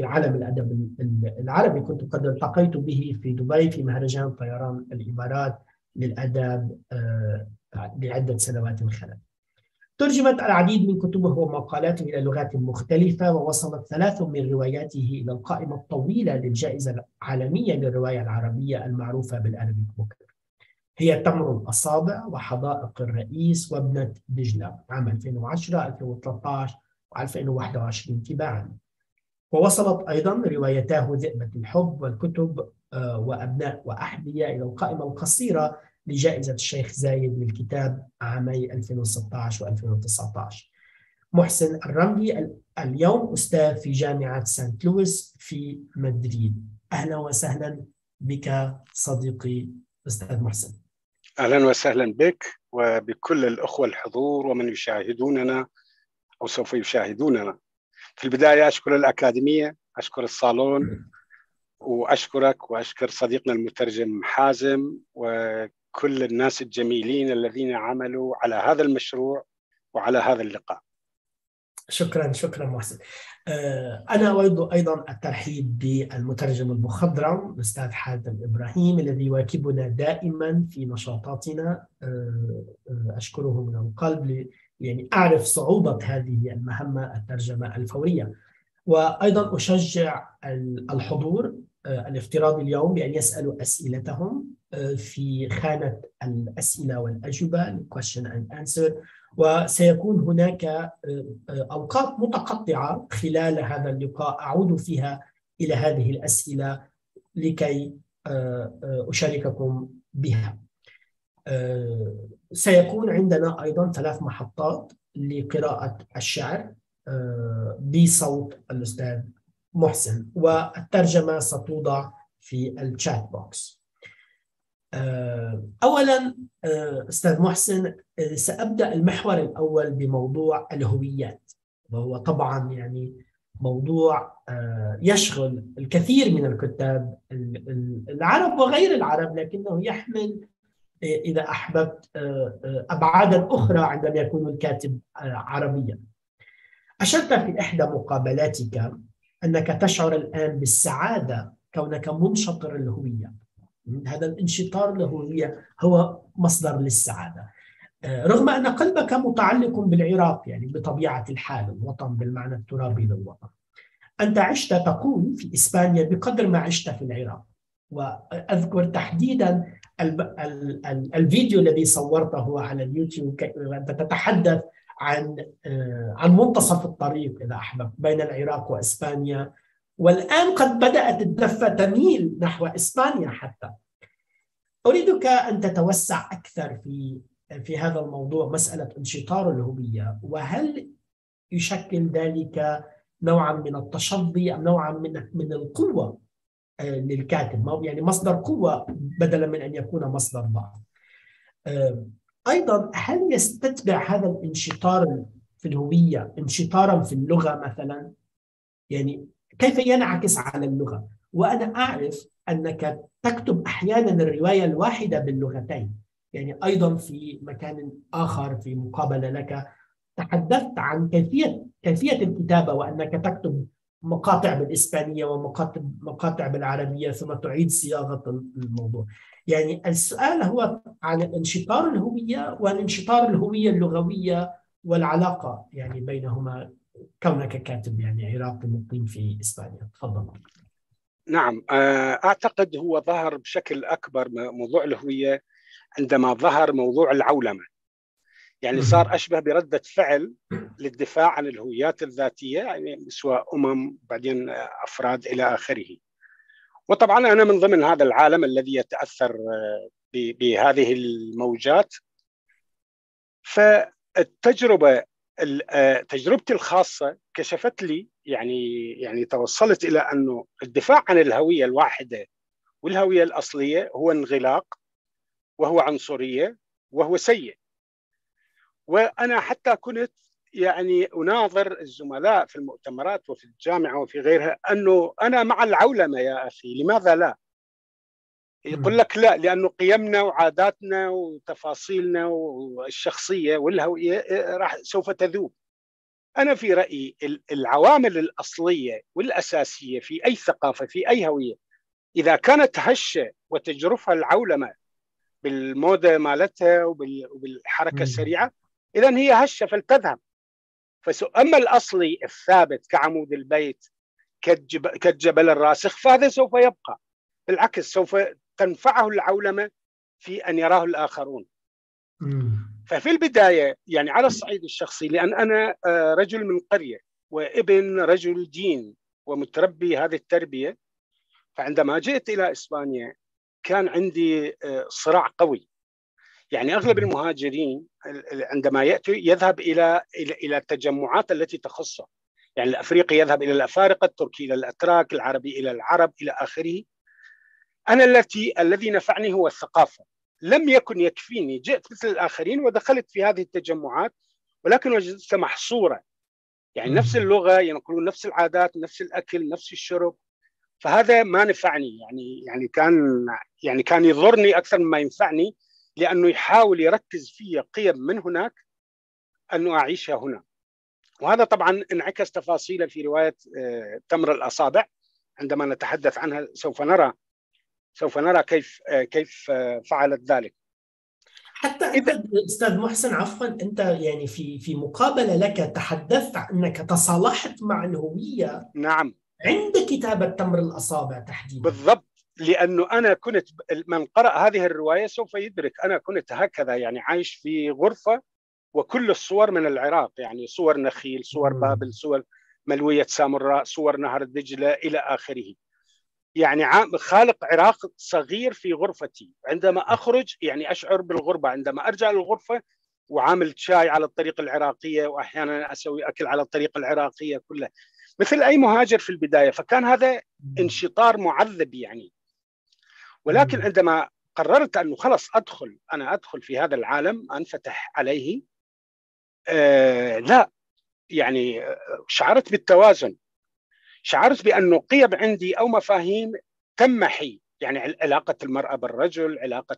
كنت قد التقيت به في دبي في مهرجان طيران الإمارات للأدب لعدة سنوات خلال. ترجمت العديد من كتبه ومقالاته إلى لغات مختلفة، ووصلت 3 من رواياته إلى القائمة الطويلة للجائزة العالمية للرواية العربية المعروفة بالأرابيك بوك. هي تمر الأصابع وحدائق الرئيس وابنة دجلة عام 2010 2013 و2021 تباعا. ووصلت أيضا روايتاه ذئبة الحب والكتب وأبناء وأحذية إلى القائمة القصيرة لجائزة الشيخ زايد للكتاب عامي 2016 و2019. محسن الرملي اليوم أستاذ في جامعة سانت لويس في مدريد. أهلا وسهلا بك صديقي أستاذ محسن. أهلا وسهلا بك وبكل الأخوة الحضور ومن يشاهدوننا أو سوف يشاهدوننا. في البداية أشكر الأكاديمية، أشكر الصالون، وأشكرك وأشكر صديقنا المترجم حازم وكل الناس الجميلين الذين عملوا على هذا المشروع وعلى هذا اللقاء. شكرا محسن. أنا أود أيضا الترحيب بالمترجم المخضرم الأستاذ حاتم إبراهيم الذي يواكبنا دائما في نشاطاتنا. أشكره من القلب، يعني أعرف صعوبة هذه المهمة الترجمة الفورية. وأيضا أشجع الحضور الافتراضي اليوم بأن يسألوا أسئلتهم في خانة الأسئلة والأجوبة question and answer، وسيكون هناك أوقات متقطعة خلال هذا اللقاء أعود فيها إلى هذه الأسئلة لكي أشارككم بها. سيكون عندنا أيضا 3 محطات لقراءة الشعر بصوت الأستاذ محسن، والترجمة ستوضع في الشات بوكس. أولا أستاذ محسن، سأبدأ المحور الأول بموضوع الهويات، وهو طبعا يعني موضوع يشغل الكثير من الكتاب العرب وغير العرب، لكنه يحمل إذا أحببت أبعادا أخرى عندما يكون الكاتب عربيا. أشرت في إحدى مقابلاتك أنك تشعر الآن بالسعادة كونك منشطر الهوية. هذا الانشطار الهوية هو مصدر للسعادة، رغم أن قلبك متعلق بالعراق، يعني بطبيعة الحال الوطن بالمعنى الترابي للوطن. أنت عشت تقول في إسبانيا بقدر ما عشت في العراق، وأذكر تحديدا الفيديو الذي صورته على اليوتيوب وأنت تتحدث عن منتصف الطريق إذا أحببت بين العراق وإسبانيا، والآن قد بدأت الدفة تميل نحو إسبانيا حتى. أريدك أن تتوسع أكثر في هذا الموضوع، مسألة انشطار الهوية، وهل يشكل ذلك نوعا من التشظي أم نوعا من القوة للكاتب، يعني مصدر قوة بدلا من أن يكون مصدر ضعف؟ أيضا هل يستتبع هذا الانشطار في الهوية انشطارا في اللغة مثلا؟ يعني كيف ينعكس على اللغة؟ وأنا أعرف أنك تكتب أحيانا الرواية الواحدة باللغتين، يعني أيضا في مكان آخر في مقابلة لك تحدثت عن كيفية الكتابة، وأنك تكتب مقاطع بالإسبانية ومقاطع بالعربية ثم تعيد صياغة الموضوع. يعني السؤال هو عن انشطار الهوية والانشطار الهوية اللغوية والعلاقة يعني بينهما، كونك كاتب يعني عراقي مقيم في إسبانيا. تفضل. نعم، أعتقد هو ظهر بشكل أكبر موضوع الهوية عندما ظهر موضوع العولمة، يعني صار أشبه بردة فعل للدفاع عن الهويات الذاتية، يعني سواء بعدين أفراد إلى آخره. وطبعا أنا من ضمن هذا العالم الذي يتأثر بهذه الموجات. فالتجربة تجربتي الخاصة كشفت لي يعني توصلت إلى أنه الدفاع عن الهوية الواحدة والهوية الأصلية هو انغلاق، وهو عنصرية، وهو سيء. وأنا حتى كنت يعني أناظر الزملاء في المؤتمرات وفي الجامعة وفي غيرها أنه أنا مع العولمة يا أخي، لماذا لا؟ يقول لك لا، لأنه قيمنا وعاداتنا وتفاصيلنا والشخصية والهوية سوف تذوب. أنا في رأيي العوامل الأصلية والأساسية في أي ثقافة، في أي هوية، إذا كانت هشة وتجرفها العولمة بالموضة مالتها وبالحركة السريعة، إذن هي هشة فلتذهب. أما الأصلي الثابت كعمود البيت كالجبل الراسخ فهذا سوف يبقى، بالعكس سوف تنفعه العولمة في أن يراه الآخرون. ففي البداية يعني على الصعيد الشخصي، لأن أنا رجل من قرية وابن رجل دين ومتربي هذه التربية، فعندما جئت إلى إسبانيا كان عندي صراع قوي. يعني أغلب المهاجرين عندما يأتي يذهب إلى التجمعات التي تخصه، يعني الأفريقي يذهب إلى الأفارقة، التركي إلى الأتراك، العربي إلى العرب إلى آخره. أنا الذي نفعني هو الثقافة. لم يكن يكفيني، جئت مثل الآخرين ودخلت في هذه التجمعات، ولكن وجدتها محصورة، يعني نفس اللغة، ينقلون نفس العادات، نفس الأكل، نفس الشرب. فهذا ما نفعني، يعني كان يضرني أكثر مما ينفعني، لأنه يحاول يركز في قيم من هناك أنه أعيشها هنا. وهذا طبعا انعكس تفاصيله في رواية تمر الأصابع. عندما نتحدث عنها سوف نرى كيف فعلت ذلك. حتى أنت أستاذ محسن، عفوا، أنت يعني في مقابلة لك تحدثت أنك تصالحت مع الهوية. نعم، عند كتابة تمر الأصابع تحديدا. بالضبط، لأنه أنا كنت، من قرأ هذه الرواية سوف يدرك أنا كنت هكذا، يعني عايش في غرفة وكل الصور من العراق، يعني صور نخيل، صور بابل، صور ملوية سامراء، صور نهر الدجلة إلى آخره. يعني خالق عراق صغير في غرفتي. عندما أخرج يعني أشعر بالغربة، عندما أرجع للغرفة وعامل شاي على الطريقة العراقية، وأحيانا أسوي أكل على الطريقة العراقية كلها، مثل أي مهاجر في البداية. فكان هذا انشطار معذب يعني. ولكن عندما قررت أنه خلص أنا أدخل في هذا العالم، أنفتح عليه، لا يعني شعرت بالتوازن، شعرت بأنه قيم عندي أو مفاهيم تمحي، يعني علاقة المرأة بالرجل، علاقة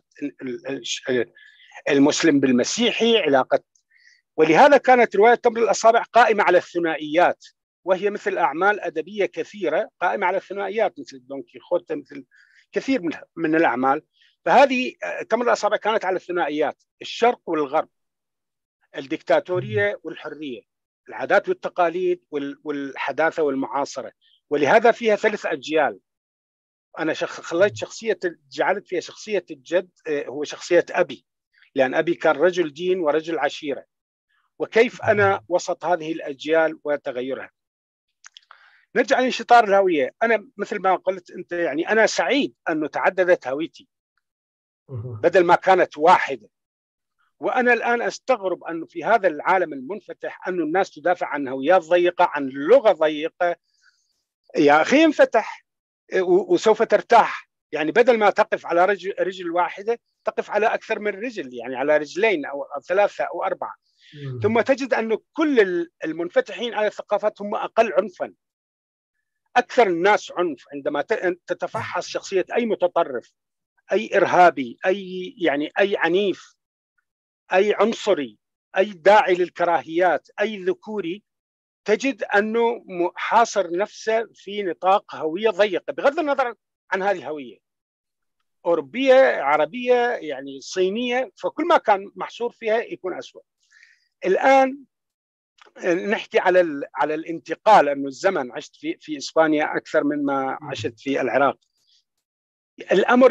المسلم بالمسيحي، علاقة. ولهذا كانت رواية تمر الأصابع قائمة على الثنائيات، وهي مثل أعمال أدبية كثيرة قائمة على الثنائيات، مثل دون كيخوتة، مثل كثير من الأعمال. فهذه تمر الأصابع كانت على الثنائيات، الشرق والغرب، الدكتاتورية والحرية، العادات والتقاليد والحداثة والمعاصرة. ولهذا فيها 3 أجيال. أنا جعلت فيها شخصية الجد هو شخصية أبي، لأن أبي كان رجل دين ورجل عشيرة، وكيف أنا وسط هذه الأجيال وتغيرها. نرجع لانشطار الهوية. أنا مثل ما قلت أنت، يعني أنا سعيد أنه تعددت هويتي بدل ما كانت واحدة. وأنا الآن أستغرب أنه في هذا العالم المنفتح أنه الناس تدافع عن هويات ضيقة، عن لغة ضيقة. يا أخي انفتح وسوف ترتاح، يعني بدل ما تقف على رجل واحدة تقف على أكثر من رجل، يعني على رجلين أو 3 أو 4. ثم تجد أنه كل المنفتحين على الثقافات هم أقل عنفا. أكثر الناس عنف عندما تتفحص شخصية أي متطرف، أي إرهابي، أي عنيف، أي عنصري، أي داعي للكراهيات، أي ذكوري، تجد أنه حاصر نفسه في نطاق هوية ضيقة، بغض النظر عن هذه الهوية، أوروبية، عربية، يعني صينية، فكل ما كان محصور فيها يكون أسوأ. الآن نحكي على الانتقال، أنه الزمن عشت في إسبانيا أكثر من ما عشت في العراق. الأمر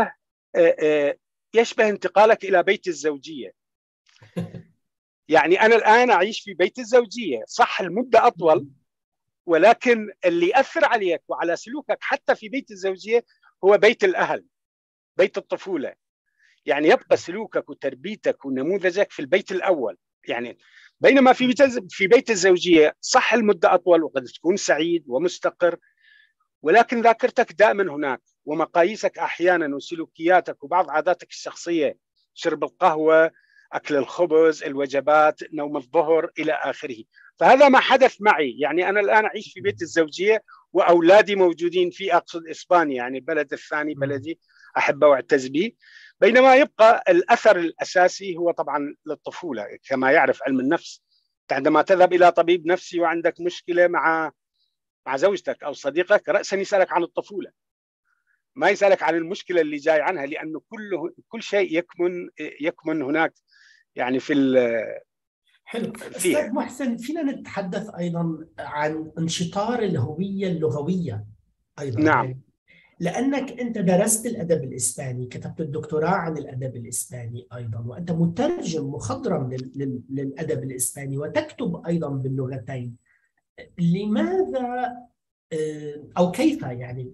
يشبه انتقالك إلى بيت الزوجية. يعني أنا الآن أعيش في بيت الزوجية، صح المدة أطول، ولكن اللي يأثر عليك وعلى سلوكك حتى في بيت الزوجية هو بيت الأهل، بيت الطفولة. يعني يبقى سلوكك وتربيتك ونموذجك في البيت الأول. يعني بينما في بيت الزوجية صح المدة أطول وقد تكون سعيد ومستقر، ولكن ذاكرتك دائما هناك، ومقاييسك أحيانا وسلوكياتك وبعض عاداتك الشخصية، شرب القهوة، أكل الخبز، الوجبات، نوم الظهر إلى آخره. فهذا ما حدث معي. يعني أنا الآن أعيش في بيت الزوجية وأولادي موجودين في، أقصد إسبانيا، يعني البلد الثاني بلدي أحبه وأعتز به. بينما يبقى الأثر الأساسي هو طبعا للطفولة. كما يعرف علم النفس، عندما تذهب إلى طبيب نفسي وعندك مشكلة مع زوجتك أو صديقك، رأسا يسألك عن الطفولة، ما يسألك عن المشكلة اللي جاي عنها، لأنه كل شيء يكمن هناك يعني حلو. فيها. أستاذ محسن، فينا نتحدث أيضا عن انشطار الهوية اللغوية أيضا؟ نعم. يعني لأنك أنت درست الأدب الإسباني، كتبت الدكتوراه عن الأدب الإسباني أيضا، وأنت مترجم مخضرم للأدب الإسباني وتكتب أيضا باللغتين. لماذا أو كيف يعني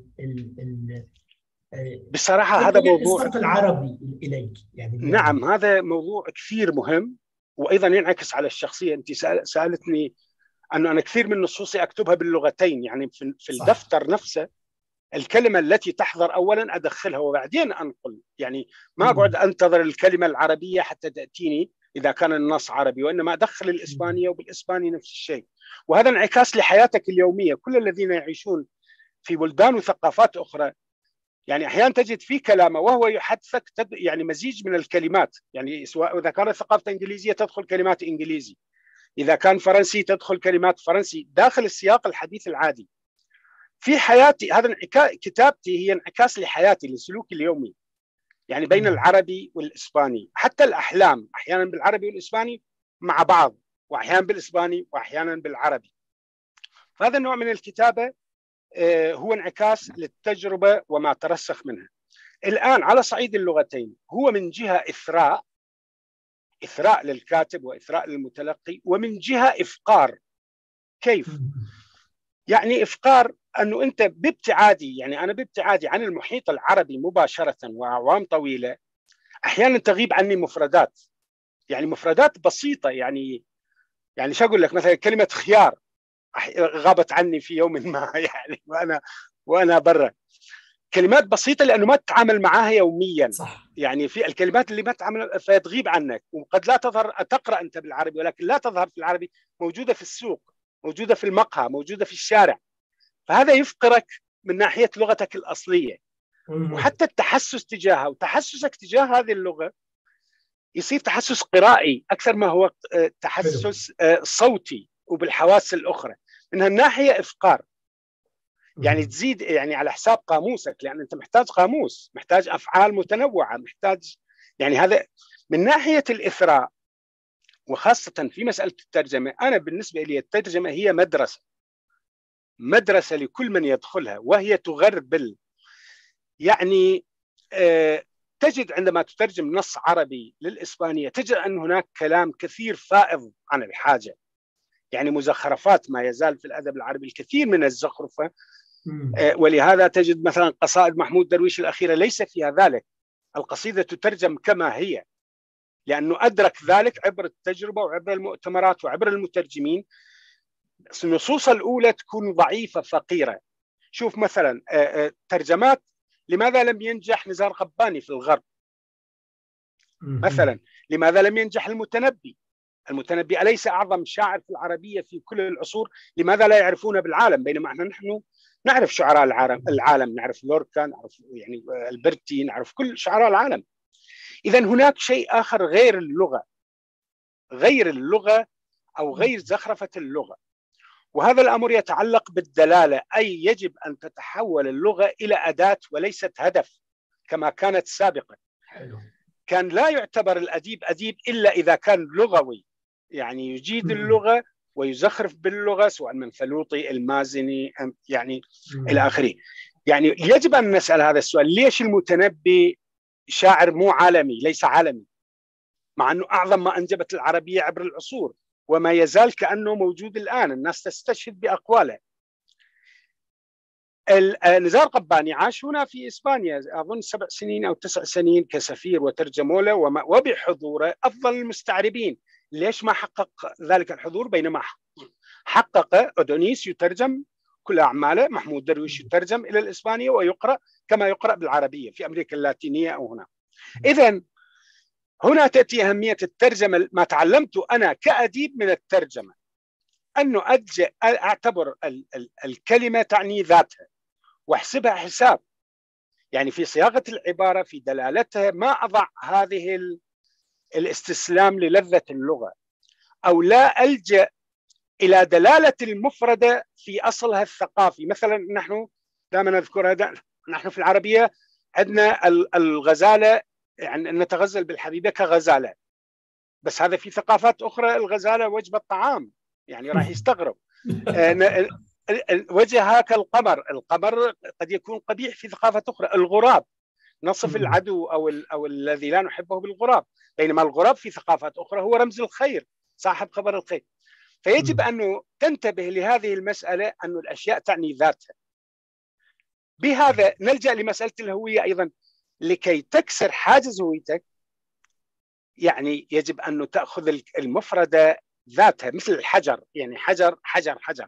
بصراحة هذا موضوع، الصوت العربي إليك يعني؟ نعم هذا موضوع كثير مهم، وأيضا ينعكس على الشخصية. أنت سألتني أنه أنا كثير من نصوصي أكتبها باللغتين، يعني في الدفتر نفسه الكلمة التي تحضر أولا أدخلها وبعدين أنقل. يعني ما أقعد أنتظر الكلمة العربية حتى تأتيني إذا كان النص عربي، وإنما أدخل الإسبانية وبالإسباني نفس الشيء. وهذا انعكاس لحياتك اليومية. كل الذين يعيشون في بلدان وثقافات أخرى، يعني أحيانا تجد في كلامه وهو يحدثك يعني مزيج من الكلمات. يعني سواء إذا كانت ثقافة إنجليزية تدخل كلمات إنجليزي، إذا كان فرنسي تدخل كلمات فرنسي داخل السياق الحديث العادي. في حياتي هذا كتابتي هي انعكاس لحياتي، لسلوكي اليومي، يعني بين العربي والإسباني. حتى الأحلام أحيانا بالعربي والإسباني مع بعض، وأحيانا بالإسباني وأحيانا بالعربي. فهذا النوع من الكتابة هو انعكاس للتجربة وما ترسخ منها. الآن على صعيد اللغتين، هو من جهة إثراء للكاتب وإثراء للمتلقي، ومن جهة إفقار. كيف؟ يعني إفقار أنه أنت بابتعادي، يعني أنا بابتعادي عن المحيط العربي مباشرة وأعوام طويلة، أحيانا تغيب عني مفردات، يعني مفردات بسيطة. يعني شو أقول لك، مثلا كلمة خيار غابت عني في يوم ما يعني وأنا برا. كلمات بسيطة لأنه ما تتعامل معها يوميا. صح. يعني في الكلمات اللي ما تتعامل فتغيب عنك، وقد لا تظهر. تقرأ أنت بالعربي ولكن لا تظهر في العربي، موجودة في السوق، موجودة في المقهى، موجودة في الشارع. فهذا يفقرك من ناحية لغتك الأصلية. وحتى التحسس تجاهها وتحسسك تجاه هذه اللغة يصير تحسس قرائي أكثر ما هو تحسس صوتي وبالحواس الأخرى. من هالناحية إفقار. يعني تزيد يعني على حساب قاموسك، لأن أنت محتاج قاموس، محتاج أفعال متنوعة، محتاج. يعني هذا من ناحية الإثراء. وخاصة في مسألة الترجمة، أنا بالنسبة لي الترجمة هي مدرسة لكل من يدخلها، وهي تغربل. يعني تجد عندما تترجم نص عربي للإسبانية تجد أن هناك كلام كثير فائض عن الحاجة، يعني مزخرفات. ما يزال في الأدب العربي الكثير من الزخرفة. ولهذا تجد مثلا قصائد محمود درويش الأخيرة ليس فيها ذلك. القصيدة تترجم كما هي، لأنه أدرك ذلك عبر التجربة وعبر المؤتمرات وعبر المترجمين. النصوص الأولى تكون ضعيفة فقيرة. شوف مثلا ترجمات لماذا لم ينجح نزار قباني في الغرب مثلا، لماذا لم ينجح المتنبي أليس أعظم شاعر في العربية في كل العصور؟ لماذا لا يعرفونه بالعالم، بينما نحن نعرف شعراء العالم، نعرف لوركا، نعرف يعني البرتي، نعرف كل شعراء العالم. إذا هناك شيء آخر غير اللغة أو غير زخرفة اللغة. وهذا الأمر يتعلق بالدلالة، أي يجب أن تتحول اللغة إلى أداة وليست هدف كما كانت سابقا. كان لا يعتبر الأديب أديب إلا إذا كان لغوي، يعني يجيد اللغة ويزخرف باللغة، سواء من فلوطي، المازني، يعني إلى آخره. يعني يجب أن نسأل هذا السؤال: ليش المتنبي شاعر مو عالمي، ليس عالمي، مع أنه أعظم ما أنجبت العربية عبر العصور، وما يزال كأنه موجود الآن، الناس تستشهد بأقواله؟ نزار قباني عاش هنا في إسبانيا أظن 7 سنين أو 9 سنين كسفير وترجموا له، وبحضوره أفضل المستعربين. ليش ما حقق ذلك الحضور بينما حقق أدونيس يترجم كل أعماله، محمود درويش يترجم إلى الإسبانية ويقرأ كما يقرأ بالعربية في أمريكا اللاتينية أو هنا. إذن هنا تأتي أهمية الترجمة. ما تعلمته أنا كأديب من الترجمة أنه أعتبر الكلمة تعني ذاتها واحسبها حساب، يعني في صياغة العبارة في دلالتها ما أضع هذه الاستسلام للذة اللغة، أو لا ألجأ إلى دلالة المفردة في أصلها الثقافي. مثلا نحن دائما نذكر هذا، نحن في العربية عندنا الغزالة، يعني نتغزل بالحبيبة كغزالة، بس هذا في ثقافات أخرى الغزالة وجبة طعام، يعني راح يستغرب. وجهها كالقمر، القمر قد يكون قبيح في ثقافة أخرى. الغراب نصف العدو أو الذي لا نحبه بالغراب، بينما الغراب في ثقافات أخرى هو رمز الخير، صاحب خبر الخير. فيجب أن تنتبه لهذه المسألة، أن الأشياء تعني ذاتها. بهذا نلجأ لمسألة الهوية أيضا. لكي تكسر حاجز هويتك يعني يجب أن تأخذ المفردة ذاتها، مثل الحجر، يعني حجر حجر حجر.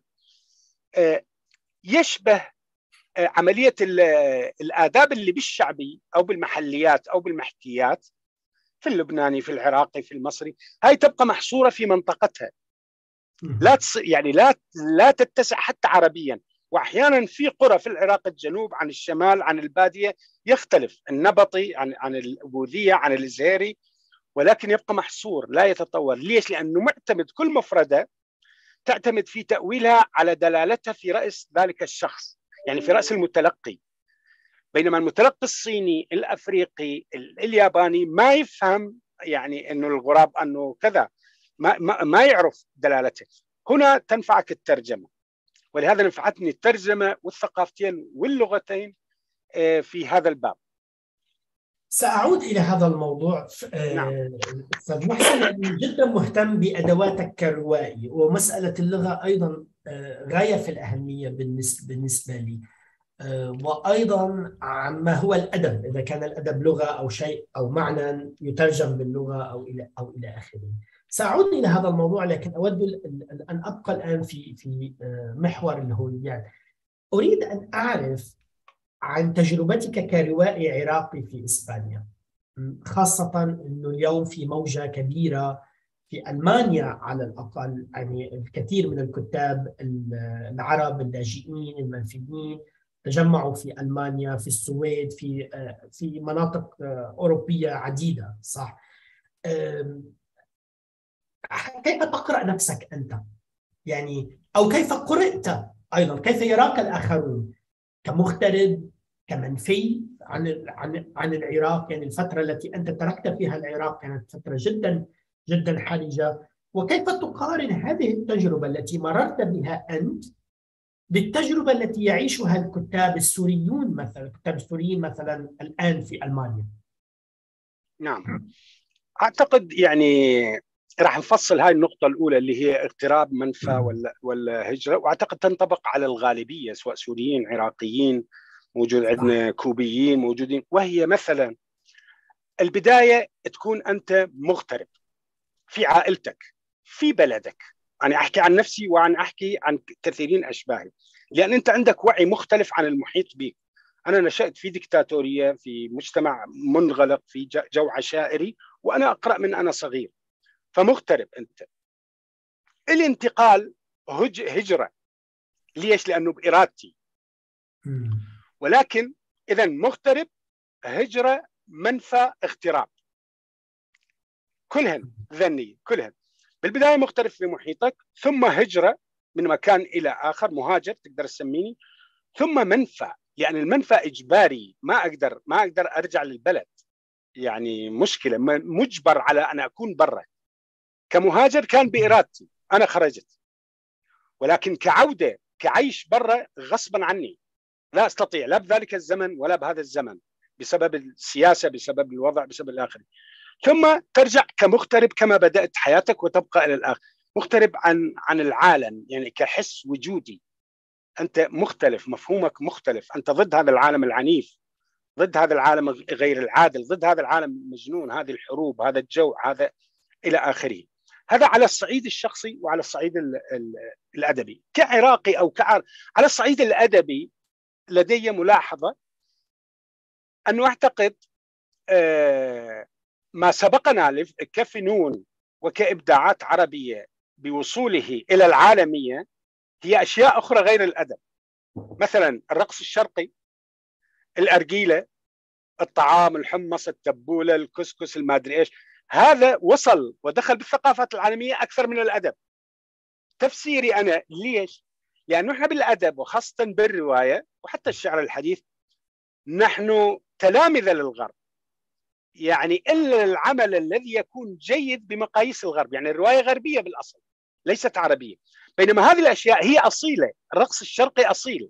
يشبه عملية الآداب اللي بالشعبي أو بالمحليات أو بالمحكيات في اللبناني، في العراقي، في المصري، هاي تبقى محصورة في منطقتها، يعني لا تتسع حتى عربيا. وأحيانا في قرى في العراق الجنوب عن الشمال عن البادية يختلف، النبطي عن الأبوذية عن الزهيري، ولكن يبقى محصور لا يتطور. ليش؟ لأنه معتمد كل مفردة تعتمد في تأويلها على دلالتها في رأس ذلك الشخص، يعني في رأس المتلقي. بينما المتلقي الصيني الأفريقي الياباني ما يفهم يعني أنه الغراب أنه كذا، ما يعرف دلالته. هنا تنفعك الترجمة، ولهذا نفعتني الترجمة والثقافتين واللغتين في هذا الباب. سأعود إلى هذا الموضوع. أستاذ محسن، يعني جدا مهتم بأدواتك كروائي، ومسألة اللغة أيضا غاية في الأهمية بالنسبة لي، وأيضا عما هو الأدب، إذا كان الأدب لغة أو شيء أو معنى يترجم باللغة أو إلى آخره. سأعود إلى هذا الموضوع، لكن أود أن أبقى الآن في محور الهويات. أريد أن أعرف عن تجربتك كروائي عراقي في إسبانيا، خاصة أنه اليوم في موجة كبيرة في ألمانيا على الأقل، يعني الكثير من الكتاب العرب اللاجئين المنفيين تجمعوا في ألمانيا، في السويد، في مناطق أوروبية عديدة، صح؟ كيف تقرأ نفسك أنت؟ يعني أو كيف قرأت أيضا؟ كيف يراك الآخرون؟ كمغترب، كمنفي عن العراق؟ يعني الفترة التي أنت تركت فيها العراق كانت فترة جدا جدا حرجة. وكيف تقارن هذه التجربة التي مررت بها أنت بالتجربة التي يعيشها الكتاب السوريون مثلا، الكتاب السوريين مثلا الآن في ألمانيا؟ نعم، أعتقد يعني راح نفصل هاي النقطة الأولى اللي هي اغتراب، منفى ولا هجرة، وأعتقد تنطبق على الغالبية سواء سوريين عراقيين، موجود عندنا كوبيين موجودين. وهي مثلا البداية تكون أنت مغترب في عائلتك في بلدك. أنا أحكي عن نفسي أحكي عن كثيرين أشباهي، لأن أنت عندك وعي مختلف عن المحيط بك. أنا نشأت في ديكتاتورية، في مجتمع منغلق، في جو عشائري، وأنا أقرأ من أنا صغير. فمغترب أنت. الانتقال هجرة. ليش؟ لأنه بإرادتي. ولكن إذا مغترب، هجرة، منفى، اغتراب، كلهن ذنية، كلهن. بالبداية مغترب في محيطك، ثم هجرة من مكان إلى آخر، مهاجر تقدر تسميني، ثم منفى، يعني المنفى إجباري، ما أقدر أرجع للبلد، يعني مشكلة، مجبر على أن أكون برا. كمهاجر كان بإرادتي، أنا خرجت، ولكن كعودة كعيش برا غصبا عني، لا أستطيع، لا بذلك الزمن ولا بهذا الزمن، بسبب السياسة، بسبب الوضع، بسبب الآخر. ثم ترجع كمغترب كما بدأت حياتك وتبقى إلى الآخر، مغترب عن العالم، يعني كحس وجودي. أنت مختلف، مفهومك مختلف، أنت ضد هذا العالم العنيف، ضد هذا العالم غير العادل، ضد هذا العالم المجنون، هذه الحروب، هذا الجوع، هذا إلى آخره. هذا على الصعيد الشخصي وعلى الصعيد الأدبي. كعراقي أو على الصعيد الأدبي لدي ملاحظة أنه أعتقد ما سبقنا كفنون وكإبداعات عربية بوصوله إلى العالمية هي أشياء أخرى غير الأدب. مثلا الرقص الشرقي، الأرجيلة، الطعام، الحمص، التبولة، الكسكس، المادري إيش، هذا وصل ودخل بالثقافات العالمية أكثر من الأدب. تفسيري أنا ليش؟ لأنه إحنا بالأدب وخاصة بالرواية وحتى الشعر الحديث نحن تلامذة للغرب، يعني إلا العمل الذي يكون جيد بمقاييس الغرب. يعني الرواية غربية بالأصل ليست عربية، بينما هذه الأشياء هي أصيلة. الرقص الشرقي أصيل،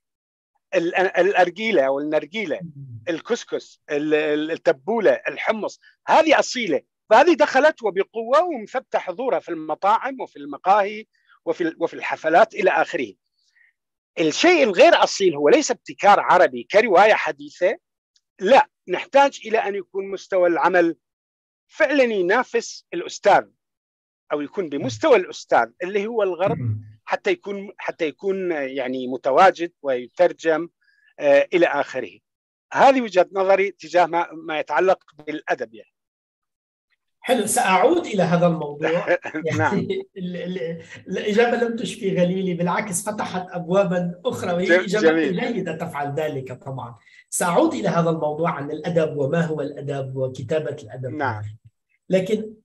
الأرجيلة والنرجيلة، الكسكس، التبولة، الحمص، هذه أصيلة. فهذه دخلت وبقوة ومثبت حضورها في المطاعم وفي المقاهي وفي الحفلات إلى آخره. الشيء الغير أصيل هو ليس ابتكار عربي كرواية حديثة، لا، نحتاج إلى أن يكون مستوى العمل فعلا ينافس الأستاذ أو يكون بمستوى الأستاذ اللي هو الغرب، حتى يكون يعني متواجد ويترجم إلى آخره. هذه وجهة نظري تجاه ما يتعلق بالأدب. يعني حلو، سأعود إلى هذا الموضوع. نعم. الإجابة لم تشفي غليلي، بالعكس فتحت أبوابا أخرى، وهي إجابة جيدة تفعل ذلك طبعا. سأعود إلى هذا الموضوع عن الأدب وما هو الأدب وكتابة الأدب. نعم. لكن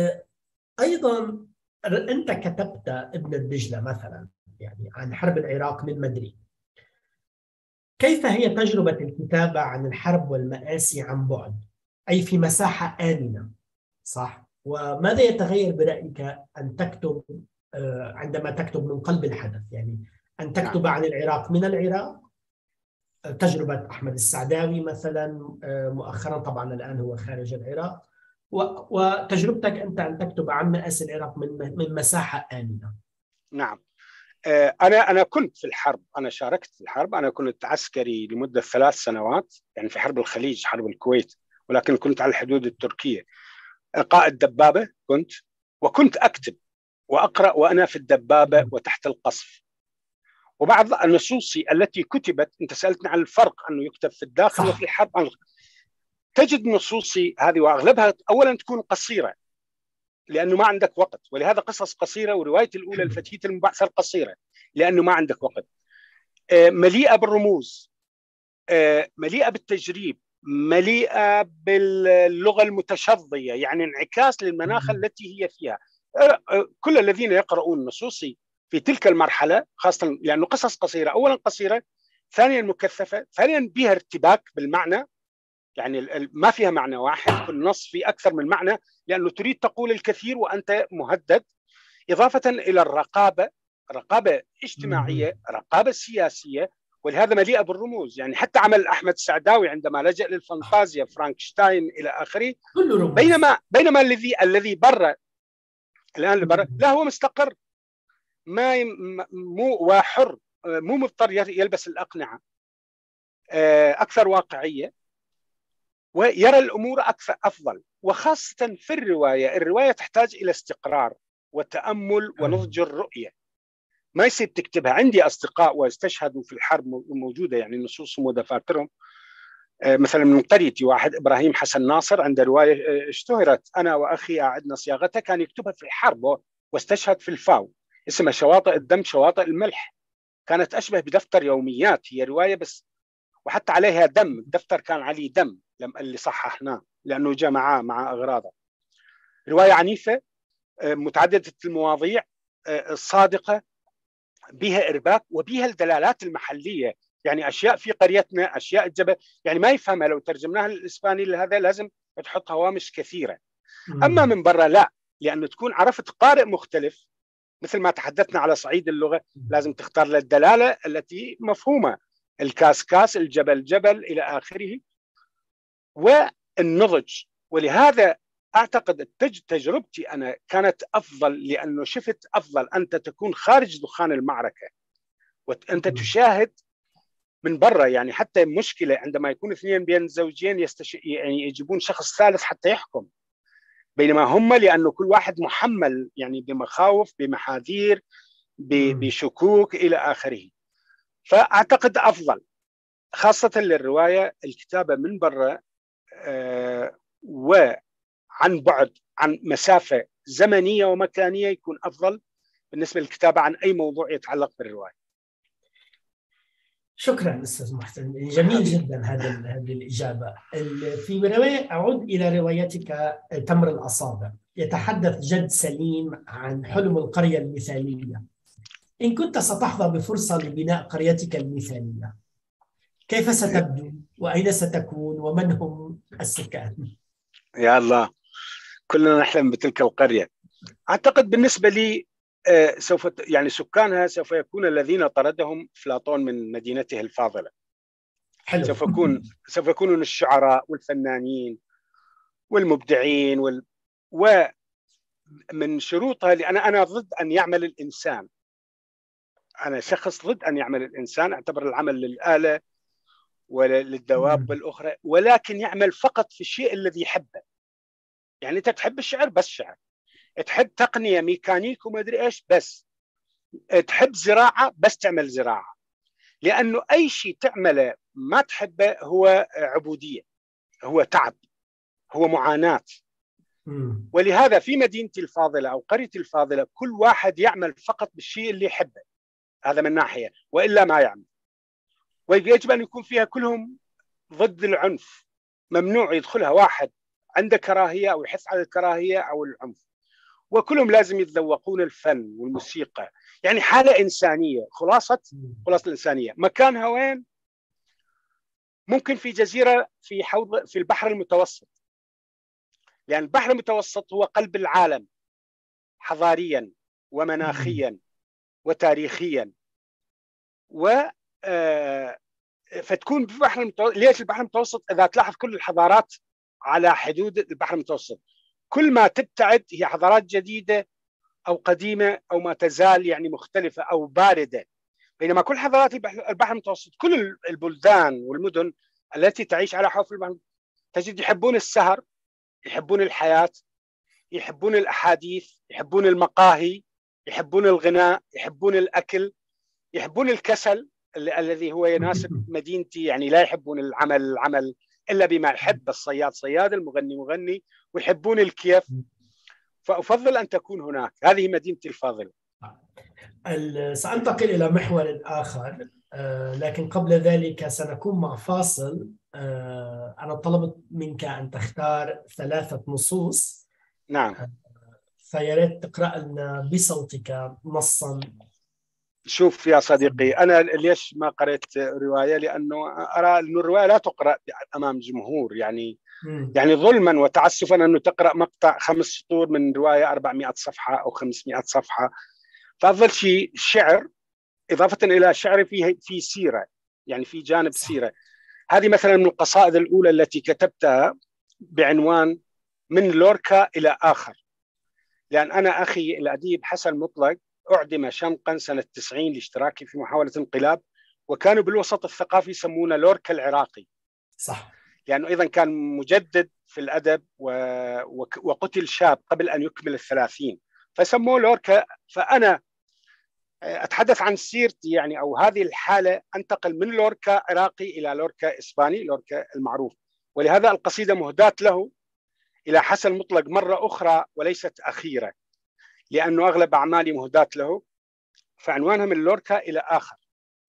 أيضا أنت كتبت ابن الدجلة مثلا، يعني عن حرب العراق من مدريد. كيف هي تجربة الكتابة عن الحرب والمآسي عن بعد، أي في مساحة آمنة، صح؟ وماذا يتغير برأيك أن تكتب عندما تكتب من قلب الحدث، يعني أن تكتب عن العراق من العراق، تجربة أحمد السعداوي مثلا مؤخرا، طبعا الآن هو خارج العراق، وتجربتك أنت أن تكتب عن مآسي العراق من مساحة آمنة. نعم. أنا كنت في الحرب، أنا شاركت في الحرب، أنا كنت عسكري لمدة 3 سنوات، يعني في حرب الخليج، حرب الكويت، ولكن كنت على الحدود التركية، قائد دبابة كنت، وكنت أكتب وأقرأ وأنا في الدبابة وتحت القصف. وبعض النصوص التي كتبت، أنت سألتني عن الفرق أنه يكتب في الداخل صح. وفي الحرب، تجد نصوصي هذه وأغلبها أولا تكون قصيرة لأنه ما عندك وقت، ولهذا قصص قصيرة، وروايتي الأولى الفتية المبعثة القصيرة لأنه ما عندك وقت، مليئة بالرموز، مليئة بالتجريب، مليئة باللغة المتشظية، يعني انعكاس للمناخ التي هي فيها. كل الذين يقرؤون نصوصي في تلك المرحلة، خاصة لأنه قصص قصيرة، أولا قصيرة، ثانيا مكثفة، ثانيا بها ارتباك بالمعنى، يعني ما فيها معنى واحد، كل نص فيه أكثر من معنى لأنه تريد تقول الكثير وأنت مهدد، إضافة إلى الرقابة، رقابة اجتماعية، رقابة سياسية، ولهذا مليئة بالرموز. يعني حتى عمل أحمد السعداوي عندما لجأ للفانتازيا، فرانكشتاين إلى آخره، بينما الذي برا الآن اللي برا لا، هو مستقر، مو وحر، مو مضطر يلبس الأقنعة، أكثر واقعية، ويرى الأمور أكثر أفضل. وخاصة في الرواية تحتاج إلى استقرار وتأمل ونضج الرؤية، ما يصير تكتبها. عندي أصدقاء واستشهدوا في الحرب موجودة، يعني نصوصهم ودفاترهم، مثلا من قريتي واحد إبراهيم حسن ناصر عنده رواية اشتهرت، أنا وأخي أعدنا صياغتها، كان يكتبها في الحرب واستشهد في الفاو، اسمها شواطئ الدم شواطئ الملح، كانت أشبه بدفتر يوميات، هي رواية بس، وحتى عليها دم، الدفتر كان عليه دم اللي صححناه لأنه جاء مع أغراضه. رواية عنيفة، متعددة المواضيع، صادقة، بها إرباك وبها الدلالات المحلية، يعني أشياء في قريتنا، أشياء الجبل، يعني ما يفهمها لو ترجمناها للإسباني لهذا لازم تحط هوامش كثيرة. أما من برا لا، لأنه تكون عرفت قارئ مختلف، مثل ما تحدثنا على صعيد اللغة، لازم تختار للدلالة التي مفهومة، الكاس الجبل جبل إلى آخره، والنضج. ولهذا أعتقد تجربتي أنا كانت أفضل، لأنه شفت أفضل أنت تكون خارج دخان المعركة وأنت تشاهد من برا. يعني حتى مشكلة عندما يكون اثنين بين زوجين يعني يجيبون شخص ثالث حتى يحكم، بينما هم لأنه كل واحد محمل يعني بمخاوف، بمحاذير، بشكوك إلى آخره. فأعتقد أفضل خاصة للرواية الكتابة من برا وعن بعد، عن مسافة زمنية ومكانية، يكون أفضل بالنسبة للكتابة عن أي موضوع يتعلق بالرواية. شكرا أستاذ محسن، جميل جدا هذه الإجابة. في رواية، أعود إلى روايتك تمر الأصابع، يتحدث جد سليم عن حلم القرية المثالية. إن كنت ستحظى بفرصة لبناء قريتك المثالية، كيف ستبدو وأين ستكون ومن هم السكان؟ يا الله، كلنا نحلم بتلك القرية. أعتقد بالنسبة لي سوف يعني سكانها سوف يكون الذين طردهم أفلاطون من مدينته الفاضلة. حلو. سوف يكونون الشعراء والفنانين والمبدعين ومن شروطها، لأن أنا ضد أن يعمل الإنسان. أنا شخص ضد أن يعمل الإنسان، أعتبر العمل للآلة وللدواب الأخرى، ولكن يعمل فقط في الشيء الذي يحبه. يعني أنت تحب الشعر بس شعر، تحب تقنية ميكانيك وما أدري إيش بس، تحب زراعة بس تعمل زراعة. لأنه أي شيء تعمله ما تحبه هو عبودية، هو تعب، هو معاناة. ولهذا في مدينتي الفاضلة أو قريتي الفاضلة كل واحد يعمل فقط بالشيء اللي يحبه، هذا من ناحية، وإلا ما يعمل. ويجب أن يكون فيها كلهم ضد العنف، ممنوع يدخلها واحد عنده كراهية أو يحث على الكراهية أو العنف، وكلهم لازم يتذوقون الفن والموسيقى. يعني حالة إنسانية، خلاصة الإنسانية. مكانها وين؟ ممكن في جزيرة في حوض في البحر المتوسط، لأن البحر المتوسط هو قلب العالم حضاريا ومناخيا وتاريخيا. فتكون في البحر المتوسط. ليش البحر المتوسط؟ إذا تلاحظ كل الحضارات على حدود البحر المتوسط، كل ما تبتعد هي حضارات جديدة أو قديمة أو ما تزال يعني مختلفة أو باردة. بينما كل حضارات البحر المتوسط، كل البلدان والمدن التي تعيش على حوض البحر تجد يحبون السهر، يحبون الحياة، يحبون الأحاديث، يحبون المقاهي، يحبون الغناء، يحبون الأكل، يحبون الكسل الذي هو يناسب مدينتي. يعني لا يحبون العمل إلا بما يحب، الصياد صياد، المغني مغني، ويحبون الكيف. فأفضل أن تكون هناك. هذه مدينتي الفاضلة. سأنتقل إلى محور آخر، لكن قبل ذلك سنكون مع فاصل. أنا طلبت منك أن تختار 3 نصوص. نعم. فياريت تقرأ لنا بصوتك نصا. شوف يا صديقي، أنا ليش ما قرأت رواية؟ لأنه أرى أن الرواية لا تقرأ أمام جمهور، يعني ظلما وتعسفا أنه تقرأ مقطع 5 سطور من رواية 400 صفحة أو 500 صفحة. فأفضل شيء شعر، إضافة إلى شعر في سيرة، يعني في جانب سيرة. هذه مثلا من القصائد الأولى التي كتبتها بعنوان من لوركا إلى آخر. لأن أنا أخي الأديب حسن مطلق أعدم شنقا سنة 90 لاشتراكه في محاولة انقلاب، وكانوا بالوسط الثقافي يسمونه لوركا العراقي. صح. لأنه أيضا كان مجدد في الأدب وقتل شاب قبل أن يكمل 30، فسموه لوركا. فأنا أتحدث عن سيرتي، يعني أو هذه الحالة، أنتقل من لوركا عراقي إلى لوركا إسباني، لوركا المعروف. ولهذا القصيدة مهداة له إلى حسن مطلق مرة أخرى وليست أخيرة، لأنه أغلب أعمالي مهداة له. فعنوانها من لوركا إلى آخر.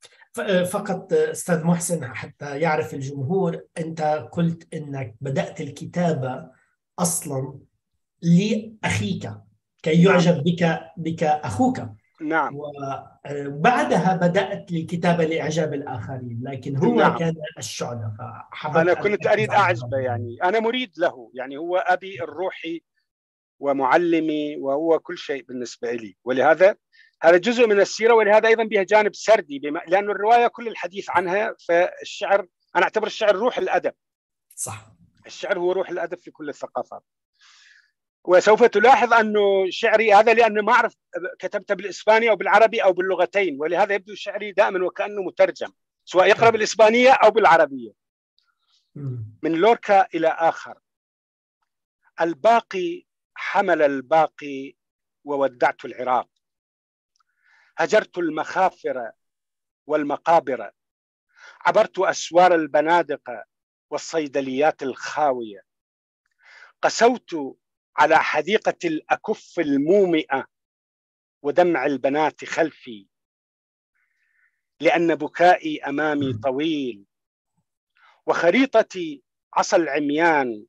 فقط أستاذ محسن حتى يعرف الجمهور، أنت قلت أنك بدأت الكتابة أصلا لأخيك كي يعجب بك أخوك. نعم. وبعدها بدأت الكتابة لإعجاب الآخرين، لكن هو نعم. كان الشعلة. أنا كنت أريد أعجبه، يعني أنا مريد له، يعني هو أبي الروحي ومعلمي وهو كل شيء بالنسبة لي. ولهذا هذا جزء من السيرة، ولهذا أيضا بها جانب سردي، لأن الرواية كل الحديث عنها. فالشعر، أنا أعتبر الشعر روح الأدب. صح. الشعر هو روح الأدب في كل الثقافات. وسوف تلاحظ أنه شعري هذا لأنه ما أعرف كتبته بالإسباني أو بالعربي أو باللغتين، ولهذا يبدو شعري دائما وكأنه مترجم، سواء يقرأ بالإسبانية أو بالعربية. من لوركا إلى آخر. الباقي حمل الباقي وودعت العراق، هجرت المخافر والمقابر، عبرت أسوار البنادق والصيدليات الخاوية، قسوت على حديقة الأكف المومئة ودمع البنات خلفي، لأن بكائي أمامي طويل وخريطتي عصا العميان.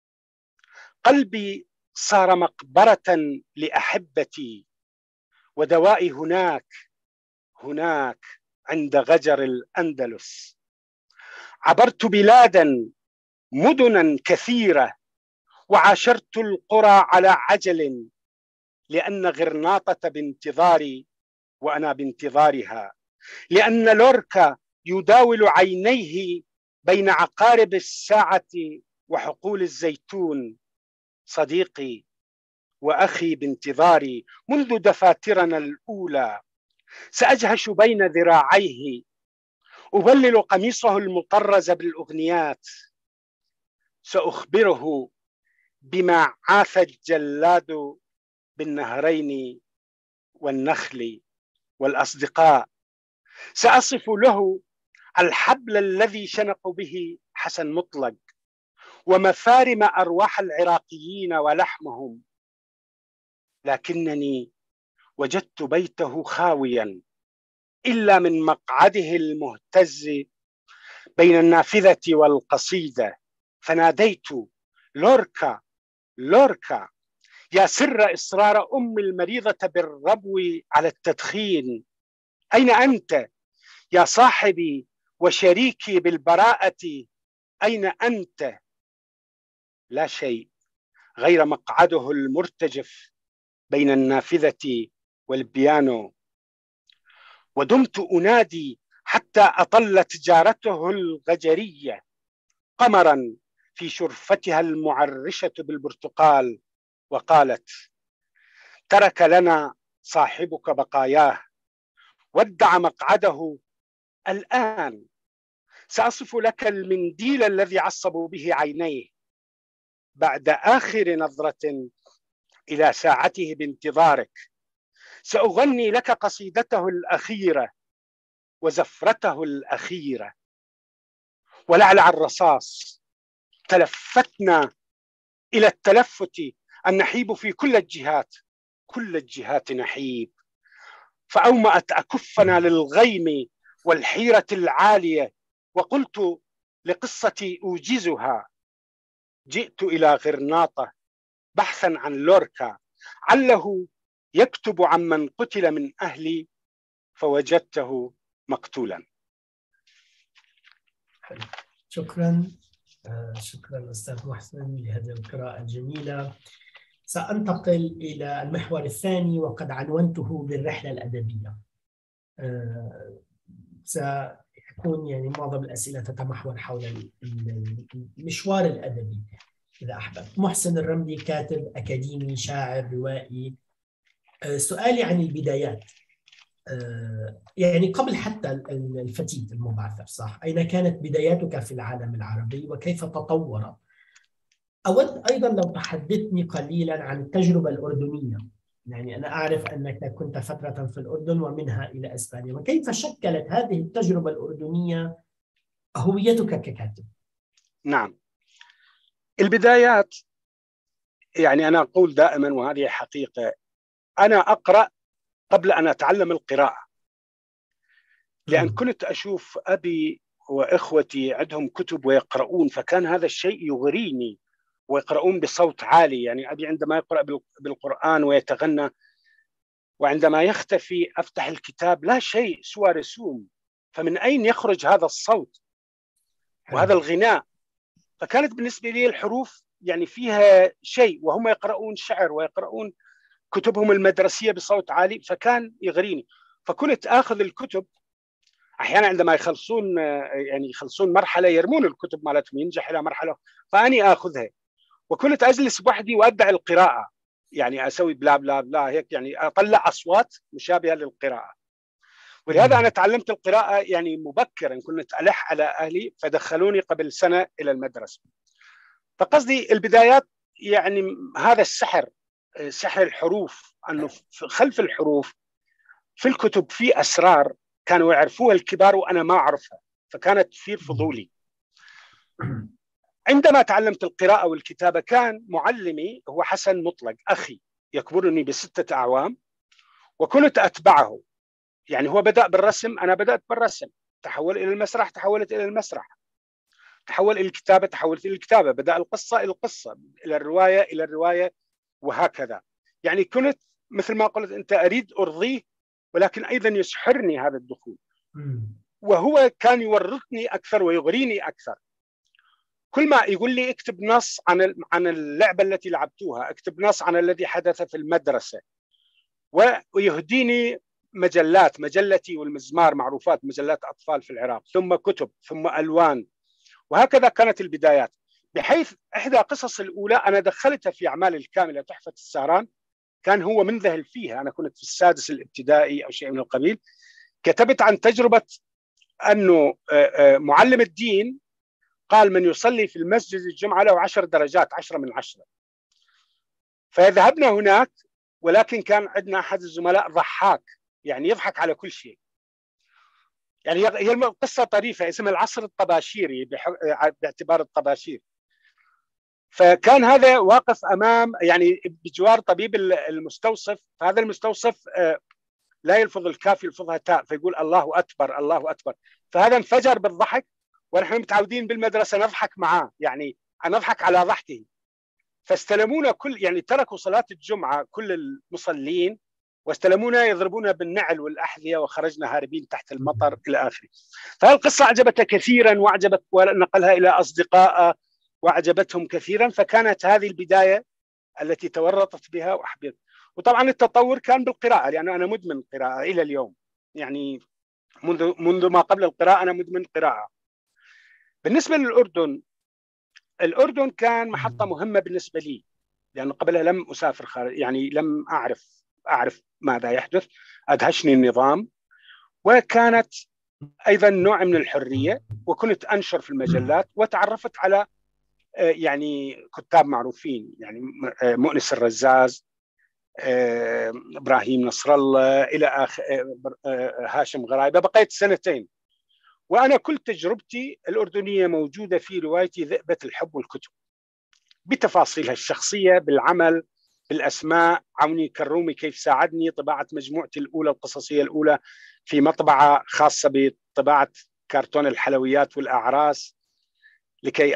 قلبي صار مقبرة لأحبتي، ودوائي هناك عند غجر الأندلس. عبرت بلادا مدنا كثيرة، وعاشرت القرى على عجل، لأن غرناطة بانتظاري وأنا بانتظارها، لأن لوركا يداول عينيه بين عقارب الساعة وحقول الزيتون. صديقي وأخي بانتظاري منذ دفاترنا الأولى، سأجهش بين ذراعيه، أبلل قميصه المطرز بالأغنيات، سأخبره بما عاث الجلاد بالنهرين والنخل والأصدقاء. سأصف له الحبل الذي شنق به حسن مطلق، ومفارم أرواح العراقيين ولحمهم، لكنني وجدت بيته خاويا إلا من مقعده المهتز بين النافذة والقصيدة، فناديت: لوركا لوركا، يا سر إصرار أم المريضة بالربو على التدخين، أين أنت يا صاحبي وشريكي بالبراءة؟ أين أنت؟ لا شيء غير مقعده المرتجف بين النافذة والبيانو. ودمت أنادي حتى أطلت جارته الغجرية قمرا في شرفتها المعرشة بالبرتقال وقالت: ترك لنا صاحبك بقاياه، ودع مقعده الآن. سأصف لك المنديل الذي عصبوا به عينيه بعد آخر نظرة إلى ساعته بانتظارك. سأغني لك قصيدته الأخيرة وزفرته الأخيرة. ولعلع الرصاص تلفتنا إلى التلفت النحيب في كل الجهات، كل الجهات نحيب، فأومأت أكفنا للغيم والحيرة العالية. وقلت لقصتي أوجزها: جئت إلى غرناطة بحثا عن لوركا، عله يكتب عمن قتل من أهلي، فوجدته مقتولا. شكرا شكرا أستاذ محسن لهذه القراءة الجميلة. سأنتقل إلى المحور الثاني وقد عنونته بالرحلة الأدبية. سيكون يعني معظم الأسئلة تتمحور حول المشوار الأدبي إذا أحببت. محسن الرملي كاتب أكاديمي، شاعر، روائي. سؤالي عن البدايات، يعني قبل حتى الفتيت المبعثر، صح؟ أين كانت بداياتك في العالم العربي وكيف تطورت؟ أود أيضا لو تحدثني قليلا عن التجربة الأردنية، يعني أنا أعرف أنك كنت فترة في الأردن ومنها إلى إسبانيا، وكيف شكلت هذه التجربة الأردنية هويتك ككاتب؟ نعم، البدايات يعني أنا أقول دائما وهذه حقيقة، أنا أقرأ قبل أن أتعلم القراءة، لأن كنت أشوف أبي وإخوتي عندهم كتب ويقرؤون، فكان هذا الشيء يغريني، ويقرؤون بصوت عالي. يعني أبي عندما يقرأ بالقرآن ويتغنى، وعندما يختفي أفتح الكتاب لا شيء سوى رسوم، فمن أين يخرج هذا الصوت وهذا الغناء؟ فكانت بالنسبة لي الحروف يعني فيها شيء، وهم يقرؤون شعر ويقرؤون كتبهم المدرسية بصوت عالي، فكان يغريني. فكنت آخذ الكتب أحيانا عندما يخلصون مرحلة يرمون الكتب مالتهم، ينجح إلى مرحلة فأني آخذها وكنت أجلس بوحدي وأدعي القراءة، يعني أسوي بلا بلا بلا هيك، يعني أطلع أصوات مشابهة للقراءة. ولهذا أنا تعلمت القراءة يعني مبكرا، كنت ألح على أهلي فدخلوني قبل سنة إلى المدرسة. فقصدي البدايات يعني هذا السحر، سحر الحروف، أنه خلف الحروف في الكتب في أسرار كانوا يعرفوها الكبار وأنا ما أعرفها، فكانت تثير فضولي. عندما تعلمت القراءة والكتابة كان معلمي هو حسن مطلق، أخي يكبرني ب6 أعوام، وكنت أتبعه. يعني هو بدأ بالرسم، أنا بدأت بالرسم، تحول إلى المسرح، تحولت إلى المسرح، تحول إلى الكتابة، تحولت إلى الكتابة، بدأ القصة إلى القصة، إلى الرواية إلى الرواية، وهكذا. يعني كنت مثل ما قلت أنت أريد أرضيه، ولكن أيضا يسحرني هذا الدخول، وهو كان يورطني أكثر ويغريني أكثر. كل ما يقول لي اكتب نص عن اللعبة التي لعبتوها، اكتب نص عن الذي حدث في المدرسة، ويهديني مجلات، مجلتي والمزمار معروفات، مجلات أطفال في العراق، ثم كتب، ثم ألوان، وهكذا كانت البدايات. بحيث إحدى قصص الأولى أنا دخلتها في أعمال الكاملة تحفة السهران، كان هو منذهل فيها، أنا كنت في السادس الابتدائي أو شيء من القبيل. كتبت عن تجربة أنه معلم الدين قال من يصلي في المسجد الجمعة له 10 درجات، 10 من 10. فذهبنا هناك، ولكن كان عندنا أحد الزملاء ضحاك، يعني يضحك على كل شيء. يعني هي قصة طريفة اسمها العصر الطباشيري باعتبار الطباشير. فكان هذا واقف أمام يعني بجوار طبيب المستوصف، فهذا المستوصف لا يلفظ الكاف، يلفظها تاء، فيقول الله أكبر الله أكبر. فهذا انفجر بالضحك، ونحن متعودين بالمدرسة نضحك معاه، يعني نضحك على ضحكه. فاستلمونا يعني تركوا صلاة الجمعة كل المصلين واستلمونا يضربونا بالنعل والأحذية، وخرجنا هاربين تحت المطر إلى آخره. فهذه القصة أعجبته كثيرا، وأعجبت ونقلها إلى أصدقائه وأعجبتهم كثيرا. فكانت هذه البداية التي تورطت بها وأحببت. وطبعا التطور كان بالقراءة، لأنه أنا مدمن قراءة إلى اليوم، يعني منذ ما قبل القراءة أنا مدمن قراءة. بالنسبة للأردن، الأردن كان محطة مهمة بالنسبة لي، لأنه قبلها لم أسافر خارج، يعني لم أعرف ماذا يحدث. أدهشني النظام، وكانت أيضا نوع من الحرية، وكنت أنشر في المجلات، وتعرفت على يعني كتاب معروفين، يعني مؤنس الرزاز، إبراهيم نصر الله، إلى آخر هاشم غرايبة. بقيت 2 وأنا كل تجربتي الأردنية موجودة في روايتي ذئبة الحب والكتب، بتفاصيلها الشخصية، بالعمل، بالأسماء. عوني كرومي كيف ساعدني، طباعة مجموعتي الأولى القصصية الأولى في مطبعة خاصة بطباعة كرتون الحلويات والأعراس، لكي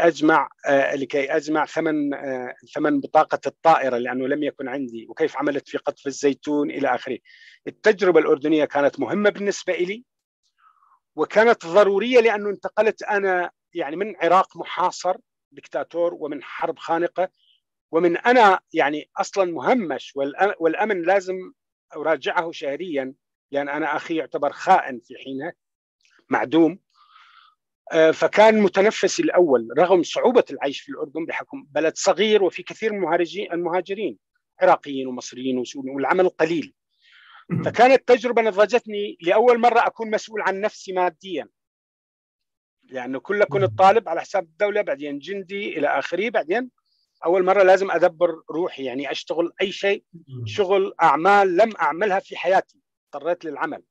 أجمع ثمن بطاقة الطائرة لأنه لم يكن عندي، وكيف عملت في قطف الزيتون إلى آخره. التجربة الأردنية كانت مهمة بالنسبة لي، وكانت ضرورية، لأنه انتقلت أنا يعني من عراق محاصر دكتاتور، ومن حرب خانقة، ومن أنا يعني أصلا مهمش، والأمن لازم أراجعه شهريا، لأن أنا أخي يعتبر خائن في حينها، معدوم. فكان متنفسي الأول رغم صعوبة العيش في الأردن بحكم بلد صغير وفي كثير من المهاجرين عراقيين ومصريين وسوريين، والعمل قليل. فكانت تجربة نضجتني لأول مرة أكون مسؤول عن نفسي ماديا، لأنه كنت طالب على حساب الدولة، بعدين جندي إلى آخره، بعدين أول مرة لازم أدبر روحي، يعني أشتغل أي شيء، شغل أعمال لم أعملها في حياتي، اضطريت للعمل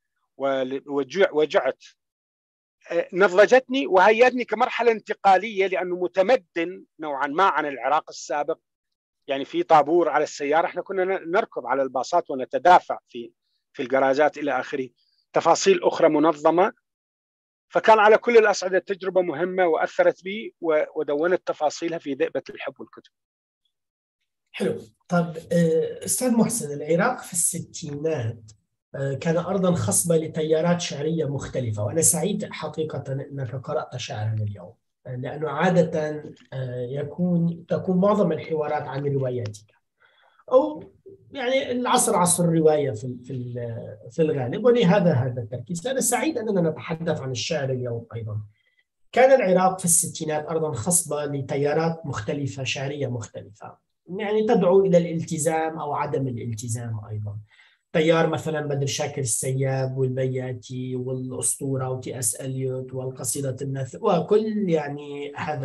وجعت. نضجتني وهيأتني كمرحلة انتقالية، لأنه متمدن نوعا ما عن العراق السابق. يعني في طابور على السيارة، احنا كنا نركض على الباصات ونتدافع في الجراجات إلى آخره، تفاصيل أخرى منظمة. فكان على كل الأصعدة تجربة مهمة وأثرت بي، ودونت تفاصيلها في ذئبة الحب والكتب. حلو. طب أستاذ محسن، العراق في الستينات كان أرضاً خصبة لتيارات شعرية مختلفة، وأنا سعيد حقيقة أنك قرأت شعرا اليوم، لأنه عادة تكون معظم الحوارات عن رواياتك، أو يعني العصر عصر الرواية في الغالب، ولهذا هذا التركيز. أنا سعيد أننا نتحدث عن الشعر اليوم أيضا. كان العراق في الستينات أرضا خصبة لتيارات مختلفة شعرية مختلفة، يعني تدعو إلى الالتزام أو عدم الالتزام أيضا. تيار مثلا بدر شاكر السياب والبياتي والأسطورة وتي أس إليوت والقصيدة النثر وكل يعني هذا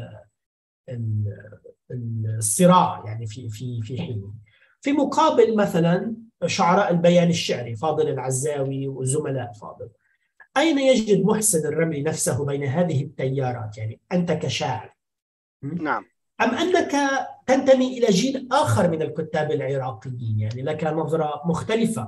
الصراع يعني في حين. في مقابل مثلا شعراء البيان الشعري فاضل العزاوي وزملاء فاضل. أين يجد محسن الرملي نفسه بين هذه التيارات؟ يعني أنت كشاعر، نعم، أم أنك تنتمي إلى جيل آخر من الكتاب العراقيين، يعني لك نظرة مختلفة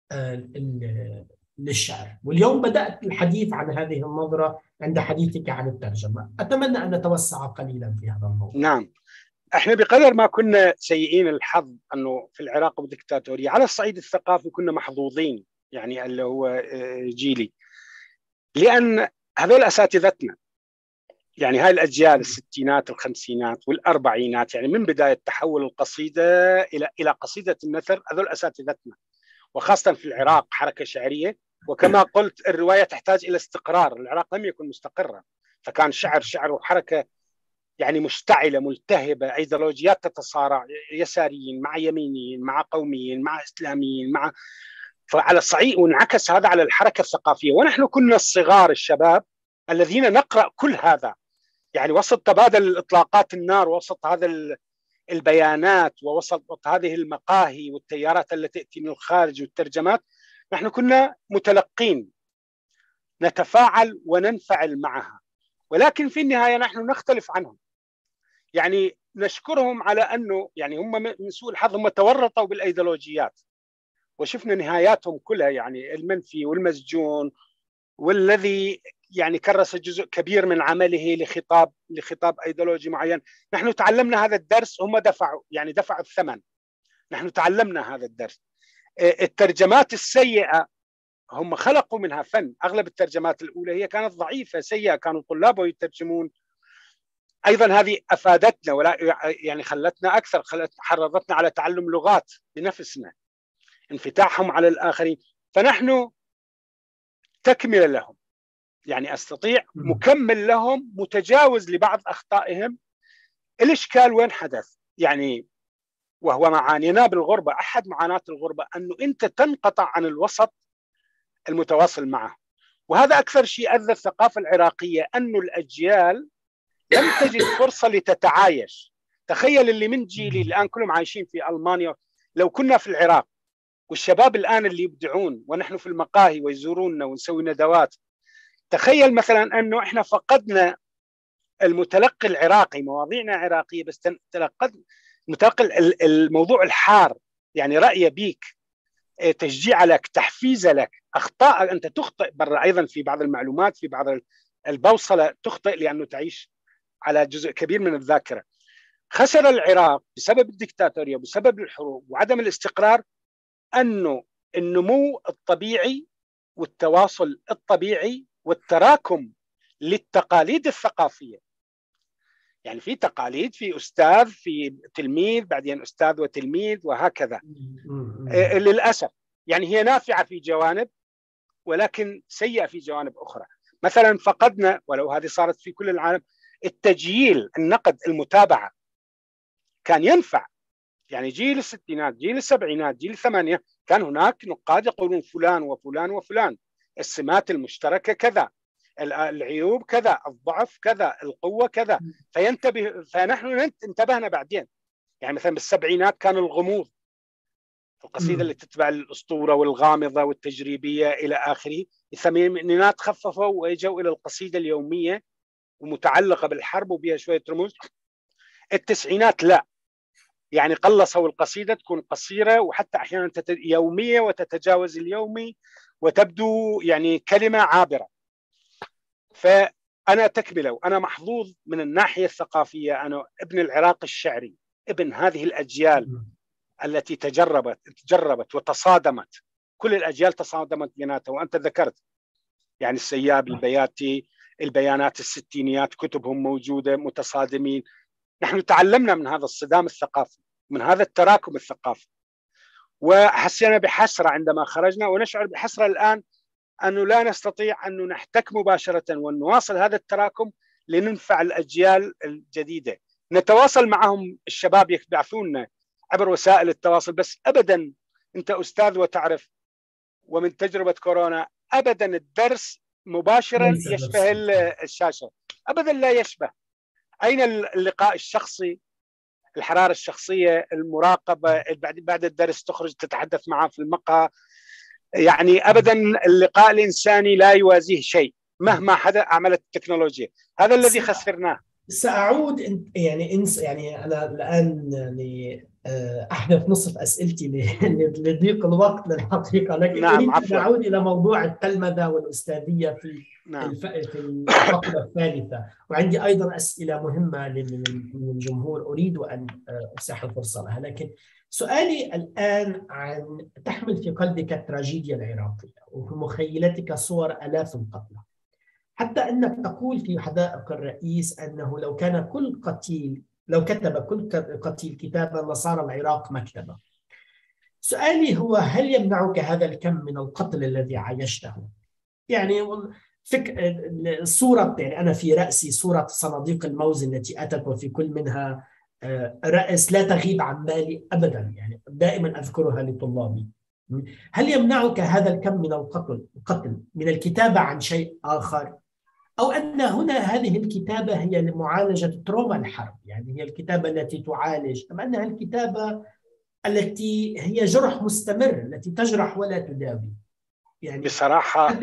للشعر؟ واليوم بدأت الحديث عن هذه النظرة عند حديثك عن الترجمة. أتمنى أن نتوسع قليلا في هذا الموضوع. نعم. احنا بقدر ما كنا سيئين الحظ انه في العراق بديكتاتورية، على الصعيد الثقافي كنا محظوظين، يعني اللي هو جيلي، لان هذول اساتذتنا، يعني هاي الاجيال الستينات الخمسينات والاربعينات، يعني من بدايه تحول القصيده الى قصيده النثر، هذول اساتذتنا، وخاصه في العراق حركه شعريه. وكما قلت الروايه تحتاج الى استقرار، العراق لم يكن مستقرا، فكان شعر وحركه يعني مشتعله ملتهبه، ايديولوجيات تتصارع، يساريين مع يمينيين مع قوميين مع اسلاميين مع، فعلى الصعيد وانعكس هذا على الحركه الثقافيه. ونحن كنا الصغار الشباب الذين نقرا كل هذا، يعني وسط تبادل اطلاقات النار، وسط هذا البيانات، ووسط هذه المقاهي والتيارات التي تاتي من الخارج والترجمات، نحن كنا متلقين نتفاعل وننفعل معها. ولكن في النهايه نحن نختلف عنهم، يعني نشكرهم على انه يعني هم من سوء الحظ هم تورطوا بالايديولوجيات، وشفنا نهاياتهم كلها، يعني المنفي والمسجون، والذي يعني كرس جزء كبير من عمله لخطاب ايديولوجي معين. نحن تعلمنا هذا الدرس، هم دفعوا الثمن، نحن تعلمنا هذا الدرس. الترجمات السيئه هم خلقوا منها فن، اغلب الترجمات الاولى هي كانت ضعيفه سيئه، كانوا طلابه يترجمون. ايضا هذه افادتنا، ولا يعني خلتنا اكثر، حرضتنا على تعلم لغات بنفسنا، انفتاحهم على الاخرين. فنحن تكمله لهم، يعني استطيع مكمل لهم، متجاوز لبعض اخطائهم. الاشكال وين حدث؟ يعني وهو معانينا بالغربه، احد معاناه الغربه انه انت تنقطع عن الوسط المتواصل معه، وهذا اكثر شيء اذى الثقافه العراقيه، انه الاجيال لم تجد فرصه لتتعايش. تخيل اللي من جيلي الان كلهم عايشين في المانيا، لو كنا في العراق، والشباب الان اللي يبدعون ونحن في المقاهي ويزوروننا ونسوي ندوات، تخيل مثلا انه احنا فقدنا المتلقي العراقي، مواضيعنا عراقيه بس تلقد متلقي الموضوع الحار، يعني رايه بيك، تشجيع لك، تحفيز لك. اخطاء انت تخطئ برا ايضا في بعض المعلومات، في بعض البوصله تخطئ لانه تعيش على جزء كبير من الذاكره. خسر العراق بسبب الدكتاتوريه، بسبب الحروب وعدم الاستقرار، انه النمو الطبيعي والتواصل الطبيعي والتراكم للتقاليد الثقافيه. يعني في تقاليد، في استاذ، في تلميذ، بعدين استاذ وتلميذ وهكذا. للاسف يعني هي نافعه في جوانب ولكن سيئه في جوانب اخرى. مثلا فقدنا، ولو هذه صارت في كل العالم، التجييل، النقد، المتابعه كان ينفع. يعني جيل الستينات، جيل السبعينات، جيل الثمانينات، كان هناك نقاد يقولون فلان وفلان وفلان، السمات المشتركه كذا، العيوب كذا، الضعف كذا، القوه كذا، فنحن انتبهنا بعدين. يعني مثلا بالسبعينات كان الغموض، القصيده اللي تتبع الاسطوره والغامضه والتجريبيه الى اخره. الثمانينات خففوا واجوا الى القصيده اليوميه ومتعلقه بالحرب وبها شويه رموز. التسعينات لا، يعني قلصوا القصيده تكون قصيره وحتى احيانا يوميه وتتجاوز اليومي وتبدو يعني كلمه عابره. فانا تكمله، وانا محظوظ من الناحيه الثقافيه، انا ابن العراق الشعري، ابن هذه الاجيال التي تجربت وتصادمت. كل الاجيال تصادمت بيناتها، وانت ذكرت يعني السياب، البياتي، البيانات الستينيات، كتبهم موجوده، متصادمين. نحن تعلمنا من هذا الصدام الثقافي، من هذا التراكم الثقافي، وحسينا بحسره عندما خرجنا، ونشعر بحسره الان أنه لا نستطيع أن نحتك مباشرة ونواصل هذا التراكم لننفع الأجيال الجديدة. نتواصل معهم، الشباب يبعثوننا عبر وسائل التواصل، بس أبدا أنت أستاذ وتعرف ومن تجربة كورونا أبدا الدرس مباشرا يشبه الشاشة، أبدا لا يشبه. أين اللقاء الشخصي، الحرارة الشخصية، المراقبة، بعد الدرس تخرج تتحدث معه في المقهى، يعني أبدا اللقاء الإنساني لا يوازيه شيء مهما حدا عملت التكنولوجيا. هذا الذي خسرناه. سأعود يعني أنا الآن يعني أحذف نصف أسئلتي لضيق الوقت للحقيقة، لكن أريد أن أعود إلى موضوع التلمذة والأستاذية في في الفقرة الثالثة، وعندي أيضا أسئلة مهمة من الجمهور أريد أن أفتح الفرصة لها. لكن سؤالي الآن عن تحمل في قلبك التراجيديا العراقية وفي مخيلتك صور آلاف القتلى، حتى أنك تقول في حدائق الرئيس أنه لو كتب كل قتيل كتابا لصار العراق مكتبة. سؤالي هو هل يمنعك هذا الكم من القتل الذي عايشته؟ يعني صورة، يعني أنا في رأسي صورة صناديق الموز التي أتت وفي كل منها رأس لا تغيب عن بالي أبدا، يعني دائما أذكرها لطلابي. هل يمنعك هذا الكم من القتل من الكتابة عن شيء آخر؟ أو أن هنا هذه الكتابة هي لمعالجة تروما الحرب، يعني هي الكتابة التي تعالج، أم أنها الكتابة التي هي جرح مستمر التي تجرح ولا تداوي؟ يعني بصراحة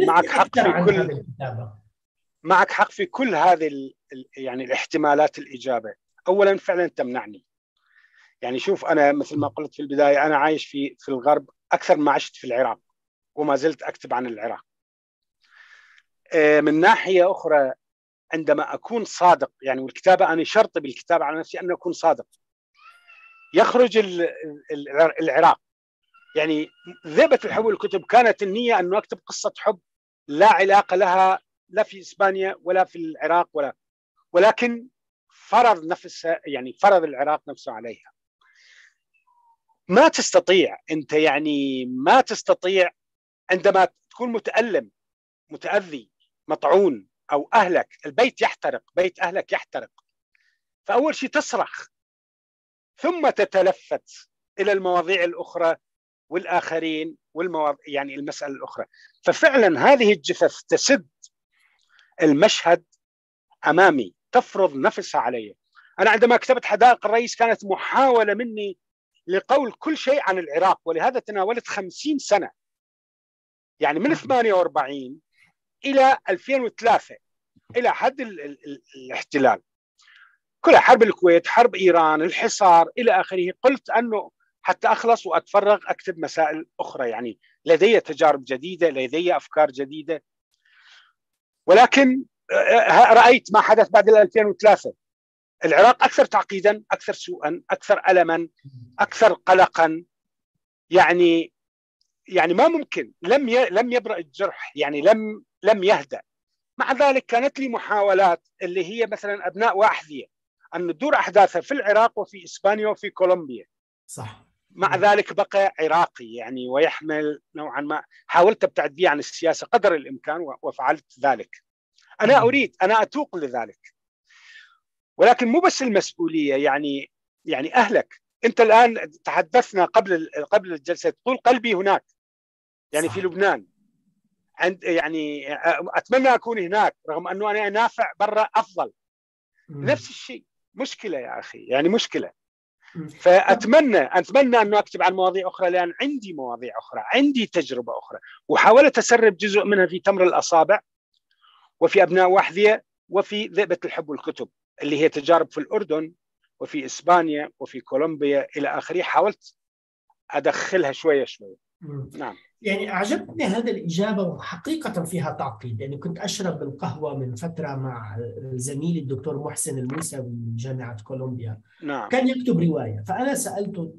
معك حق في كل هذه يعني الاحتمالات الإجابة. أولا فعلا تمنعني، يعني شوف أنا مثل ما قلت في البداية أنا عايش في الغرب أكثر ما عشت في العراق وما زلت أكتب عن العراق. من ناحية أخرى عندما أكون صادق، يعني والكتابة أنا شرطي بالكتابة على نفسي أن أكون صادق، يخرج العراق، يعني ذئبة الحب والكتب كانت النية أنه أكتب قصة حب لا علاقة لها لا في إسبانيا ولا في العراق ولكن فرض نفسها، يعني فرض العراق نفسه عليها. ما تستطيع أنت، يعني ما تستطيع عندما تكون متألم متأذي مطعون أو أهلك البيت يحترق، بيت أهلك يحترق، فأول شيء تصرخ ثم تتلفت إلى المواضيع الأخرى والآخرين يعني المسألة الأخرى. ففعلا هذه الجثث تسد المشهد أمامي، تفرض نفسها علي. أنا عندما كتبت حدائق الرئيس كانت محاولة مني لقول كل شيء عن العراق، ولهذا تناولت 50 سنة، يعني من 48 إلى 2003 إلى حد الاحتلال، كل حرب الكويت، حرب إيران، الحصار إلى آخره. قلت أنه حتى أخلص وأتفرغ أكتب مسائل أخرى، يعني لدي تجارب جديدة، لدي أفكار جديدة. ولكن رأيت ما حدث بعد 2003، العراق أكثر تعقيدا، أكثر سوءا، أكثر ألما، أكثر قلقا. يعني ما ممكن، لم يبرأ الجرح، يعني لم يهدأ. مع ذلك كانت لي محاولات اللي هي مثلا أبناء وأحذية أن تدور أحداثها في العراق وفي إسبانيا وفي كولومبيا. صح. مع ذلك بقى عراقي، يعني ويحمل نوعا ما، حاولت أبتعد به عن السياسة قدر الإمكان وفعلت ذلك. أنا أتوق لذلك، ولكن مو بس المسؤولية، يعني أهلك. أنت الآن تحدثنا قبل الجلسة تقول قلبي هناك، يعني صح. في لبنان يعني أتمنى أكون هناك رغم أنه أنا نافع برا أفضل. نفس الشيء، مشكلة يا أخي، يعني مشكلة. فأتمنى أنه أكتب عن مواضيع أخرى، لأن عندي مواضيع أخرى، عندي تجربة أخرى، وحاولت أسرب جزء منها في تمر الأصابع وفي أبناء وحذية وفي ذئبة الحب والكتب اللي هي تجارب في الأردن وفي إسبانيا وفي كولومبيا إلى آخره. حاولت أدخلها شوية. نعم. يعني أعجبتني هذه الإجابة، وحقيقة فيها تعقيد. يعني كنت أشرب بالقهوة من فترة مع زميلي الدكتور محسن الموسوي من جامعة كولومبيا. نعم. كان يكتب رواية، فأنا سألته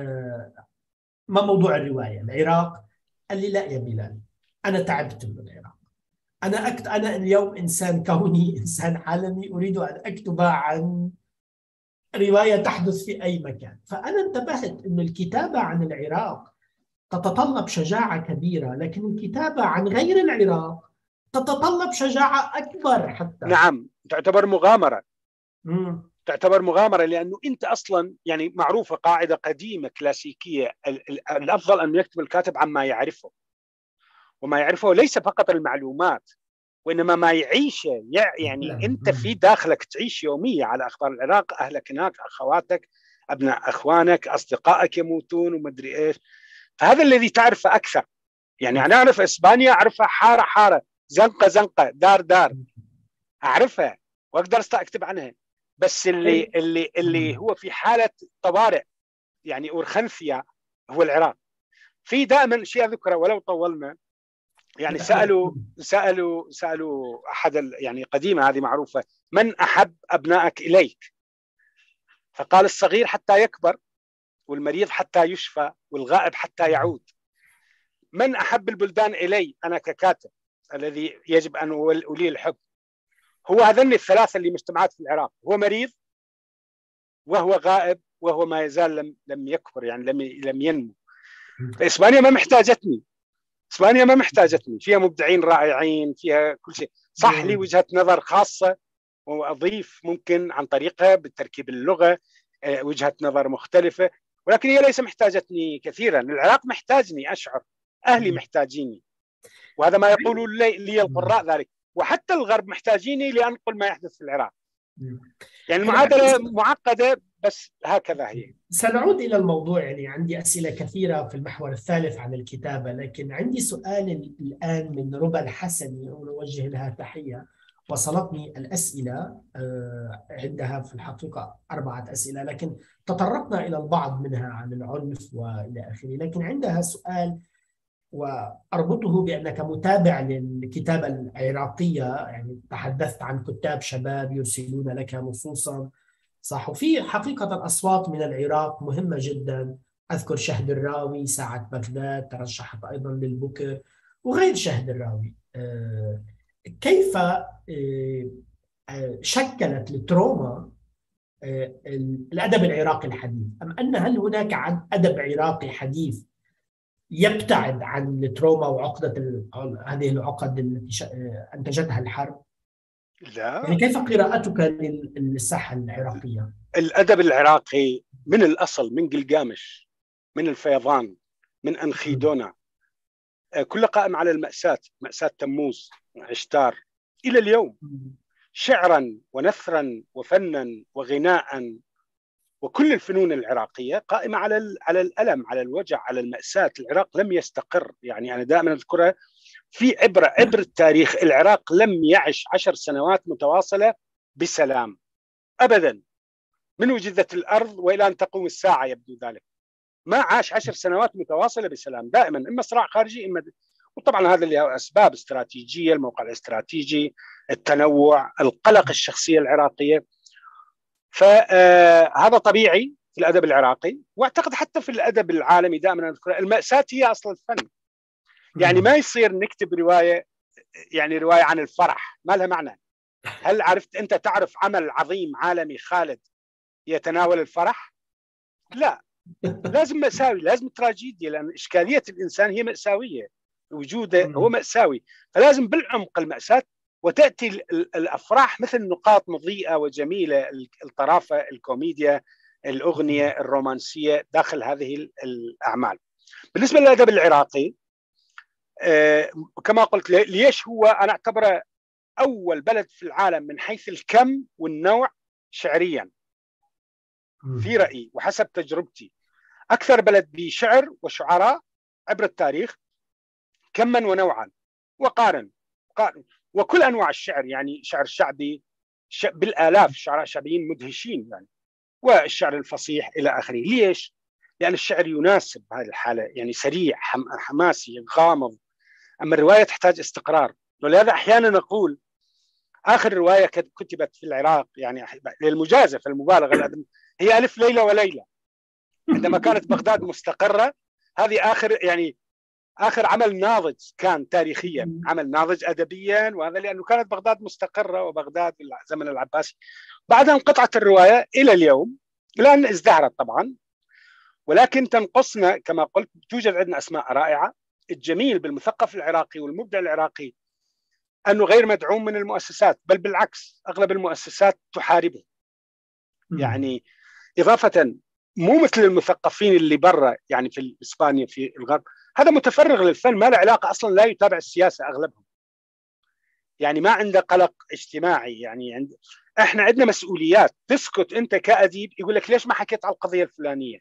ما موضوع الرواية؟ العراق. قال لي لا يا بلال، أنا تعبت من العراق. أنا اليوم إنسان كوني، إنسان عالمي، أريد أن أكتب عن رواية تحدث في أي مكان. فأنا انتبهت أن الكتابة عن العراق تتطلب شجاعة كبيرة، لكن الكتابة عن غير العراق تتطلب شجاعة أكبر حتى. نعم، تعتبر مغامرة. مم. تعتبر مغامرة، لأنه أنت أصلا يعني معروفة قاعدة قديمة كلاسيكية، الأفضل أن يكتب الكاتب عما يعرفه، وما يعرفه ليس فقط المعلومات وإنما ما يعيشه. يعني أنت في داخلك تعيش يومية على أخبار العراق، أهلك هناك، أخواتك، أبناء أخوانك، أصدقائك يموتون ومدري إيش، فهذا الذي تعرفه أكثر. يعني أنا أعرف إسبانيا، أعرفها حارة حارة، زنقة زنقة، دار دار، أعرفها وأقدر أكتب عنها. بس اللي هو في حالة طوارئ، يعني أورخنثيا، هو العراق. في دائما شيء أذكره ولو طولنا، يعني سألوا أحد يعني قديمة هذه معروفة، من أحب أبنائك إليك؟ فقال الصغير حتى يكبر، والمريض حتى يشفى، والغائب حتى يعود. من أحب البلدان إلي أنا ككاتب الذي يجب أن أولي الحب؟ هو هذين الثلاثة اللي مجتمعات في العراق، هو مريض، وهو غائب، وهو ما يزال لم يكبر، يعني لم ينمو. فإسبانيا ما محتاجتني، إسبانيا ما محتاجتني، فيها مبدعين رائعين، فيها كل شيء. صح لي وجهة نظر خاصة وأضيف ممكن عن طريقها بالتركيب اللغة وجهة نظر مختلفة، ولكن هي ليس محتاجتني كثيرا. العراق محتاجني، أشعر أهلي محتاجيني، وهذا ما يقول لي القراء ذلك، وحتى الغرب محتاجيني لأنقل ما يحدث في العراق. يعني المعادلة معقدة، بس هكذا هي. سنعود إلى الموضوع، يعني عندي أسئلة كثيرة في المحور الثالث عن الكتابة، لكن عندي سؤال الآن من ربى الحسني، ونوجه لها تحية. وصلتني الأسئلة عندها في الحقيقة 4 أسئلة، لكن تطرقنا إلى البعض منها عن العنف وإلى آخره. لكن عندها سؤال وأربطه بأنك متابع للكتابة العراقية، يعني تحدثت عن كتاب شباب يرسلون لك نصوصا، صح؟ وفي حقيقة الأصوات من العراق مهمة جدا. أذكر شهد الراوي ساعة بغداد ترشحت أيضا للبوكر، وغير شهد الراوي. كيف شكلت التروما الأدب العراقي الحديث؟ أم هل هناك أدب عراقي حديث يبتعد عن التروما وعقدة هذه العقد التي أنتجتها الحرب؟ لا. يعني كيف قراءتك للساحة العراقية؟ الأدب العراقي من الأصل، من قلقامش، من الفيضان، من أنخيدونا، كله قائم على المأساة، مأساة تموز، عشتار، إلى اليوم. شعرا ونثرا وفنا وغناء، وكل الفنون العراقية قائمة على الألم، على الوجع، على المأساة. العراق لم يستقر، يعني أنا دائما أذكرها في عبر التاريخ. العراق لم يعش 10 سنوات متواصلة بسلام أبدا، من وجدت الأرض وإلى أن تقوم الساعة يبدو ذلك. ما عاش 10 سنوات متواصلة بسلام، دائما إما صراع خارجي إما وطبعا هذا اللي هو أسباب استراتيجية، الموقع الاستراتيجي، التنوع، القلق، الشخصية العراقية. فهذا طبيعي في الأدب العراقي، واعتقد حتى في الأدب العالمي دائما نذكر المأساة هي أصل الفن. يعني ما يصير نكتب رواية، يعني رواية عن الفرح ما لها معنى. هل عرفت أنت تعرف عمل عظيم عالمي خالد يتناول الفرح؟ لا، لازم مأساوي، لازم تراجيديا، لأن إشكالية الإنسان هي مأساوية، وجوده هو مأساوي، فلازم بالعمق المأساة. وتأتي الأفراح مثل نقاط مضيئة وجميلة، الطرافة، الكوميديا، الأغنية الرومانسية داخل هذه الأعمال. بالنسبة للأدب العراقي كما قلت، ليش هو أنا أعتبره أول بلد في العالم من حيث الكم والنوع شعريا في رأيي وحسب تجربتي. أكثر بلد بشعر وشعراء عبر التاريخ كما ونوعا، وقارن وكل أنواع الشعر، يعني شعر شعبي بالآلاف، شعراء شعبيين مدهشين يعني، والشعر الفصيح إلى آخره. ليش؟ لأن الشعر يناسب هذه الحالة، يعني سريع، حماسي، غامض. أما الرواية تحتاج استقرار، ولهذا أحيانا نقول آخر رواية كتبت في العراق، يعني للمجازفة المبالغة، هي ألف ليلة وليلة. عندما كانت بغداد مستقرة، هذه آخر عمل ناضج كان تاريخيا، عمل ناضج أدبيا، وهذا لأنه كانت بغداد مستقرة، وبغداد في الزمن العباسي. بعدها انقطعت الرواية إلى اليوم، لأن ازدهرت طبعا، ولكن تنقصنا كما قلت. توجد عندنا أسماء رائعة. الجميل بالمثقف العراقي والمبدع العراقي أنه غير مدعوم من المؤسسات، بل بالعكس أغلب المؤسسات تحاربه. يعني إضافة مو مثل المثقفين اللي برا، يعني في إسبانيا في الغرب، هذا متفرغ للفن، ما له علاقة أصلا، لا يتابع السياسة أغلبهم، يعني ما عنده قلق اجتماعي. يعني احنا عندنا مسؤوليات. تسكت انت كأديب، يقول لك ليش ما حكيت على القضية الفلانية؟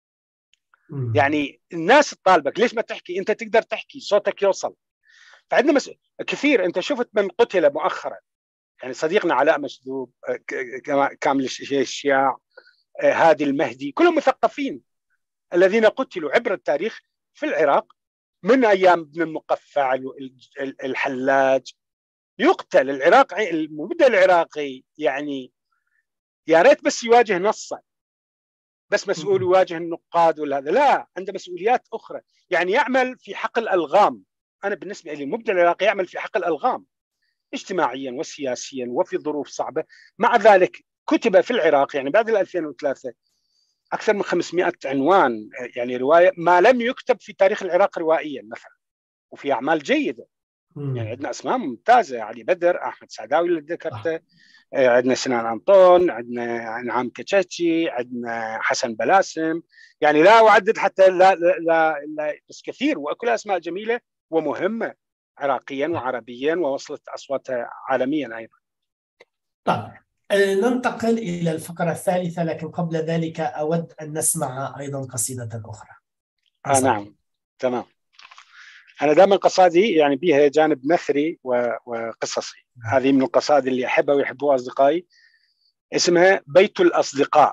يعني الناس تطالبك ليش ما تحكي؟ انت تقدر تحكي، صوتك يوصل. فعندنا كثير. انت شفت من قتل مؤخرا، يعني صديقنا علاء مشذوب، كامل الشياع، هادي المهدي، كلهم مثقفين الذين قتلوا عبر التاريخ في العراق من ايام ابن المقفع، الحلاج. يقتل العراقي، المبدع العراقي، يعني يا ريت بس يواجه نصا، بس مسؤول يواجه النقاد ولا هذا، لا، عنده مسؤوليات أخرى. يعني يعمل في حقل ألغام. أنا بالنسبة لي المبدع العراقي يعمل في حقل ألغام اجتماعيا وسياسيا وفي ظروف صعبة. مع ذلك كتب في العراق يعني بعد 2003 أكثر من 500 عنوان، يعني رواية ما لم يكتب في تاريخ العراق روائيا مثلا، وفي أعمال جيدة. يعني عندنا أسماء ممتازة، علي بدر، أحمد سعداوي اللي ذكرته، عندنا سنان أنطون، عندنا نعام كتشاتشي، عندنا حسن بلاسم، يعني لا أعدد حتى، لا بس كثير، وكلها أسماء جميلة ومهمة عراقيا وعربيا، ووصلت أصواتها عالميا أيضا. طيب ننتقل إلى الفقرة الثالثة، لكن قبل ذلك أود أن نسمع أيضا قصيدة أخرى. نعم، تمام. أنا دائما قصائدي يعني بها جانب نثري وقصصي. هذه من القصائد اللي أحبها ويحبوها أصدقائي، اسمها بيت الأصدقاء.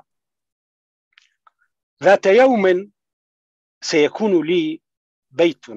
ذات يوم سيكون لي بيت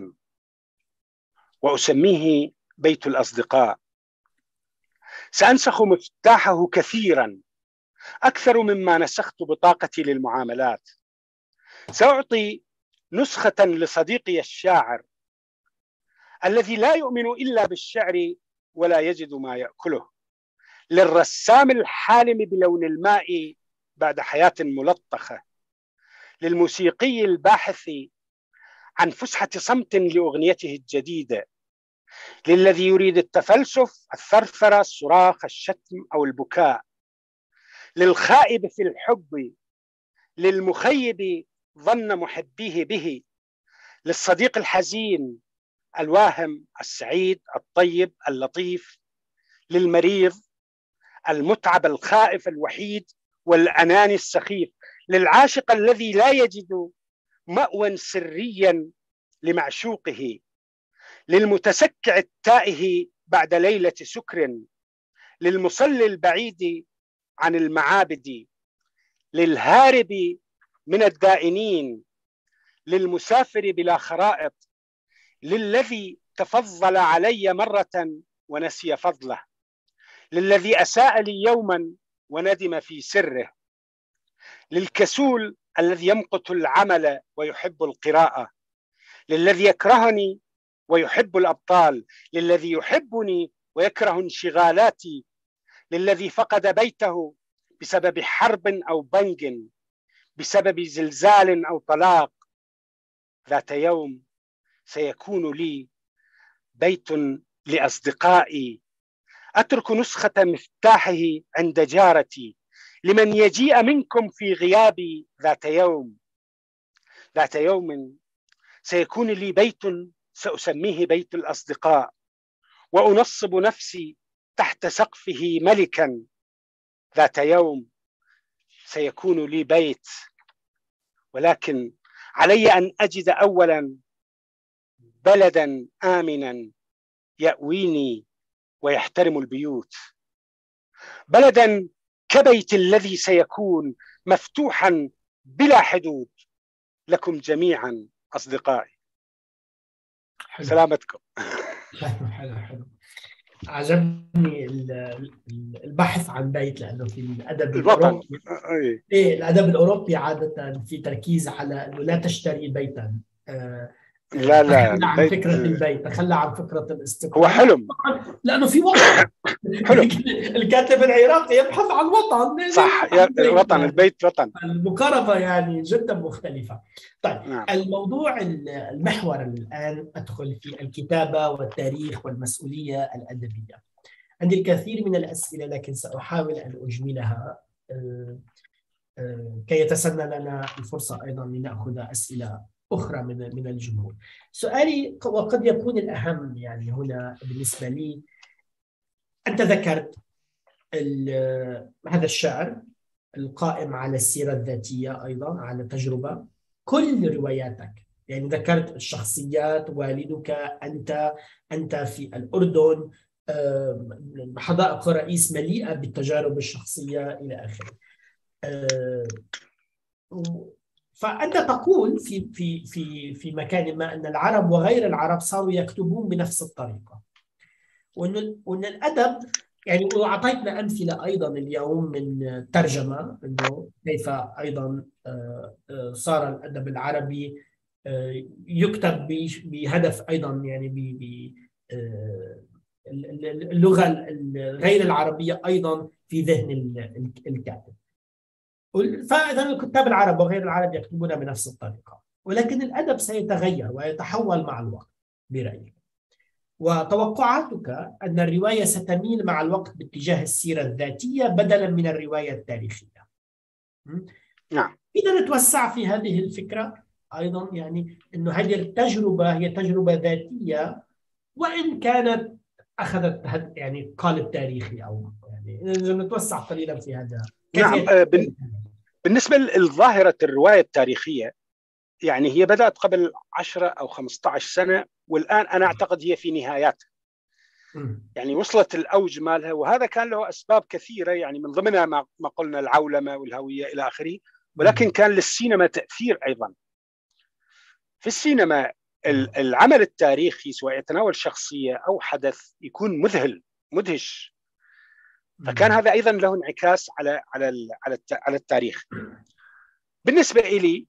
وأسميه بيت الأصدقاء، سأنسخ مفتاحه كثيرا أكثر مما نسخت بطاقتي للمعاملات. سأعطي نسخة لصديقي الشاعر الذي لا يؤمن إلا بالشعر ولا يجد ما يأكله، للرسام الحالم بلون الماء بعد حياة ملطخة، للموسيقي الباحث عن فسحة صمت لأغنيته الجديدة، للذي يريد التفلسف، الثرثرة، الصراخ، الشتم أو البكاء، للخائب في الحب، للمخيب ظن محبيه به، للصديق الحزين الواهم، السعيد، الطيب، اللطيف، للمريض، المتعب، الخائف، الوحيد، والأناني السخيف، للعاشق الذي لا يجد مأوى سريا لمعشوقه، للمتسكع التائه بعد ليلة سكر، للمصلي البعيد عن المعابد، للهارب من الدائنين، للمسافر بلا خرائط، للذي تفضل علي مرة ونسي فضله، للذي أساء لي يوما وندم في سره، للكسول الذي يمقت العمل ويحب القراءة، للذي يكرهني ويحب الأبطال، للذي يحبني ويكره انشغالاتي، للذي فقد بيته بسبب حرب أو بنج، بسبب زلزال أو طلاق. ذات يوم سيكون لي بيت لأصدقائي، أترك نسخة مفتاحه عند جارتي، لمن يجيء منكم في غيابي. ذات يوم سيكون لي بيت سأسميه بيت الأصدقاء، وأنصب نفسي تحت سقفه ملكا. ذات يوم سيكون لي بيت، ولكن علي أن أجد أولا بلدا آمنا يأويني ويحترم البيوت، بلدا كبيت الذي سيكون مفتوحا بلا حدود لكم جميعا أصدقائي. حلو. سلامتكم. حلو. عجبني البحث عن بيت، لأنه في الأدب الأوروبي، الأدب الأوروبي عادة في تركيز على أنه لا تشتري بيتا، لا تخلى عن فكرة البيت، تخلى عن فكرة الاستقرار. هو حلم، لأنه في وطن. حلم. الكاتب العراقي يبحث عن وطن. صح، وطن، البيت وطن. المقاربة يعني جدا مختلفة. طيب نعم. الموضوع المحور الآن أدخل في الكتابة والتاريخ والمسؤولية الأدبية. عندي الكثير من الأسئلة لكن سأحاول أن أجملها كي يتسنى لنا الفرصة أيضا لنأخذ أسئلة أخرى من الجمهور. سؤالي وقد يكون الأهم يعني هنا بالنسبة لي، أنت ذكرت هذا الشعر القائم على السيرة الذاتية، أيضا على تجربة كل رواياتك، يعني ذكرت الشخصيات، والدك، أنت في الأردن، حدائق الرئيس مليئة بالتجارب الشخصية إلى آخره. فأنت تقول في مكان ما أن العرب وغير العرب صاروا يكتبون بنفس الطريقة، وأن الأدب يعني، وأعطيتنا أمثلة أيضا اليوم من ترجمة أنه كيف أيضا صار الأدب العربي يكتب بهدف أيضا يعني اللغة غير العربية أيضا في ذهن الكاتب. فإذا الكتاب العرب وغير العرب يكتبون بنفس الطريقة، ولكن الأدب سيتغير ويتحول مع الوقت برأيك، وتوقعاتك أن الرواية ستميل مع الوقت باتجاه السيرة الذاتية بدلا من الرواية التاريخية. نعم. إذا نتوسع في هذه الفكرة أيضا، يعني أنه هذه التجربة هي تجربة ذاتية وإن كانت أخذت يعني قالب تاريخي، أو يعني نتوسع قليلا في هذا. نعم. بالنسبة لظاهرة الرواية التاريخية، يعني هي بدأت قبل 10 أو 15 سنة، والآن أنا أعتقد هي في نهاياتها، يعني وصلت الأوج مالها، وهذا كان له أسباب كثيرة، يعني من ضمنها ما قلنا العولمة والهوية إلى آخره، ولكن كان للسينما تأثير أيضا. في السينما العمل التاريخي سواء يتناول شخصية أو حدث يكون مدهش، فكان هذا أيضا له انعكاس على التاريخ. بالنسبة إلي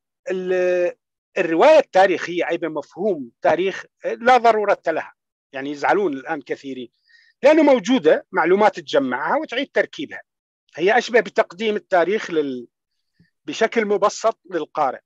الرواية التاريخية أي بمفهوم تاريخ لا ضرورة لها، يعني يزعلون الآن كثيرين، لأنه موجودة معلومات تجمعها وتعيد تركيبها، هي أشبه بتقديم التاريخ بشكل مبسط للقارئ.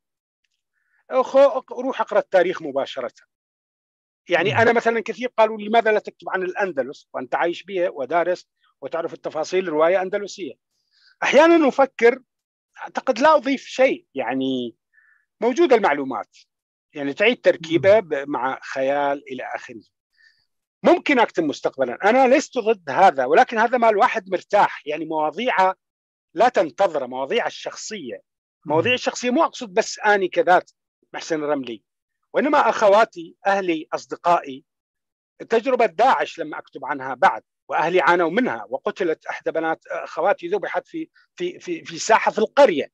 روح أقرأ التاريخ مباشرة. يعني أنا مثلا كثير قالوا لماذا لا تكتب عن الأندلس وأنت عايش بها ودارس وتعرف التفاصيل، رواية أندلسية. أحيانا نفكر أعتقد لا أضيف شيء، يعني موجودة المعلومات، يعني تعيد تركيبها مع خيال إلى آخره. ممكن أكتب مستقبلا، أنا لست ضد هذا، ولكن هذا ما الواحد مرتاح، يعني مواضيع لا تنتظر، مواضيع الشخصية. مواضيع الشخصية مو أقصد بس أني كذات محسن الرملي، وإنما أخواتي، أهلي، أصدقائي. تجربة داعش لما أكتب عنها بعد، وأهلي عانوا منها، وقتلت إحدى بنات أخواتي، ذبحت في ساحة في القرية.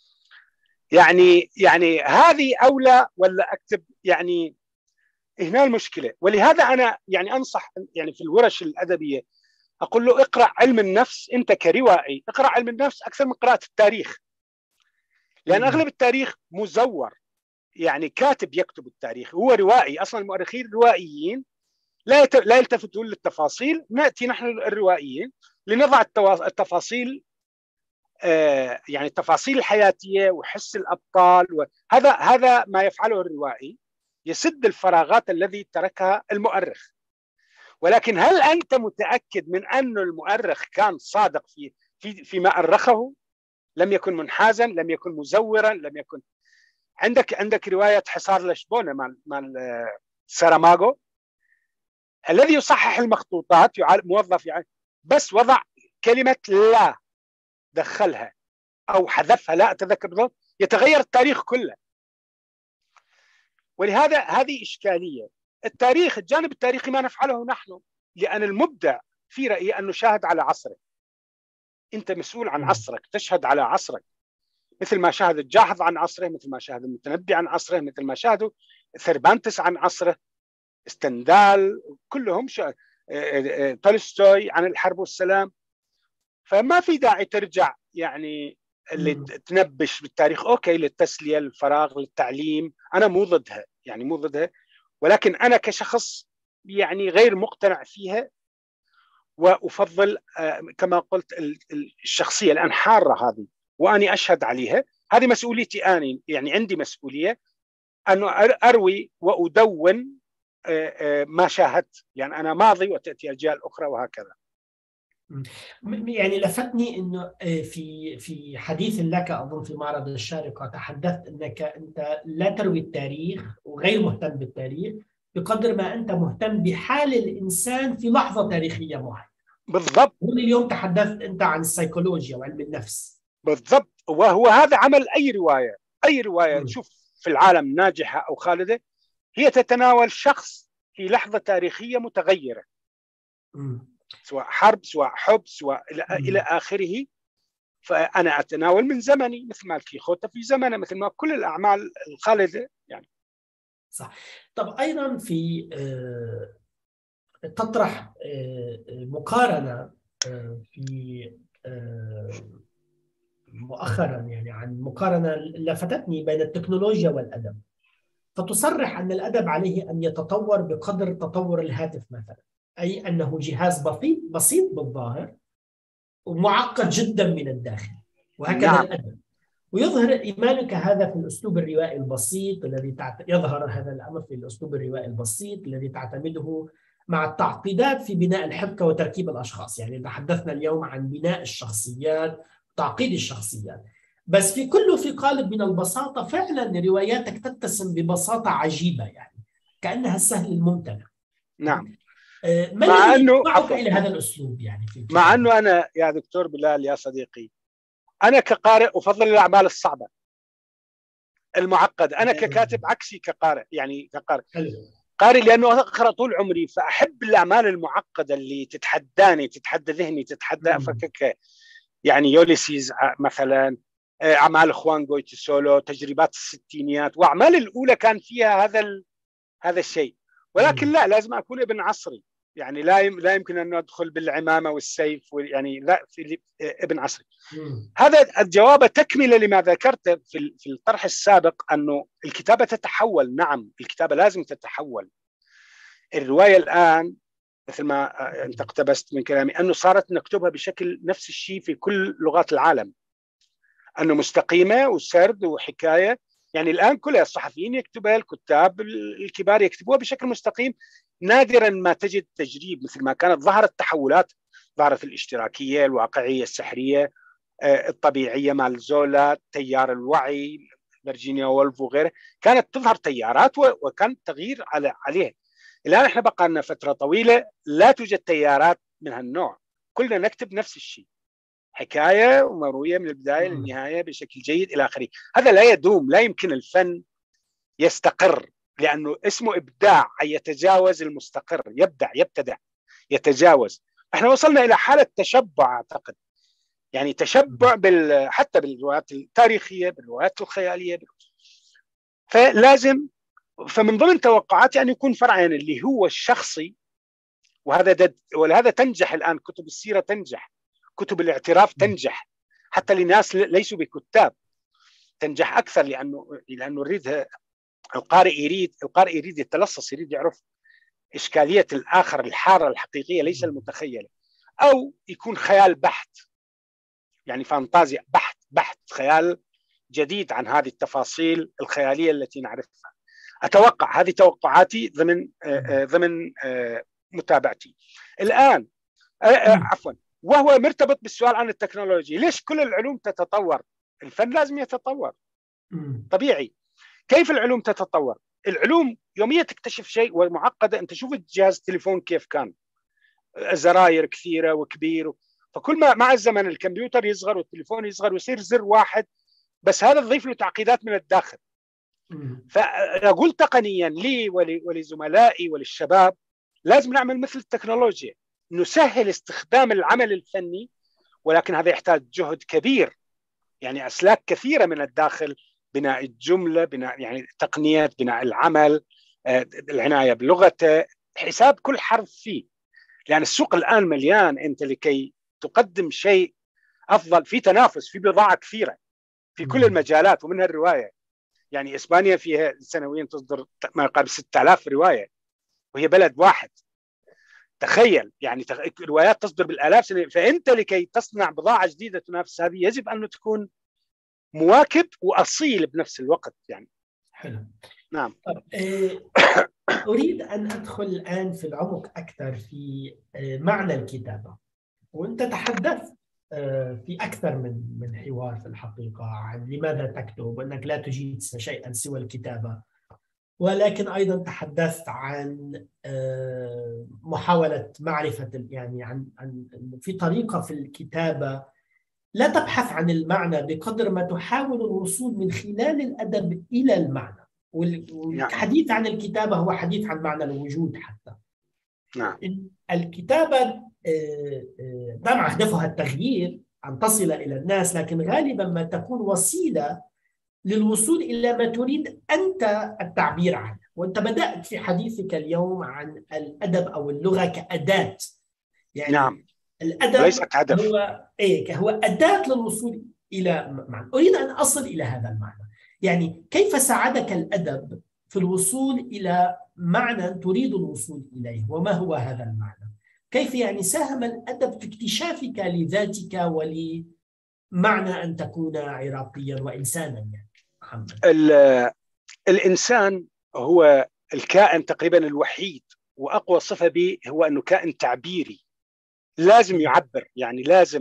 يعني هذه أولى ولا أكتب؟ يعني هنا المشكلة. ولهذا أنا يعني أنصح يعني في الورش الأدبية أقول له اقرأ علم النفس، أنت كروائي اقرأ علم النفس أكثر من قراءة التاريخ، لأن أغلب التاريخ مزور، يعني كاتب يكتب التاريخ، هو روائي أصلا. المؤرخين الروائيين لا يلتفتون للتفاصيل، نأتي نحن الروائيين لنضع التفاصيل، يعني التفاصيل الحياتية وحس الأبطال، هذا ما يفعله الروائي، يسد الفراغات الذي تركها المؤرخ. ولكن هل أنت متأكد من أن المؤرخ كان صادق فيما أرخه؟ لم يكن منحازا، لم يكن مزورا، لم يكن. عندك رواية حصار لشبونة مال ساراماغو، الذي يصحح المخطوطات، موظف يعني، بس وضع كلمة لا، دخلها أو حذفها، لا أتذكر بالضبط، يتغير التاريخ كله. ولهذا هذه إشكالية. التاريخ، الجانب التاريخي ما نفعله نحن، لأن المبدع في رأيي أن نشاهد على عصره. أنت مسؤول عن عصرك، تشهد على عصرك، مثل ما شاهد الجاحظ عن عصره، مثل ما شاهد المتنبي عن عصره، مثل ما شاهدوا ثربانتس عن عصره، استندال، كلهم تولستوي عن الحرب والسلام. فما في داعي ترجع يعني اللي تنبش بالتاريخ. أوكي، للتسلية، للفراغ، للتعليم، أنا مو ضدها، يعني مو ضدها، ولكن أنا كشخص يعني غير مقتنع فيها، وأفضل كما قلت الشخصية الآن حارة هذه وأني أشهد عليها. هذه مسؤوليتي أنا، يعني عندي مسؤولية أن أروي وأدون ما شاهدت، يعني أنا ماضي وتأتي أجيال أخرى وهكذا. يعني لفتني انه في حديث لك اظن في معرض الشارقة تحدثت انك انت لا تروي التاريخ وغير مهتم بالتاريخ بقدر ما انت مهتم بحال الانسان في لحظة تاريخية معينة. بالضبط. هون اليوم تحدثت انت عن السيكولوجيا وعلم النفس. بالضبط، وهو هذا عمل اي رواية. اي رواية تشوف في العالم ناجحة او خالدة هي تتناول شخص في لحظة تاريخية متغيرة، سواء حرب سواء حب سواء إلى آخره. فأنا أتناول من زمني مثل ما الكيخوتة في زمنه، مثل ما كل الأعمال الخالدة يعني. صح. طب أيضا في تطرح مقارنة في مؤخرا يعني عن مقارنة لفتتني بين التكنولوجيا والأدب، فتصرح أن الأدب عليه أن يتطور بقدر تطور الهاتف مثلا، أي أنه جهاز بسيط بالظاهر ومعقد جدا من الداخل، وهكذا نعم. الأدب. ويظهر إيمانك هذا في الأسلوب الروائي البسيط الذي يظهر هذا الأمر في الأسلوب الروائي البسيط الذي تعتمده مع التعقيدات في بناء الحبكة وتركيب الأشخاص. يعني تحدثنا اليوم عن بناء الشخصيات، تعقيد الشخصيات، بس في قالب من البساطة. فعلا رواياتك تتسم ببساطة عجيبة، يعني كأنها السهل الممتنع. نعم. ما الذي يدفعك إلى هذا الأسلوب يعني في مع أنه أنا يا دكتور بلال يا صديقي، أنا كقارئ أفضل الأعمال الصعبة المعقدة. أنا ككاتب عكسي كقارئ، يعني كقارئ قارئ لأنه أقرأ طول عمري، فأحب الأعمال المعقدة اللي تتحداني، تتحدى ذهني، تتحدى أفكك. يعني يوليسيز مثلا، أعمال إخوان جويتسولو، تجربات الستينيات، وأعمال الأولى كان فيها هذا الشيء. ولكن لا، لازم أكون ابن عصري، يعني لا يمكن أن أدخل بالعمامة والسيف، يعني لا، في ابن عصري. هذا الجواب تكملة لما ذكرت في الطرح السابق، أنه الكتابة تتحول. نعم، الكتابة لازم تتحول. الرواية الآن مثل ما أنت اقتبست من كلامي أنه صارت نكتبها بشكل نفس الشيء في كل لغات العالم، أنه مستقيمة وسرد وحكاية. يعني الآن كل الصحفيين يكتبها، الكتاب الكبار يكتبوها بشكل مستقيم. نادرا ما تجد تجريب مثل ما كانت. ظهرت تحولات، ظهرت الاشتراكية، الواقعية السحرية، الطبيعية مال زولا، تيار الوعي فيرجينيا وولف وغيره. كانت تظهر تيارات وكان تغيير عليها. الآن احنا بقى لنا فترة طويلة لا توجد تيارات من هالنوع، كلنا نكتب نفس الشيء، حكاية ومروية من البداية للنهاية بشكل جيد إلى آخره. هذا لا يدوم، لا يمكن الفن يستقر، لأنه اسمه إبداع، أي يتجاوز المستقر، يبتدع، يتجاوز. احنا وصلنا إلى حالة تشبع أعتقد، يعني تشبع حتى بالروايات التاريخية، بالروايات الخيالية. فمن ضمن توقعاتي أن يكون فرعا اللي هو الشخصي، ولهذا تنجح الآن كتب السيرة، تنجح كتب الاعتراف، تنجح حتى لناس ليسوا بكتاب، تنجح أكثر، لأنه يريدها القارئ يريد يتلصص، يريد يعرف إشكالية الآخر، الحارة الحقيقية ليس المتخيلة. أو يكون خيال بحت، يعني فانتازيا بحت خيال جديد عن هذه التفاصيل الخيالية التي نعرفها. أتوقع، هذه توقعاتي ضمن متابعتي الآن. عفوا، وهو مرتبط بالسؤال عن التكنولوجيا. ليش كل العلوم تتطور؟ الفن لازم يتطور طبيعي. كيف العلوم تتطور؟ العلوم يوميا تكتشف شيء ومعقدة. أنت شوف الجهاز التليفون كيف كان، زراير كثيرة وكبير، فكل ما مع الزمن الكمبيوتر يصغر والتليفون يصغر ويصير زر واحد، بس هذا تضيف له تعقيدات من الداخل. فأقول تقنيا لي ولزملائي وللشباب لازم نعمل مثل التكنولوجيا، نسهل استخدام العمل الفني، ولكن هذا يحتاج جهد كبير، يعني أسلاك كثيرة من الداخل، بناء الجملة، بناء يعني تقنيات بناء العمل، العناية بلغته، حساب كل حرف فيه. لأن السوق الآن مليان، أنت لكي تقدم شيء أفضل، في تنافس، في بضاعة كثيرة في كل المجالات ومنها الرواية. يعني إسبانيا فيها سنويا تصدر ما يقارب 6000 رواية، وهي بلد واحد. تخيل يعني روايات تصدر بالآلاف سنة. فأنت لكي تصنع بضاعة جديدة تنافس هذه يجب أن تكون مواكب وأصيل بنفس الوقت يعني. حلو. نعم. طب أريد أن أدخل الآن في العمق أكثر في معنى الكتابة. وأنت تحدثت في أكثر من حوار في الحقيقة عن لماذا تكتب وأنك لا تجيد شيئا سوى الكتابة، ولكن أيضا تحدثت عن محاولة معرفة يعني عن في طريقة في الكتابة لا تبحث عن المعنى بقدر ما تحاول الوصول من خلال الأدب إلى المعنى. والحديث عن الكتابة هو حديث عن معنى الوجود حتى. نعم. الكتابة طبعا هدفها التغيير، أن تصل إلى الناس، لكن غالبا ما تكون وسيلة للوصول إلى ما تريد أنت التعبير عنه. وأنت بدأت في حديثك اليوم عن الأدب أو اللغة كأداة، يعني نعم. الأدب ليست هدف. هو أداة للوصول إلى معنى. أريد أن أصل إلى هذا المعنى. يعني كيف ساعدك الأدب في الوصول إلى معنى تريد الوصول إليه، وما هو هذا المعنى؟ كيف يعني ساهم الأدب في اكتشافك لذاتك ولمعنى أن تكون عراقيا وإنسانا يعني محمد؟ الإنسان هو الكائن تقريبا الوحيد وأقوى صفة به هو أنه كائن تعبيري، لازم يعبر. يعني لازم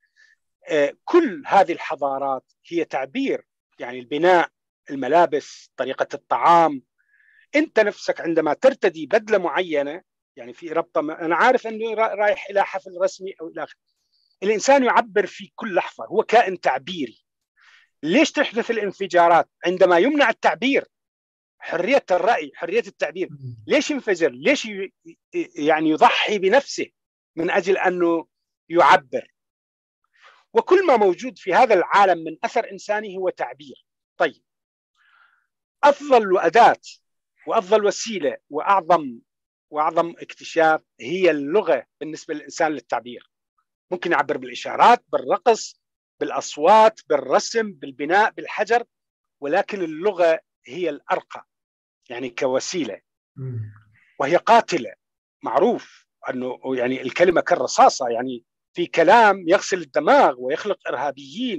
كل هذه الحضارات هي تعبير، يعني البناء، الملابس، طريقة الطعام. أنت نفسك عندما ترتدي بدلة معينة، يعني في ربطة، أنا عارف أنه رايح إلى حفل رسمي أو إلى آخره. الإنسان يعبر في كل لحظة، هو كائن تعبيري. ليش تحدث الانفجارات؟ عندما يمنع التعبير، حرية الرأي، حرية التعبير. ليش ينفجر؟ ليش يعني يضحي بنفسه من أجل أنه يعبر؟ وكل ما موجود في هذا العالم من أثر إنساني هو تعبير. طيب، أفضل أداة وأفضل وسيلة وأعظم اكتشاف هي اللغة بالنسبة للإنسان للتعبير. ممكن يعبر بالإشارات، بالرقص، بالأصوات، بالرسم، بالبناء، بالحجر، ولكن اللغة هي الأرقى يعني كوسيلة، وهي قاتلة. معروف أنه يعني الكلمة كالرصاصة، يعني في كلام يغسل الدماغ ويخلق إرهابيين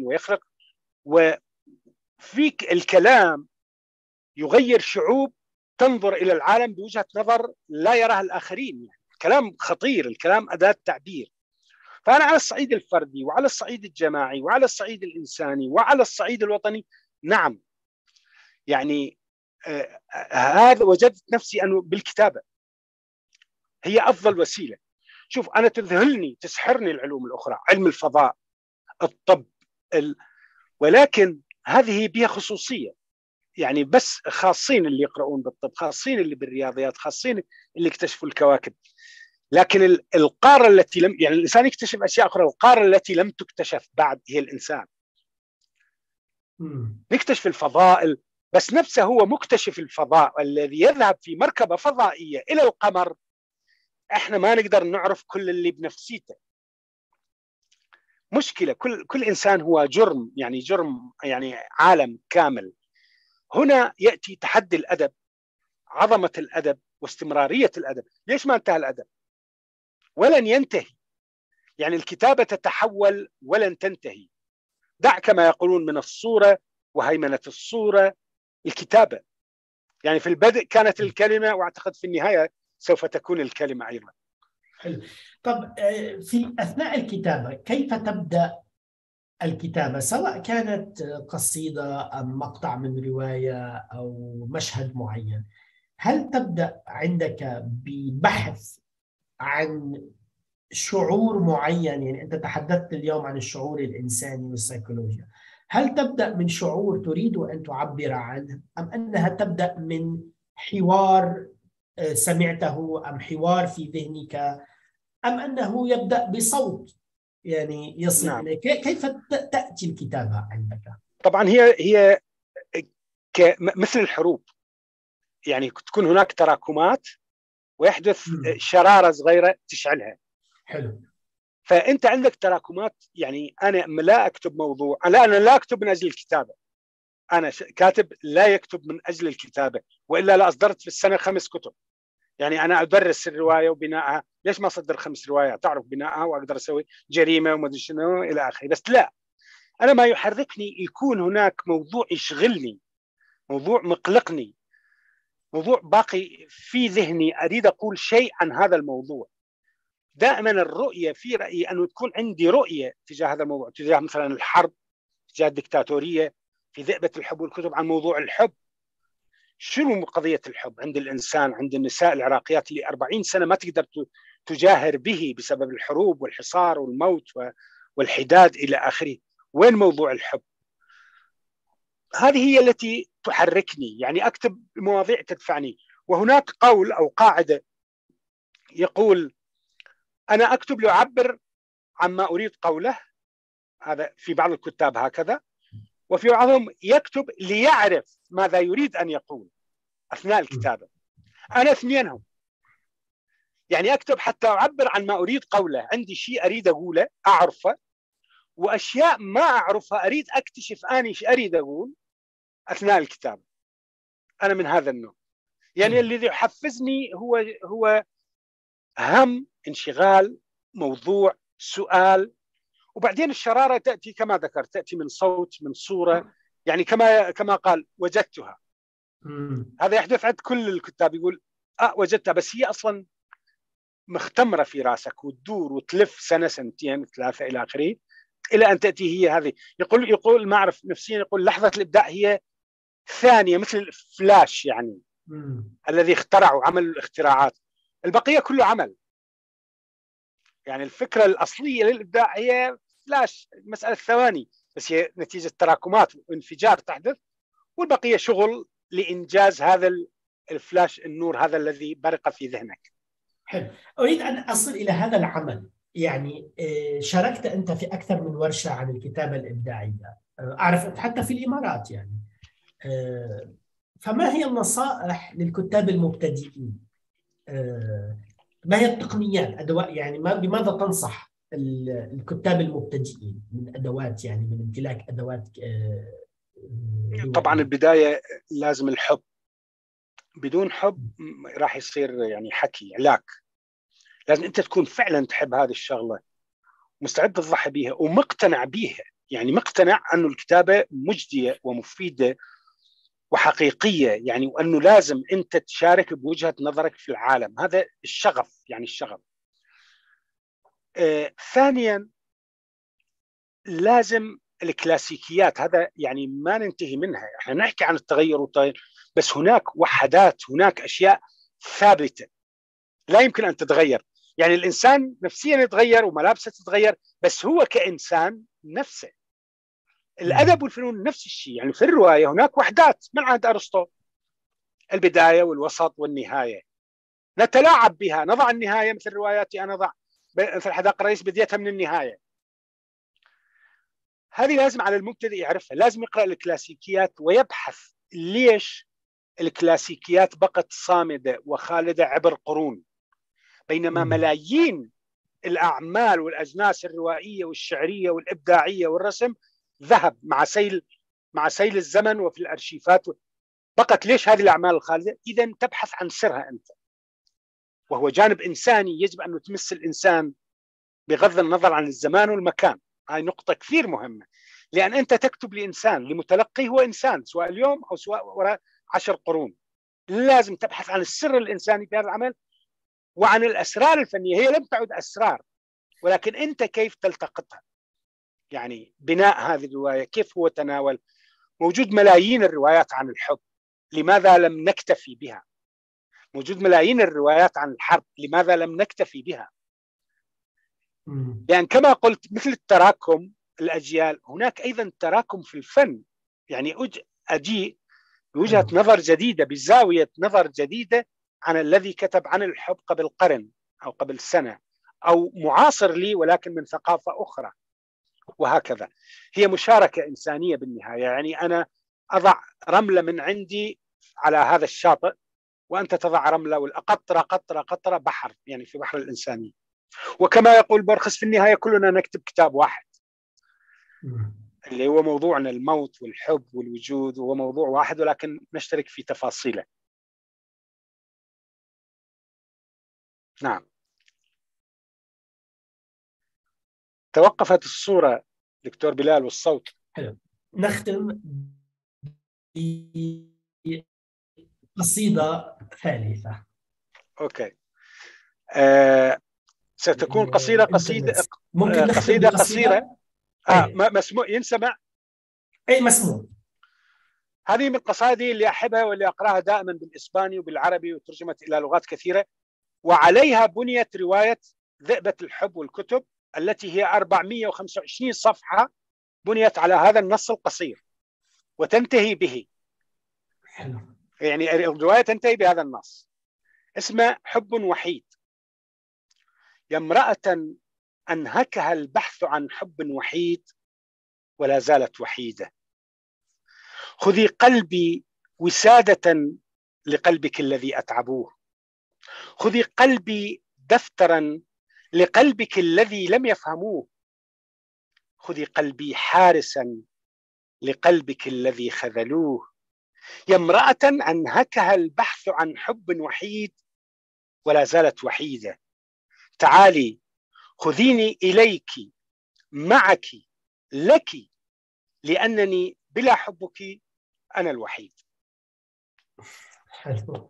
وفي الكلام يغير شعوب تنظر إلى العالم بوجهة نظر لا يراها الآخرين. يعني الكلام خطير، الكلام أداة تعبير. فأنا على الصعيد الفردي وعلى الصعيد الجماعي وعلى الصعيد الإنساني وعلى الصعيد الوطني، نعم، يعني هذا وجدت نفسي أنه بالكتابة هي أفضل وسيلة. شوف، أنا تذهلني تسحرني العلوم الأخرى، علم الفضاء، الطب، ولكن هذه بها خصوصية. يعني بس خاصين اللي يقرؤون بالطب، خاصين اللي بالرياضيات، خاصين اللي اكتشفوا الكواكب. لكن القارة التي لم، يعني الإنسان يكتشف أشياء أخرى، القارة التي لم تكتشف بعد هي الإنسان. نكتشف الفضاء، بس نفسه هو مكتشف الفضاء الذي يذهب في مركبة فضائية إلى القمر. احنا ما نقدر نعرف كل اللي بنفسيته. مشكلة، كل إنسان هو جرم، يعني عالم كامل. هنا يأتي تحدي الأدب، عظمة الأدب واستمرارية الأدب. ليش ما انتهى الأدب؟ ولن ينتهي. يعني الكتابة تتحول ولن تنتهي. دع كما يقولون من الصورة وهيمنة الصورة الكتابة. يعني في البدء كانت الكلمة، واعتقد في النهاية سوف تكون الكلمة أيضا. حلو. طب في أثناء الكتابة كيف تبدأ الكتابة، سواء كانت قصيدة أم مقطع من رواية أو مشهد معين؟ هل تبدأ عندك ببحث عن شعور معين؟ يعني أنت تحدثت اليوم عن الشعور الإنساني والسيكولوجيا. هل تبدأ من شعور تريد أن تعبر عنه، أم أنها تبدأ من حوار سمعته، أم حوار في ذهنك، أم أنه يبدأ بصوت يعني يصل نعم. إليك؟ كيف تأتي الكتابة عندك؟ طبعا هي مثل الحروب، يعني تكون هناك تراكمات ويحدث شرارة صغيرة تشعلها. حلو. فأنت عندك تراكمات. يعني أنا لا أكتب موضوع، أنا لا أكتب من أجل الكتابة. أنا كاتب لا يكتب من أجل الكتابة، وإلا لأصدرت في السنة 5 كتب. يعني أنا أدرس الرواية وبنائها، ليش ما أصدر 5 روايات تعرف بنائها وأقدر أسوي جريمة وما أدري شنو إلى آخره. بس لا، أنا ما يحركني يكون هناك موضوع يشغلني، موضوع مقلقني، موضوع باقي في ذهني، أريد أقول شيء عن هذا الموضوع. دائما الرؤية في رأيي أنه تكون عندي رؤية تجاه هذا الموضوع، تجاه مثلا الحرب، تجاه الدكتاتورية. في ذئبة الحب والكتب عن موضوع الحب. شنو قضية الحب عند الإنسان، عند النساء العراقيات اللي 40 سنة ما تقدر تجاهر به بسبب الحروب والحصار والموت والحداد إلى آخره؟ وين موضوع الحب؟ هذه هي التي تحركني، يعني أكتب مواضيع تدفعني. وهناك قول أو قاعدة يقول: أنا أكتب لأعبر عما أريد قوله. هذا في بعض الكتاب هكذا، وفي بعضهم يكتب ليعرف ماذا يريد أن يقول أثناء الكتابة. أنا اثنينهم، يعني أكتب حتى أعبر عن ما أريد قوله، عندي شيء أريد أقوله أعرفه، وأشياء ما أعرفها أريد أكتشف أنا إيش أريد أقول أثناء الكتابة. أنا من هذا النوع، يعني الذي يحفزني هو هم، انشغال، موضوع، سؤال. وبعدين الشرارة تأتي كما ذكرت، تأتي من صوت، من صورة، يعني كما قال وجدتها. هذا يحدث عند كل الكتاب، يقول وجدتها، بس هي أصلا مختمرة في راسك وتدور وتلف سنة سنتين 3 إلى آخره، إلى أن تأتي هي هذه. يقول ما أعرف نفسيا، يقول لحظة الإبداع هي ثانية، مثل الفلاش يعني الذي اخترعوا، عمل الاختراعات. البقية كله عمل. يعني الفكرة الأصلية للإبداع هي فلاش، مسألة ثواني، بس هي نتيجة تراكمات وانفجار تحدث، والبقية شغل لإنجاز هذا الفلاش، النور هذا الذي برق في ذهنك. حلو. أريد أن أصل إلى هذا العمل. يعني شاركت أنت في أكثر من ورشة عن الكتابة الإبداعية، أعرف حتى في الإمارات يعني. فما هي النصائح للكتاب المبتدئين؟ ما هي التقنيات، أدوات، يعني بماذا تنصح الكتاب المبتدئين من أدوات، يعني من امتلاك أدوات؟ طبعا البداية لازم الحب. بدون حب راح يصير يعني حكي علاك. لازم أنت تكون فعلا تحب هذه الشغلة، مستعد تضحي بيها ومقتنع بيها، يعني مقتنع أنه الكتابة مجدية ومفيدة وحقيقية، يعني وأنه لازم أنت تشارك بوجهة نظرك في العالم. هذا الشغف، يعني الشغف. ثانيا لازم الكلاسيكيات، هذا يعني ما ننتهي منها. احنا نحكي عن التغير والتغير، بس هناك وحدات، هناك أشياء ثابتة لا يمكن أن تتغير. يعني الإنسان نفسيا يتغير وملابسه تتغير، بس هو كإنسان نفسه. الأدب والفنون نفس الشيء. يعني في الرواية هناك وحدات من عهد أرسطو، البداية والوسط والنهاية، نتلاعب بها، نضع النهاية مثل رواياتي أنا ضع مثل حدائق الرئيس بديتها من النهاية. هذه لازم على المبتدئ يعرفها، لازم يقرأ الكلاسيكيات ويبحث ليش الكلاسيكيات بقت صامدة وخالدة عبر قرون، بينما ملايين الأعمال والأجناس الروائية والشعرية والإبداعية والرسم ذهب مع سيل الزمن وفي الأرشيفات. بقت ليش هذه الأعمال الخالدة؟ إذا تبحث عن سرها أنت، وهو جانب إنساني يجب أن تمس الإنسان بغض النظر عن الزمان والمكان. هاي نقطة كثير مهمة، لأن أنت تكتب لإنسان، لمتلقي هو إنسان، سواء اليوم أو سواء وراء 10 قرون. لازم تبحث عن السر الإنساني في هذا العمل وعن الأسرار الفنية. هي لم تعد أسرار، ولكن أنت كيف تلتقطها. يعني بناء هذه الرواية كيف هو تناول. موجود ملايين الروايات عن الحب، لماذا لم نكتفي بها؟ موجود ملايين الروايات عن الحرب، لماذا لم نكتفي بها؟ لأن كما قلت مثل التراكم الأجيال، هناك أيضا تراكم في الفن. يعني أجيء بوجهة نظر جديدة، بزاوية نظر جديدة عن الذي كتب عن الحب قبل قرن أو قبل سنة، أو معاصر لي ولكن من ثقافة أخرى، وهكذا. هي مشاركة إنسانية بالنهاية. يعني أنا أضع رملة من عندي على هذا الشاطئ، وأنت تضع رملة، والقطرة قطرة قطرة بحر، يعني في بحر الإنسانية. وكما يقول بورخس في النهاية كلنا نكتب كتاب واحد. اللي هو موضوعنا الموت والحب والوجود، هو موضوع واحد ولكن نشترك في تفاصيله. نعم. توقفت الصورة دكتور بلال والصوت. حلو. نختم بقصيدة ثالثة. أوكي. ستكون قصيدة ممكن نختم قصيدة قصيرة. مسموع ينسمع؟ أي مسموع. هذه من القصائد اللي أحبها واللي أقرأها دائما بالإسباني وبالعربي وترجمت إلى لغات كثيرة، وعليها بنيت رواية ذئبة الحب والكتب التي هي 425 صفحة، بنيت على هذا النص القصير وتنتهي به. حلو. يعني الرواية تنتهي بهذا النص، اسمه حب وحيد. يا امرأة أنهكها البحث عن حب وحيد ولا زالت وحيدة، خذي قلبي وسادة لقلبك الذي أتعبوه، خذي قلبي دفترا لقلبك الذي لم يفهموه، خذي قلبي حارسا لقلبك الذي خذلوه. يا امرأة أنهكها البحث عن حب وحيد ولا زالت وحيدة، تعالي خذيني إليك معك لك، لأنني بلا حبك أنا الوحيد. حلو.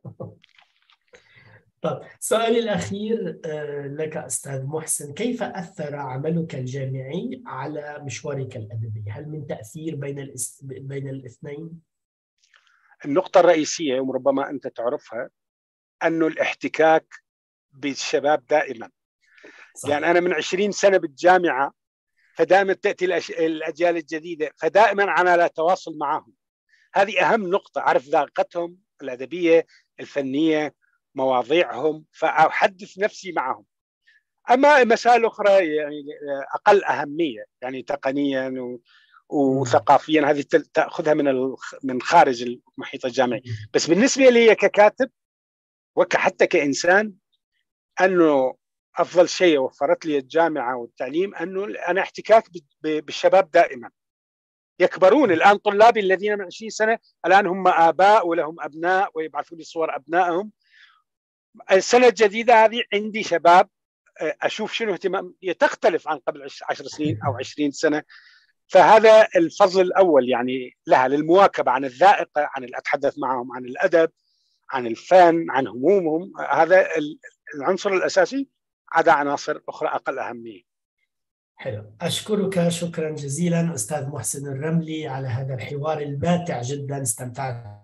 طب سؤالي الأخير لك أستاذ محسن، كيف أثر عملك الجامعي على مشوارك الأدبي؟ هل من تأثير بين الاثنين؟ النقطة الرئيسية وربما أنت تعرفها أنه الاحتكاك بالشباب دائما. صحيح. يعني أنا من 20 سنة بالجامعة، فدائما تأتي الأجيال الجديدة، فدائما أنا على تواصل معهم. هذه أهم نقطة، أعرف ذائقتهم الأدبية الفنية مواضيعهم، فأحدث نفسي معهم. أما مسائل أخرى يعني أقل أهمية، يعني تقنيا وثقافيا، هذه تأخذها من خارج المحيط الجامعي. بس بالنسبة لي ككاتب وحتى كإنسان، أنه أفضل شيء وفرت لي الجامعة والتعليم أنه أنا احتكاك بالشباب دائما. يكبرون الآن، طلابي الذين من 20 سنة الآن هم آباء ولهم أبناء ويبعثوا لي صور أبنائهم. السنة الجديدة هذه عندي شباب، أشوف شنو اهتمام، تختلف عن قبل 10 سنين أو 20 سنة. فهذا الفضل الأول يعني لها، للمواكبة عن الذائقة، عن أتحدث معهم عن الأدب، عن الفن، عن همومهم. هذا العنصر الأساسي، عدا عناصر أخرى أقل أهمية. حلو. أشكرك شكرا جزيلا أستاذ محسن الرملي على هذا الحوار الماتع جدا، استمتعت.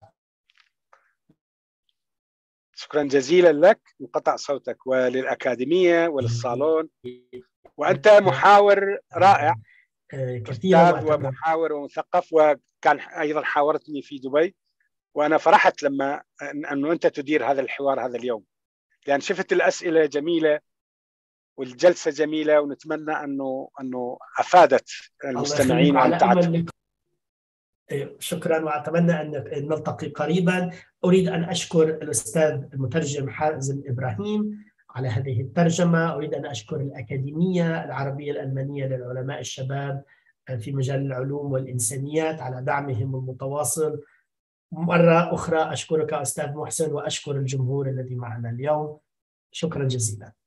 شكرا جزيلا لك، انقطع صوتك، وللأكاديمية وللصالون، وأنت محاور رائع، أستاذ ومحاور ومثقف، وكان أيضا حاورتني في دبي، وأنا فرحت لما أنه أنت تدير هذا الحوار هذا اليوم، لأن شفت الأسئلة جميلة والجلسة جميلة، ونتمنى أنه أفادت المستمعين وأمتعتهم. شكرا، وأتمنى أن نلتقي قريبا. أريد أن أشكر الأستاذ المترجم حازم إبراهيم على هذه الترجمة. أريد أن أشكر الأكاديمية العربية الألمانية للعلماء الشباب في مجال العلوم والإنسانيات على دعمهم المتواصل. مرة أخرى أشكرك أستاذ محسن، وأشكر الجمهور الذي معنا اليوم. شكرا جزيلا.